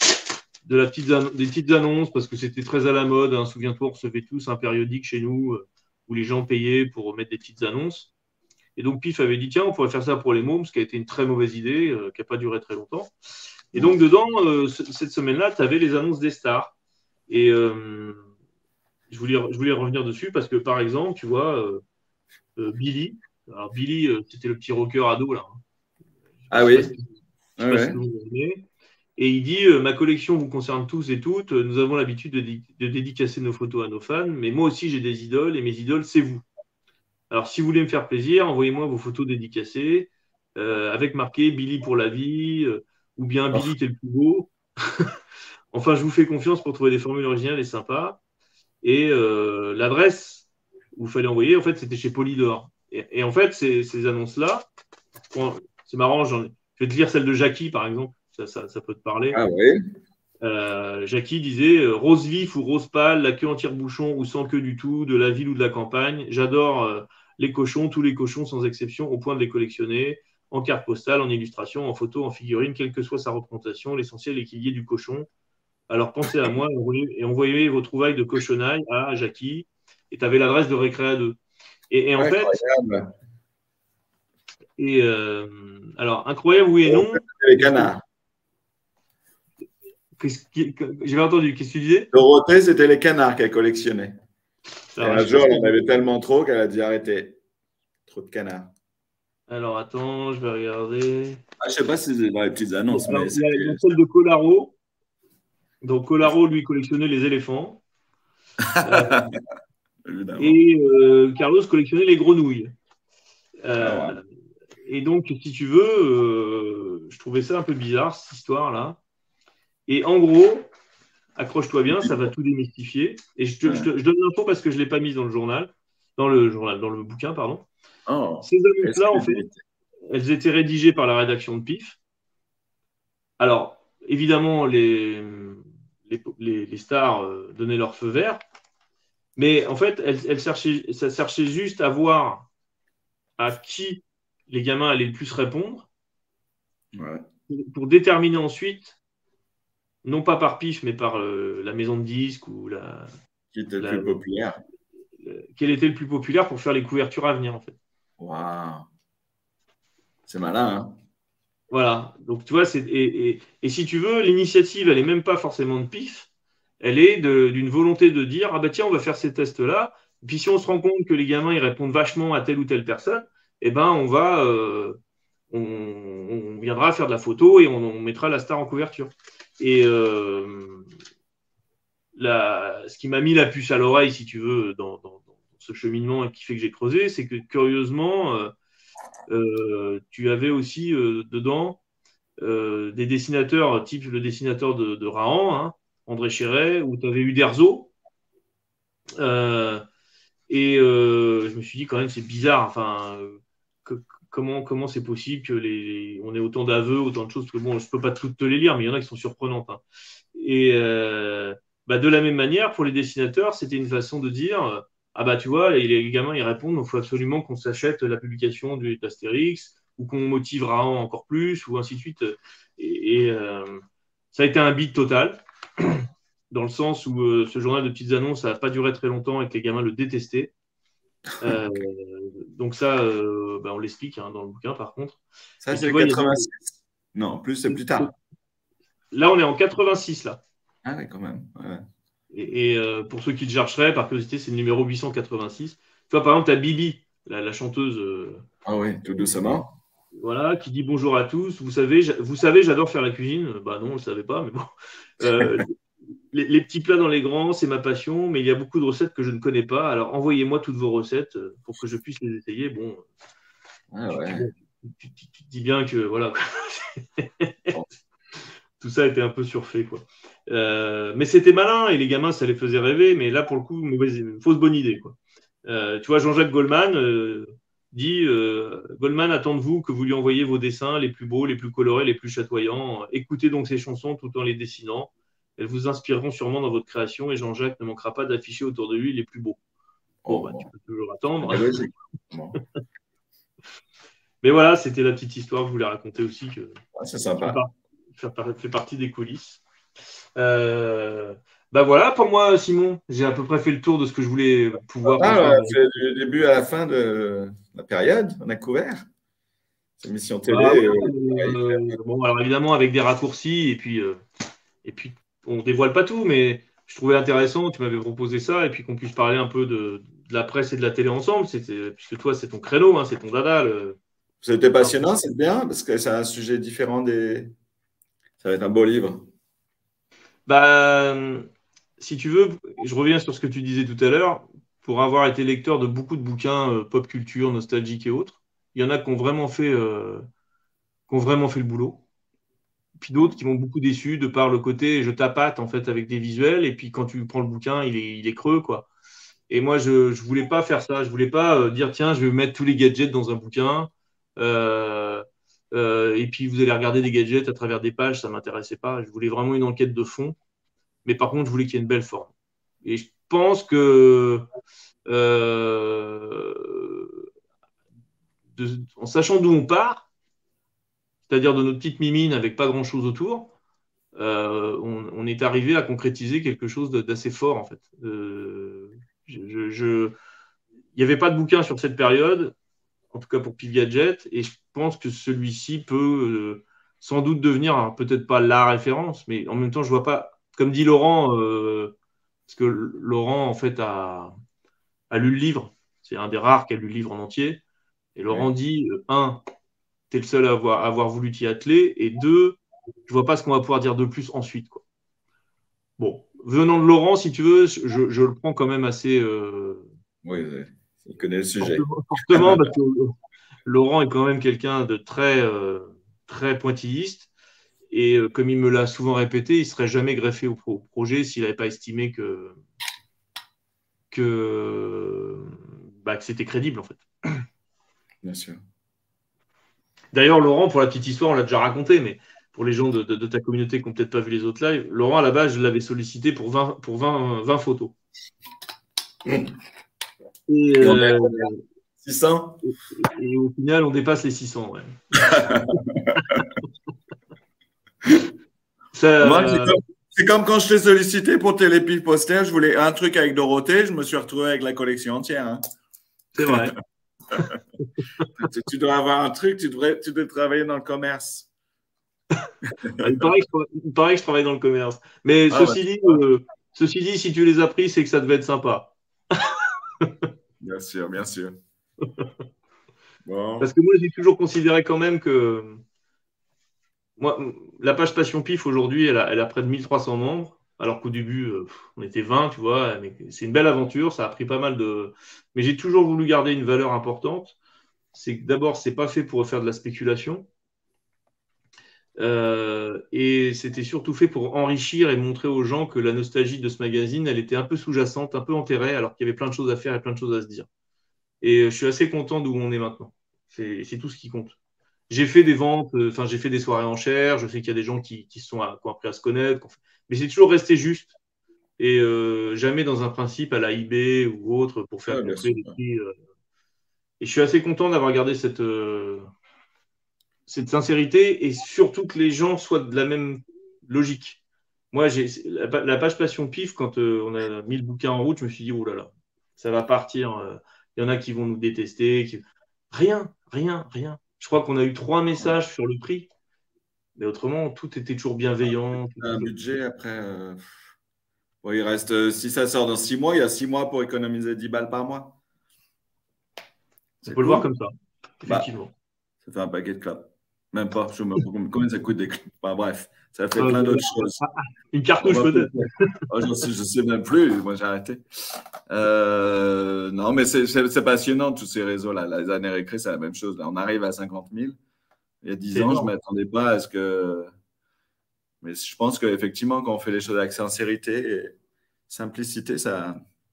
de la petite, des petites annonces, parce que c'était très à la mode. Hein. Souviens-toi, on recevait tous un périodique chez nous euh, où les gens payaient pour mettre des petites annonces. Et donc, Pif avait dit, tiens, on pourrait faire ça pour les mômes, ce qui a été une très mauvaise idée, euh, qui n'a pas duré très longtemps. Et donc, dedans, euh, cette semaine-là, tu avais les annonces des stars. Et euh, je, voulais, je voulais revenir dessus parce que, par exemple, tu vois, euh, euh, Billy, alors Billy, euh, c'était le petit rocker ado, là. Ah oui. Je sais pas si vous vous souvenez. Et il dit, euh, ma collection vous concerne tous et toutes, nous avons l'habitude de, de dédicacer nos photos à nos fans, mais moi aussi, j'ai des idoles, et mes idoles, c'est vous. Alors, si vous voulez me faire plaisir, envoyez-moi vos photos dédicacées euh, avec marqué Billy pour la vie euh, ou bien Billy, t'es le plus beau. Enfin, je vous fais confiance pour trouver des formules originales et sympas. Et euh, l'adresse où il fallait envoyer, en fait, c'était chez Polydor. Et, et en fait, ces, ces annonces-là, c'est marrant, j'en ai, je vais te lire celle de Jackie, par exemple. Ça, ça, ça peut te parler. Ah oui. Euh, Jackie disait euh, rose vif ou rose pâle, la queue en tire-bouchon ou sans queue du tout, de la ville ou de la campagne. J'adore euh, les cochons, tous les cochons sans exception, au point de les collectionner, en carte postale, en illustration, en photo, en figurine, quelle que soit sa représentation. L'essentiel est qu'il y ait du cochon. Alors pensez à moi et envoyez vos trouvailles de cochonailles à Jackie. Et tu avais l'adresse de Récréa deux. Et, et en incroyable. fait. Et euh, alors, incroyable, oui et non. Les canards. J'avais entendu, qu'est-ce que tu disais? Dorothée, c'était les canards qu'elle collectionnait. Et un jour, elle en avait tellement trop qu'elle a dit arrêtez. Trop de canards. Alors, attends, je vais regarder. Ah, je ne sais pas si c'est dans les petites annonces. Alors, mais il y a une celle de Colaro. Donc, Colaro, lui, collectionnait les éléphants. euh, et euh, Carlos collectionnait les grenouilles. Euh, ah, ouais. Et donc, si tu veux, euh, je trouvais ça un peu bizarre, cette histoire-là. Et en gros, accroche-toi bien, ça va tout démystifier. Et je, te, ouais. je, te, je donne l'info parce que je ne l'ai pas mise dans le journal, dans le journal, dans le bouquin, pardon. Oh, ces annonces-là, en fait, elles étaient rédigées par la rédaction de Pif. Alors, évidemment, les, les, les, les stars euh, donnaient leur feu vert, mais en fait, elles, elles cherchaient, ça cherchait juste à voir à qui les gamins allaient le plus répondre, ouais. pour, pour déterminer ensuite, non pas par Pif, mais par euh, la maison de disques ou la. Qui était la, le plus populaire. Le, quel était le plus populaire pour faire les couvertures à venir, en fait. Waouh! C'est malin, hein? Voilà. Donc, tu vois, c'est, et, et, et si tu veux, l'initiative, elle n'est même pas forcément de Pif. Elle est de, d'une volonté de dire ah bah tiens, on va faire ces tests-là. Et puis, si on se rend compte que les gamins, ils répondent vachement à telle ou telle personne, eh ben, on va. Euh, on, on viendra faire de la photo et on, on mettra la star en couverture. Et euh, la, ce qui m'a mis la puce à l'oreille, si tu veux, dans, dans, dans ce cheminement et qui fait que j'ai creusé, c'est que curieusement, euh, euh, tu avais aussi euh, dedans euh, des dessinateurs, type le dessinateur de, de Rahan, hein, André Chéret, où tu avais Uderzo. Euh, et euh, je me suis dit, quand même, c'est bizarre. Enfin, que, Comment, comment c'est possible que les, on ait autant d'aveux, autant de choses, parce que bon, je ne peux pas toutes te les lire, mais il y en a qui sont surprenantes. Hein. Et euh, bah de la même manière, pour les dessinateurs, c'était une façon de dire ah bah tu vois, les, les gamins ils répondent, il faut absolument qu'on s'achète la publication du, d'Astérix, ou qu'on motive Rahan encore plus, ou ainsi de suite. Et, et euh, ça a été un beat total, dans le sens où euh, ce journal de petites annonces n'a pas duré très longtemps et que les gamins le détestaient. Euh, donc ça, euh, bah on l'explique hein, dans le bouquin par contre. Ça, c'est quatre-vingt-six. Des... Non, plus c'est plus tard. Là, on est en quatre-vingt-six là. Ah oui, quand même. Ouais. Et, et euh, pour ceux qui le chercheraient, par curiosité, c'est le numéro huit cent quatre-vingt-six. Tu vois, par exemple, tu as Bibi, la, la chanteuse. Euh, Ah oui, tout doucement. Voilà, qui dit bonjour à tous. Vous savez, vous savez, j'adore faire la cuisine. Bah non, on ne le savait pas, mais bon. Euh, les, les petits plats dans les grands, c'est ma passion, mais il y a beaucoup de recettes que je ne connais pas. Alors envoyez-moi toutes vos recettes pour que je puisse les essayer. Bon, Ah ouais. tu, tu- tu te dis bien que voilà, tout ça était un peu surfait, quoi. Euh, mais c'était malin et les gamins, ça les faisait rêver. Mais là, pour le coup, mauvaise, fausse bonne idée, quoi. Euh, tu vois, Jean-Jacques Goldman euh, dit euh, Goldman attend de vous que vous lui envoyiez vos dessins les plus beaux, les plus colorés, les plus chatoyants. Écoutez donc ses chansons tout en les dessinant. Elles vous inspireront sûrement dans votre création et Jean-Jacques ne manquera pas d'afficher autour de lui les plus beaux. Bon, Oh, bah, bon. tu peux toujours attendre. C'est logique. Bon. Mais voilà, c'était la petite histoire que je voulais raconter aussi. Que Ouais, c'est sympa. ça fait partie des coulisses. Euh, bah voilà, pour moi, Simon, j'ai à peu près fait le tour de ce que je voulais pouvoir. Ah, ouais, c'est du début à la fin de la période, on a couvert. C'est émission télé. Ah, ouais, euh, euh, bon, alors évidemment, avec des raccourcis, et puis, euh, et puis on dévoile pas tout, mais je trouvais intéressant, tu m'avais proposé ça, et puis qu'on puisse parler un peu de, de la presse et de la télé ensemble, c'était, puisque toi, c'est ton créneau, hein, c'est ton dada. Le... C'était passionnant, c'est bien, parce que c'est un sujet différent des. Ça va être un beau livre. Bah, si tu veux, je reviens sur ce que tu disais tout à l'heure, pour avoir été lecteur de beaucoup de bouquins euh, pop culture, nostalgiques et autres, il y en a qui ont vraiment fait, euh, qui ont vraiment fait le boulot. Puis d'autres qui m'ont beaucoup déçu de par le côté je tapate en fait avec des visuels et puis quand tu prends le bouquin il est, il est creux quoi. Et moi je je voulais pas faire ça, je voulais pas euh, dire tiens je vais mettre tous les gadgets dans un bouquin euh, euh, et puis vous allez regarder des gadgets à travers des pages, ça m'intéressait pas. Je voulais vraiment une enquête de fond, mais par contre je voulais qu'il y ait une belle forme. Et je pense que euh, de- en sachant d'où on part, c'est-à-dire de notre petite mimine avec pas grand-chose autour, euh, on, on est arrivé à concrétiser quelque chose de- d'assez fort en fait. Euh, je, je- je- Il n'y avait pas de bouquin sur cette période, en tout cas pour Pif Gadget, et je pense que celui-ci peut euh, sans doute devenir, alors, peut-être pas la référence, mais en même temps je vois pas, comme dit Laurent, euh, parce que Laurent en fait a, a lu le livre, c'est un des rares qui a lu le livre en entier, et Laurent Ouais. dit, euh, un, tu es le seul à avoir, à avoir voulu t'y atteler, et deux, je vois pas ce qu'on va pouvoir dire de plus ensuite, quoi. Bon, venant de Laurent, si tu veux, je, je le prends quand même assez euh, Oui, oui, il connaît le sujet. fortement, fortement, parce que Laurent est quand même quelqu'un de très, euh, très pointilliste. Et euh, comme il me l'a souvent répété, il ne serait jamais greffé au, pro- au projet s'il n'avait pas estimé que, que, bah, que c'était crédible, en fait. Bien sûr. D'ailleurs, Laurent, pour la petite histoire, on l'a déjà raconté, mais pour les gens de, de- de ta communauté qui n'ont peut-être pas vu les autres lives, Laurent, à la base, je l'avais sollicité pour vingt, pour vingt, vingt photos. Et, Et on est à euh, combien six cents. et au final, on dépasse les six cents. Ouais. Ça, Moi, c'est euh, comme, c'est comme quand je t'ai sollicité pour Télépif Poster, je voulais un truc avec Dorothée, je me suis retrouvé avec la collection entière. Hein. c'est vrai. tu, tu dois avoir un truc, tu devrais, tu devrais travailler dans le commerce. Il paraît, que je, tra- il paraît que je travaille dans le commerce. Mais Ah, ceci, ouais. dit, euh, ceci dit, si tu les as pris, c'est que ça devait être sympa. Bien sûr, bien sûr. Bon. Parce que moi, j'ai toujours considéré quand même que moi, la page Passion Pif, aujourd'hui, elle a, elle a près de mille trois cents membres, alors qu'au début, euh, on était vingt, tu vois. Mais c'est une belle aventure, ça a pris pas mal de. Mais j'ai toujours voulu garder une valeur importante. C'est que d'abord, c'est pas fait pour faire de la spéculation. Euh, et c'était surtout fait pour enrichir et montrer aux gens que la nostalgie de ce magazine, elle était un peu sous-jacente, un peu enterrée, alors qu'il y avait plein de choses à faire et plein de choses à se dire. Et je suis assez content d'où on est maintenant. C'est c'est tout ce qui compte. J'ai fait des ventes, euh, enfin j'ai fait des soirées en chair, je sais qu'il y a des gens qui, qui sont à, qui ont appris à se connaître, qu'on fait- mais c'est toujours resté juste et euh, jamais dans un principe à la eBay ou autre pour faire Ouais, bien gonfler sûr. les prix. euh. Et je suis assez content d'avoir gardé cette, euh, cette sincérité et surtout que les gens soient de la même logique. Moi, j'ai la, pa- la page Passion Pif, quand euh, on a mis le bouquin en route, je me suis dit, oh là là, ça va partir. euh, Il y en a qui vont nous détester. qui- Rien, rien, rien. Je crois qu'on a eu trois messages sur le prix, mais autrement, tout était toujours bienveillant. tout Un toujours- budget après. euh, Bon, il reste, euh, si ça sort dans six mois, il y a six mois pour économiser dix balles par mois. On peut le voir comme ça, effectivement. Bah, ça fait un paquet de clopes. Même pas, je me demande combien ça coûte des clopes. Enfin, bref, ça fait Ah, plein c'est- d'autres choses. Une cartouche peut-être. Oh, je sais, je sais même plus, moi j'ai arrêté. Euh, non, mais c'est c'est- c'est passionnant tous ces réseaux-là. Les années récré, c'est la même chose. Là, on arrive à cinquante mille. Il y a dix C'est ans, je énorme. ne m'attendais pas à ce que. Mais je pense qu'effectivement, quand on fait les choses avec sincérité et simplicité, ça,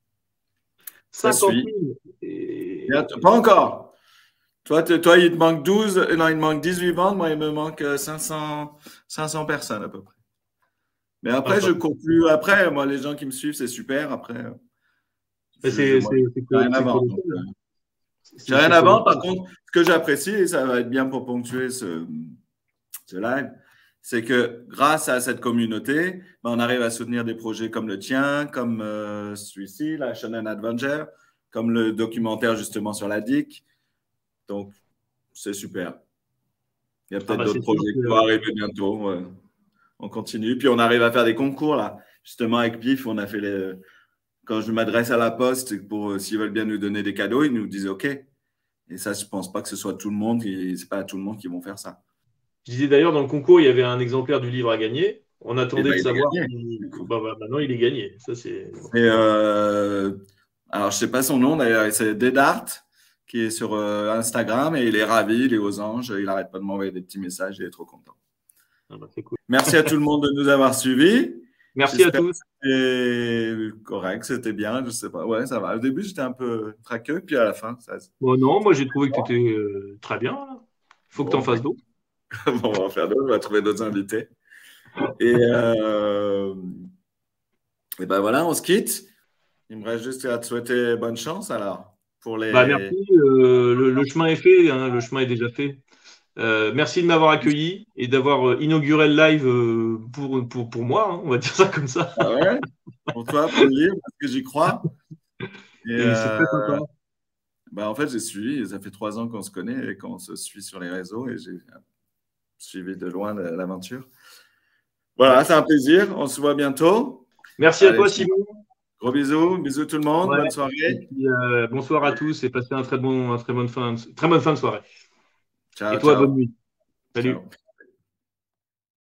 ça cinquante suit. mille. Et- Et att- Pas encore. Toi, te- toi, il te manque douze, euh, non, il me manque dix-huit ventes. Moi, il me manque euh, cinq cents, cinq cents personnes à peu près. Mais après, Ah, je cours plus. Après, moi, les gens qui me suivent, c'est super. Après, euh, Mais je- c'est- moi, c'est- c'est j'ai rien que- à c'est vendre. colossal. donc, euh, C'est- J'ai rien c'est à vendre. colossal. Par contre, ce que j'apprécie, et ça va être bien pour ponctuer ce, ce live, c'est que grâce à cette communauté, ben, on arrive à soutenir des projets comme le tien, comme euh, celui-ci, la Shonen Adventure, comme le documentaire justement sur la D I C. Donc, c'est super. Il y a peut-être Ah bah, d'autres c'est sûr projets qui que- vont arriver bientôt. Ouais. On continue. Puis on arrive à faire des concours là. Justement, avec Pif, on a fait les. Quand je m'adresse à la poste pour euh, s'ils veulent bien nous donner des cadeaux, ils nous disent OK. Et ça, je pense pas que ce soit tout le monde. qui- C'est pas tout le monde qui vont faire ça. Je disais d'ailleurs, dans le concours, il y avait un exemplaire du livre à gagner. On attendait Eh ben, de il est savoir. gagné, si- du coup. Bah, bah, maintenant, il est gagné. Ça, c'est. Et euh, alors, je sais pas son nom d'ailleurs. C'est Dedart qui est sur euh, Instagram et il est ravi. Il est aux anges. Il arrête pas de m'envoyer des petits messages. Il est trop content. Ah bah, c'est cool. Merci à tout le monde de nous avoir suivis. Merci à J'espère tous. que c'était correct, c'était bien, je sais pas. Ouais, ça va. Au début, j'étais un peu traqueux, puis à la fin, ça. Bon, non, moi, j'ai trouvé que tu étais euh, très bien. Il faut que tu en Bon. fasses d'autres. Bon, on va en faire d'autres, on va trouver d'autres invités. Et, euh... et ben voilà, on se quitte. Il me reste juste à te souhaiter bonne chance alors. Pour les... Bah, merci. euh, le, le chemin est fait. Hein, le chemin est déjà fait. Euh, merci de m'avoir accueilli et d'avoir euh, inauguré le live euh, pour, pour, pour moi. Hein, on va dire ça comme ça. Ah ouais, pour toi, pour le livre, parce que j'y crois. Et, Et c'est très euh, sympa. bah, en fait, j'ai suivi, ça fait trois ans qu'on se connaît et qu'on se suit sur les réseaux et j'ai suivi de loin l'aventure. Voilà, c'est un plaisir. On se voit bientôt. Merci à Allez, toi, Simon. Gros bisous. Bisous tout le monde. Ouais. Bonne soirée. Et puis, euh, bonsoir à tous et passez un très bon, un très bonne fin, très bonne fin de soirée. Ciao, et toi, ciao. bonne nuit. Salut. Ciao.